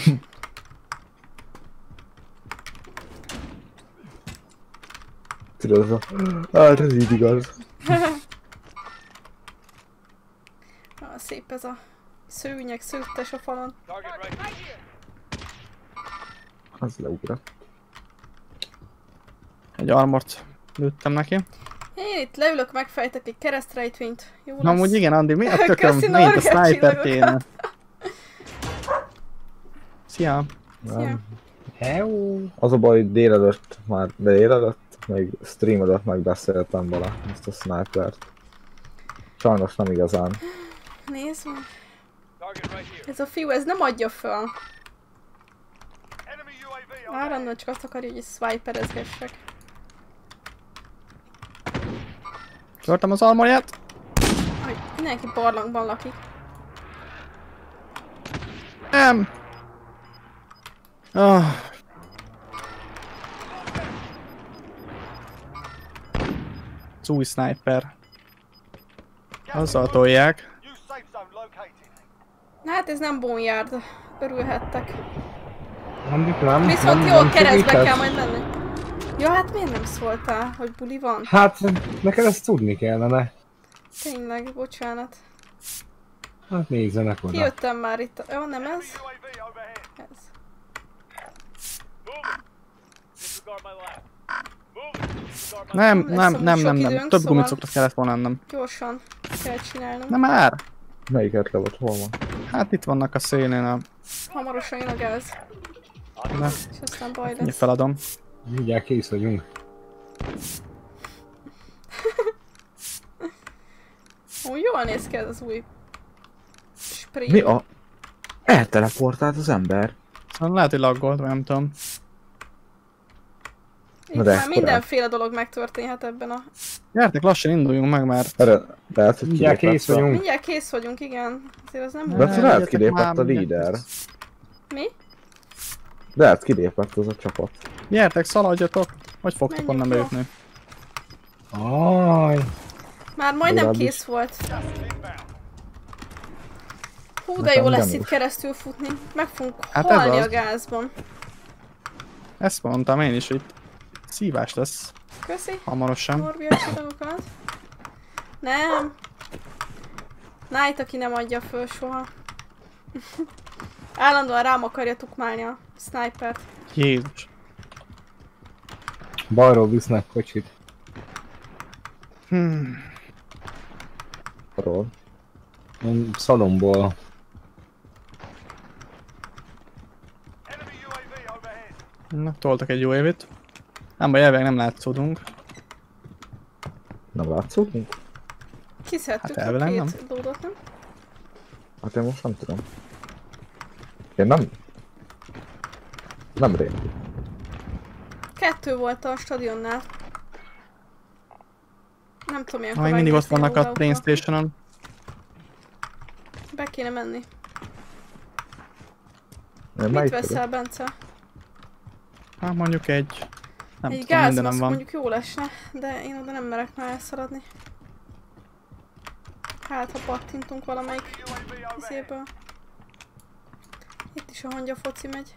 S4: Tudod, hát ez így igaz.
S2: Szép ez a szőnyeg, szőttes a falon.
S6: Target right here.
S4: Az leugrott.
S1: Egy armort lőttem neki.
S2: Én itt leülök, megfejtek egy keresztrejtvényt. Jó
S1: Na amúgy igen, Andi, mi a tököm?
S2: Köszi,
S1: Megint a
S2: Norgát
S1: sniper
S2: csillagokat.
S1: kéne. Szia!
S2: Szia.
S4: Az a baj, hogy délelőtt már, még stream előtt megbeszéltem vele, ezt a snipert. Sajnos nem igazán.
S2: Nézd meg.
S6: Target right here.
S2: Ez a fiú, ez nem adja föl.
S6: Enemy UAV on
S2: Állandóan csak azt akarja, hogy swiperezgessek.
S1: Törtem az armorját.
S2: Hogy mindenki barlangban lakik.
S1: Nem! Ah. Az új sniper. Azzal tolják.
S6: New safe zone located.
S2: Hát ez nem boneyard. Örülhettek.
S5: Nem,
S2: Viszont
S5: nem
S2: jól keresztbe
S5: segítesz?
S2: kell majd menni. Ja, hát miért nem szóltál, hogy buli van?
S5: Hát, neked ezt tudni kellene.
S2: Tényleg, bocsánat.
S5: Hát nézzenek oda.
S2: Kijöttem már itt. Jó, nem ez?
S6: UAV overhead.
S2: Ez.
S6: Move. Disregard my lab. Move. Disregard my
S1: Nem. Több gumit szoktak kellett volna ennem.
S2: Gyorsan kell csinálnom.
S1: Nem már!
S4: Melyiket le volt, hol van?
S1: Hát itt vannak a szélén a...
S2: Hamarosan jön a gáz.
S1: De,
S2: És aztán baj
S1: mindjárt
S2: lesz.
S1: feladom.
S5: Mindjárt kész vagyunk.
S2: Ó, jól néz ki ez az új spray.
S4: Mi a... Elteleportált az ember.
S1: Szóval lehet, hogy laggolt, vagy nem tudom.
S2: Itt már mindenféle dolog megtörténhet ebben a...
S1: Gyertek, lassan induljunk meg már.
S4: Lehet, hogy
S5: Mindjárt kész vagyunk.
S2: Mindjárt kész vagyunk, igen. Azért az nem
S4: De
S2: volt.
S4: lehet kilépett a líder.
S2: Mi?
S4: Lehet kilépett az a csapat.
S1: Gyertek, szaladjatok. Vagy fogtok onnan bejutni.
S5: Ajj.
S2: Már majdnem kész volt. Hú, de jó lesz itt keresztül futni. Meg fogunk halni a gázban.
S1: Ezt mondtam én is, hogy itt szívás lesz.
S2: Köszi.
S1: Hamarosan.
S2: Norbi a csillagokat. Nem. Knight, aki nem adja föl soha. Állandóan rám akarja tukmálni a snipert.
S1: Jézus.
S5: Balról visznek kocsit.
S4: Arról.
S5: Szalomból.
S1: Na, toltak egy jó évét. Nem baj, elvileg nem látszódunk.
S4: Nem látszódunk?
S2: Kiszedtük
S1: Hát
S2: a
S1: nem.
S2: két lódot, nem?
S4: Hát én most nem tudom. Én nem... Nem rémlik.
S2: 2 volt a stadionnál. Nem tudom, ilyenkor
S1: Még mindig ott
S2: megnézni
S1: vannak a
S2: lódaukat.
S1: train stationon.
S2: Be kéne menni.
S4: Én
S2: Mit
S4: melyik
S2: veszel, Bence?
S1: Hát mondjuk egy... Nem
S2: Egy
S1: tudom, mindenem
S2: gázmaszk
S1: van.
S2: mondjuk jó lesne, de én oda nem merek már elszaladni. Hát, ha pattintunk valamelyik izéből. Itt is a hangyafoci megy.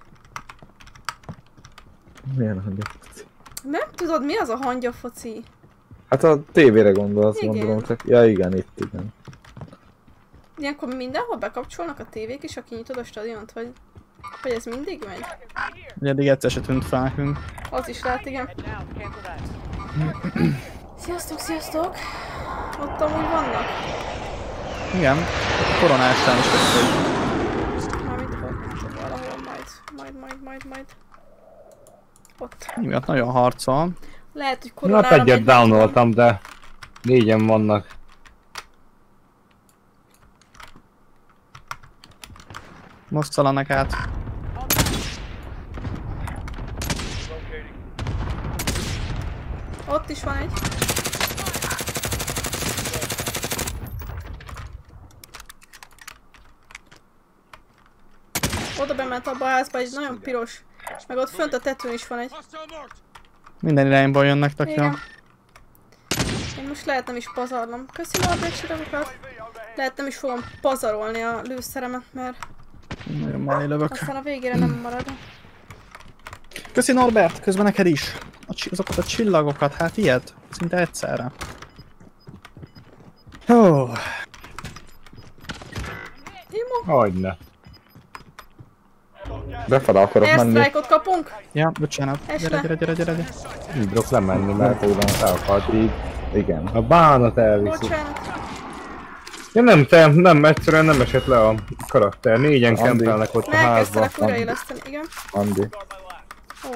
S4: Milyen hangja?
S2: Nem tudod, mi az a hangyafoci?
S4: Hát a tévére gondolsz,
S2: Igen.
S4: gondolom csak. Ja igen, itt igen.
S2: Ilyenkor mindenhol bekapcsolnak a tévék is, aki nyitod a stadiont, vagy ez mindig megy?
S1: Ugye eddig egyszer se tűnt fel nekünk.
S2: Az is lehet, igen. Sziasztok, sziasztok! Ott amúgy vannak.
S1: Igen, koronástán is lesz egy.
S2: Mármint ott valahol majd. Ott.
S1: Miatt nagyon harcol.
S2: Lehet, hogy
S5: Hát
S2: koronára
S5: egyet
S2: megy, nem tudom.
S5: downoltam, de 4-en vannak.
S1: Most szalanak át.
S2: Ott is van egy. Oda bement abba a házba, egy nagyon piros. Meg ott fönt a tetőn is van egy.
S1: Minden irányból jönnek, tök jó.
S2: Igen. Én most lehet nem is pazarlom. Köszi Norbert csiragokat. Lehet nem is fogom pazarolni a lőszeremet, mert
S1: Nagyon mellé lövök.
S2: aztán a végére nem marad.
S1: Köszi Norbert, közben neked is. Azokat a csillagokat, hát ilyet. Szinte egyszerre. Hó.
S2: Imo,
S5: Hogyne.
S4: Befele akarok menni.
S2: airstrike-ot kapunk?
S1: Ja, bocsánat.
S2: Esle.
S1: Gyere.
S5: Így tudok lemenni, mert el akart így.
S4: Igen.
S5: A bánat elviszi.
S2: Bocsánat.
S5: Ja nem, egyszerűen nem esett le a karakter. 4-en kempelnek ott a házba.
S2: Elkezdtelek újraéleszteni, igen.
S4: Andi.
S2: Ó,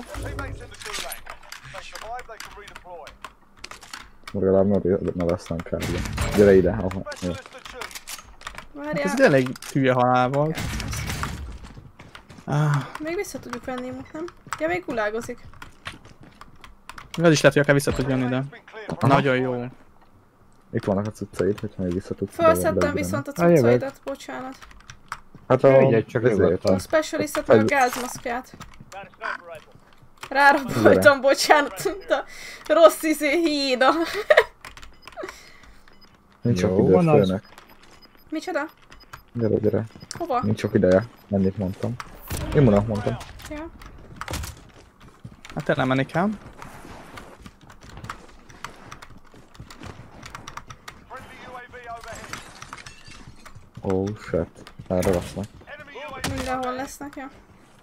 S4: Legalább ne veszem kell. Gyere ide. Aha. Jó.
S1: Ez
S2: várjál.
S1: egy elég hülye halál volt.
S2: Még vissza tudjuk venni imut, nem? Ja, még gulágozik.
S1: Az is lehet, hogy akár vissza tud jönni ide. Nagyon jó.
S4: Itt vannak a cuccaid, hogyha még vissza tudsz.
S2: Felszettem viszont a cuccaidat, bocsánat.
S4: Hát a...
S5: Figyelj csak
S4: ezért
S2: A specialistet meg a gázmaszkját. Ráraboltam, bocsánat, mint a rossz hída.
S4: Nincs sok
S5: Jó,
S4: idő
S5: van az.
S4: főnek.
S2: Micsoda?
S4: Gyere.
S2: Hova?
S4: Nincs sok ideje. Mennyit mondtam. Imunak mondtam.
S2: Ja.
S1: Hát tényleg menni kell.
S4: Oh shit. Erre lesznek.
S2: Mindenhol lesznek, ja.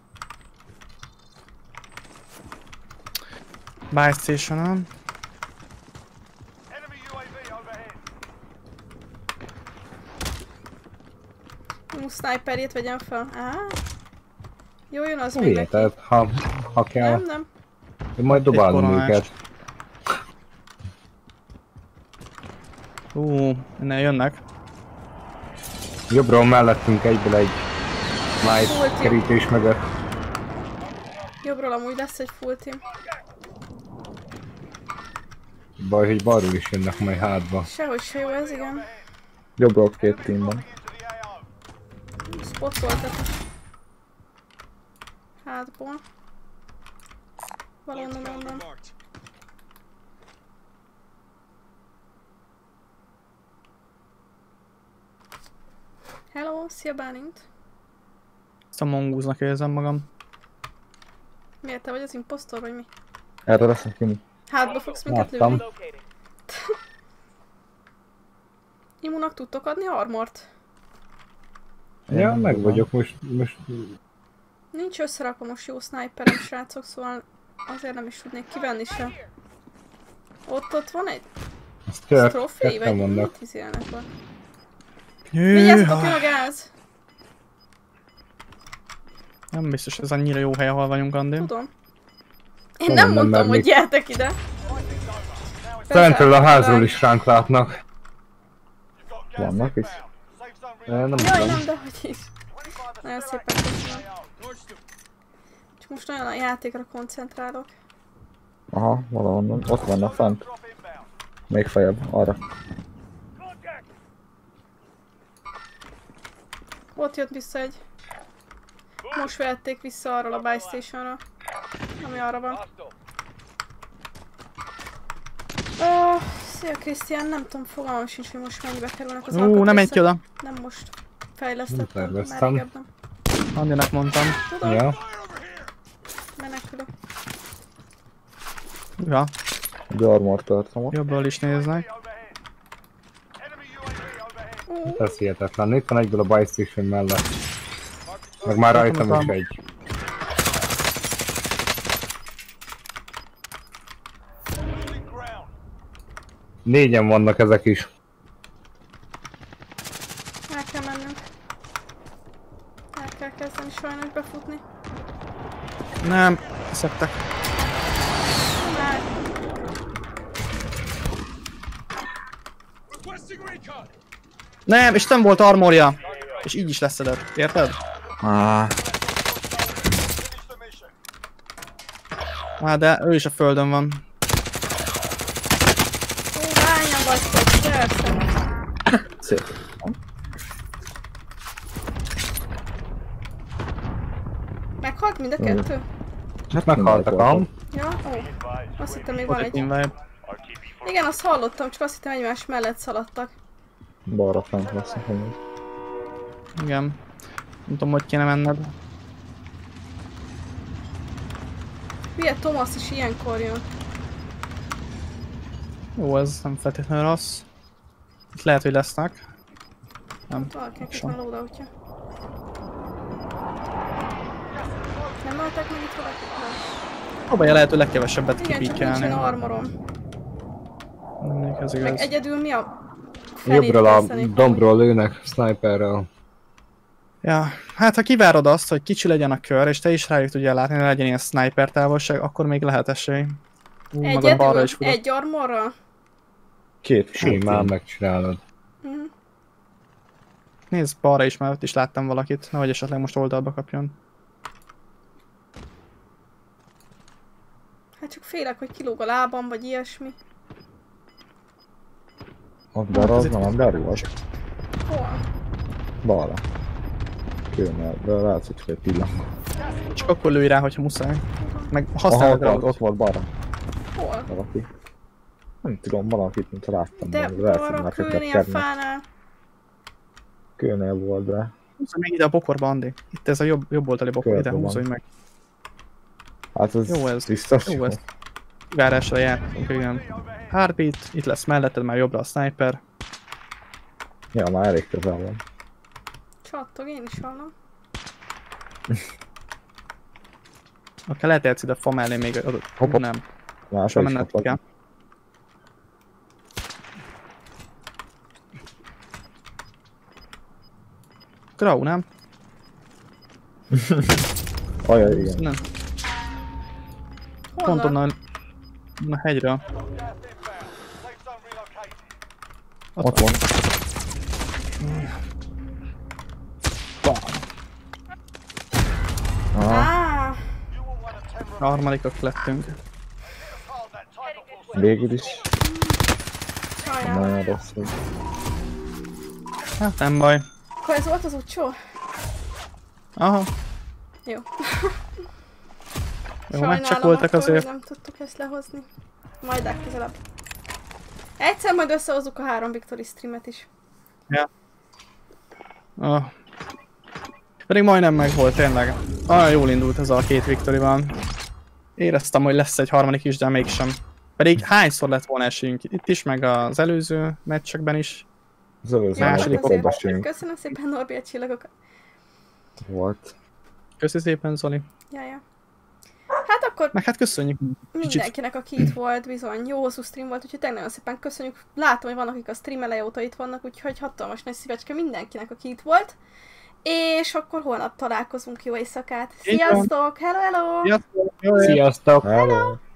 S1: Buy station-on.
S2: Sniperjét vegyem fel. Jó, jön az még
S5: Ugye,
S2: neki.
S5: tehát ha kell,
S2: Nem.
S5: én majd dobálom
S1: koronás.
S5: őket.
S1: Innen jönnek.
S5: Jobbról mellettünk egyből egy light kerítés mögött.
S2: Jobbról amúgy lesz egy full team.
S5: Baj, hogy balról is jönnek majd hátba.
S2: Sehogy se jó ez, igen.
S4: Jobbról 2 team van.
S2: Spotoltak is. Hátból. Valonnan onnan. Hello, szia Bálint!
S1: Ezt a mongúznak érzem magam.
S2: Miért te vagy az imposztor, vagy mi?
S4: Erre lesznek ki.
S2: Hátba fogsz minket
S5: Láttam.
S2: lőni? Imunak tudtok adni armort?
S5: Ja, meg vagyok most...
S2: Nincs összerakva most jó sniperem, srácok, szóval azért nem is tudnék kivenni se. Ott van egy trófé, vagy mit izélnek ott? Vigyázzatok, jön a gáz!
S1: Nem biztos ez annyira jó hely, ahol vagyunk, Andi.
S2: Tudom. Én nem mondtam, hogy gyertek ide.
S5: Szerintől a házról is ránk látnak.
S4: Vannak is?
S5: Nem
S2: Jaj,
S5: tudom.
S2: nem, de hogy is. Nagyon szépen köszönöm. Csak most nagyon a játékra koncentrálok.
S4: Aha, valahonnan. Ott vannak fent. Még feljebb, arra.
S2: Ott jött vissza egy. Most vették vissza arról a buy stationra, ami arra van. Szia Krisztián, nem tudom, fogalmam sincs, hogy most mennyibe kerülnek az alkatrészek.
S1: nem menj ki oda.
S2: Nem most fejlesztettem, már
S5: terveztem.
S2: régebben.
S1: Andinak mondtam.
S2: Tudom,
S5: Ja.
S2: menekülök.
S1: Ja,
S4: Egy armort tartom ott.
S1: jobbról is néznek.
S5: Ez hihetetlen. Itt van egyből a buy station mellett. Meg már rajtam is egy. Négyen vannak ezek is.
S2: El kell mennünk. El kell kezdeni sajnos befutni.
S1: Nem, szedtek.
S2: Már.
S1: Nem, és nem volt armorja. És így is leszedett, érted? De ő is a földön van.
S2: Hányan vagytok? Persze.
S4: Szép.
S2: Meghalt mind a kettő?
S5: Hát meghaltak ám.
S2: Ja? Ó. Azt hittem még
S1: Ott
S2: van
S1: egy
S2: egy.
S1: teamvibe.
S2: Igen, azt hallottam, csak azt hittem egymás mellett szaladtak.
S4: Balra fent lesznek amúgy.
S1: Igen. Nem tudom, hogy kéne menned.
S2: Hülye Thomas is ilyenkor jön.
S1: Jó, ez nem feltétlenül rossz. Itt lehet, hogy lesznek. Nem.
S2: Valakinek itt
S1: Sem.
S2: van lódautja. Nem látták meg itt valakit? Nem.
S1: Próbálja lehető legkevesebbet
S2: Igen, csak
S1: kipíkelni.
S2: nincsen armorom.
S1: Mondjuk ez
S2: Meg
S1: igaz.
S2: egyedül mi a... fenét
S5: Jobbról a
S2: kezdenék
S5: dombról lőnek, sniperrel.
S1: Ja, hát ha kivárod azt, hogy kicsi legyen a kör, és te is rájuk tudjál látni, ne legyen ilyen sniper távolság, akkor még lehet esély. Magad balra is
S2: egyedül?
S1: futott.
S2: Egy armorral?
S4: Két
S5: Simán megcsinálod.
S1: Nézd balra is, mert ott is láttam valakit, nehogy esetleg most oldalba kapjon.
S2: Hát csak félek, hogy kilóg a lábam, vagy ilyesmi.
S4: Ott balra az nem emberi vagy?
S2: Hol?
S4: Balra. Kőnél, de látszik, hogy egy pillanat.
S1: Csak akkor lőj rá, hogyha muszáj. Meg
S4: Aha,
S1: használod
S4: ott volt balra.
S2: Hol?
S4: Valaki. Nem tudom, valakit, mint láttam.
S2: De arra kőnél, fánál.
S4: Kőnél volt, de...
S1: Húzzaj meg ide a bokorba, Andi. Itt ez a jobb oldali bokor, ide
S4: Körbe van.
S1: húzzaj meg.
S4: Hát ez
S1: Jó ez.
S4: biztos
S1: Jó ez. Kivárásra jártunk, igen. Heartbeat, itt lesz melletted, már jobbra a sniper.
S4: Ja, már elég közel van.
S2: Csattog, én is hallom.
S1: Akár lehetsz ide fa mellé még adott.
S4: Hopp, hopp.
S1: Nem.
S4: Más
S1: Soha
S4: is
S1: menned
S4: ott
S1: kell.
S4: van.
S1: Grau, nem?
S4: Ajaj, igen.
S1: Nem. Pont
S2: Honnan?
S1: onnan a hegyről.
S4: Ott van.
S2: Ah,
S1: A harmadikok lettünk.
S4: Végül is.
S2: sajnálom.
S4: Nagyon rossz vagy.
S1: Hát nem baj.
S2: Akkor ez volt az utcsó?
S1: Aha.
S2: Jó.
S1: Jó meccsek voltak
S2: akkor,
S1: azért.
S2: hogy nem tudtuk ezt lehozni. Majd legközelebb. Egyszer majd összehozzuk a 3 Victory streamet is.
S1: Ja. Ah. Pedig majdnem meg volt, tényleg. Olyan jól indult ez a 2 Victory-val. Éreztem, hogy lesz egy harmadik is, de mégsem. Pedig hányszor lett volna esélyünk? Itt is, meg az előző meccsekben is.
S4: Az előző
S1: Második
S4: meccsek beszélünk.
S2: Köszönöm szépen Norbi a csillagokat.
S4: Volt.
S1: Köszi szépen, Zoli.
S2: Jaja. Hát akkor
S1: Meg hát köszönjük.
S2: mindenkinek, aki itt volt, bizony jó hosszú stream volt, úgyhogy nagyon szépen köszönjük. Látom, hogy vannak, akik a stream eleje óta itt vannak, úgyhogy hatalmas nagy szívecske mindenkinek, aki itt volt. És akkor holnap találkozunk, jó éjszakát. Sziasztok! Hello, hello!
S1: Sziasztok!
S5: Sziasztok!
S4: Hello.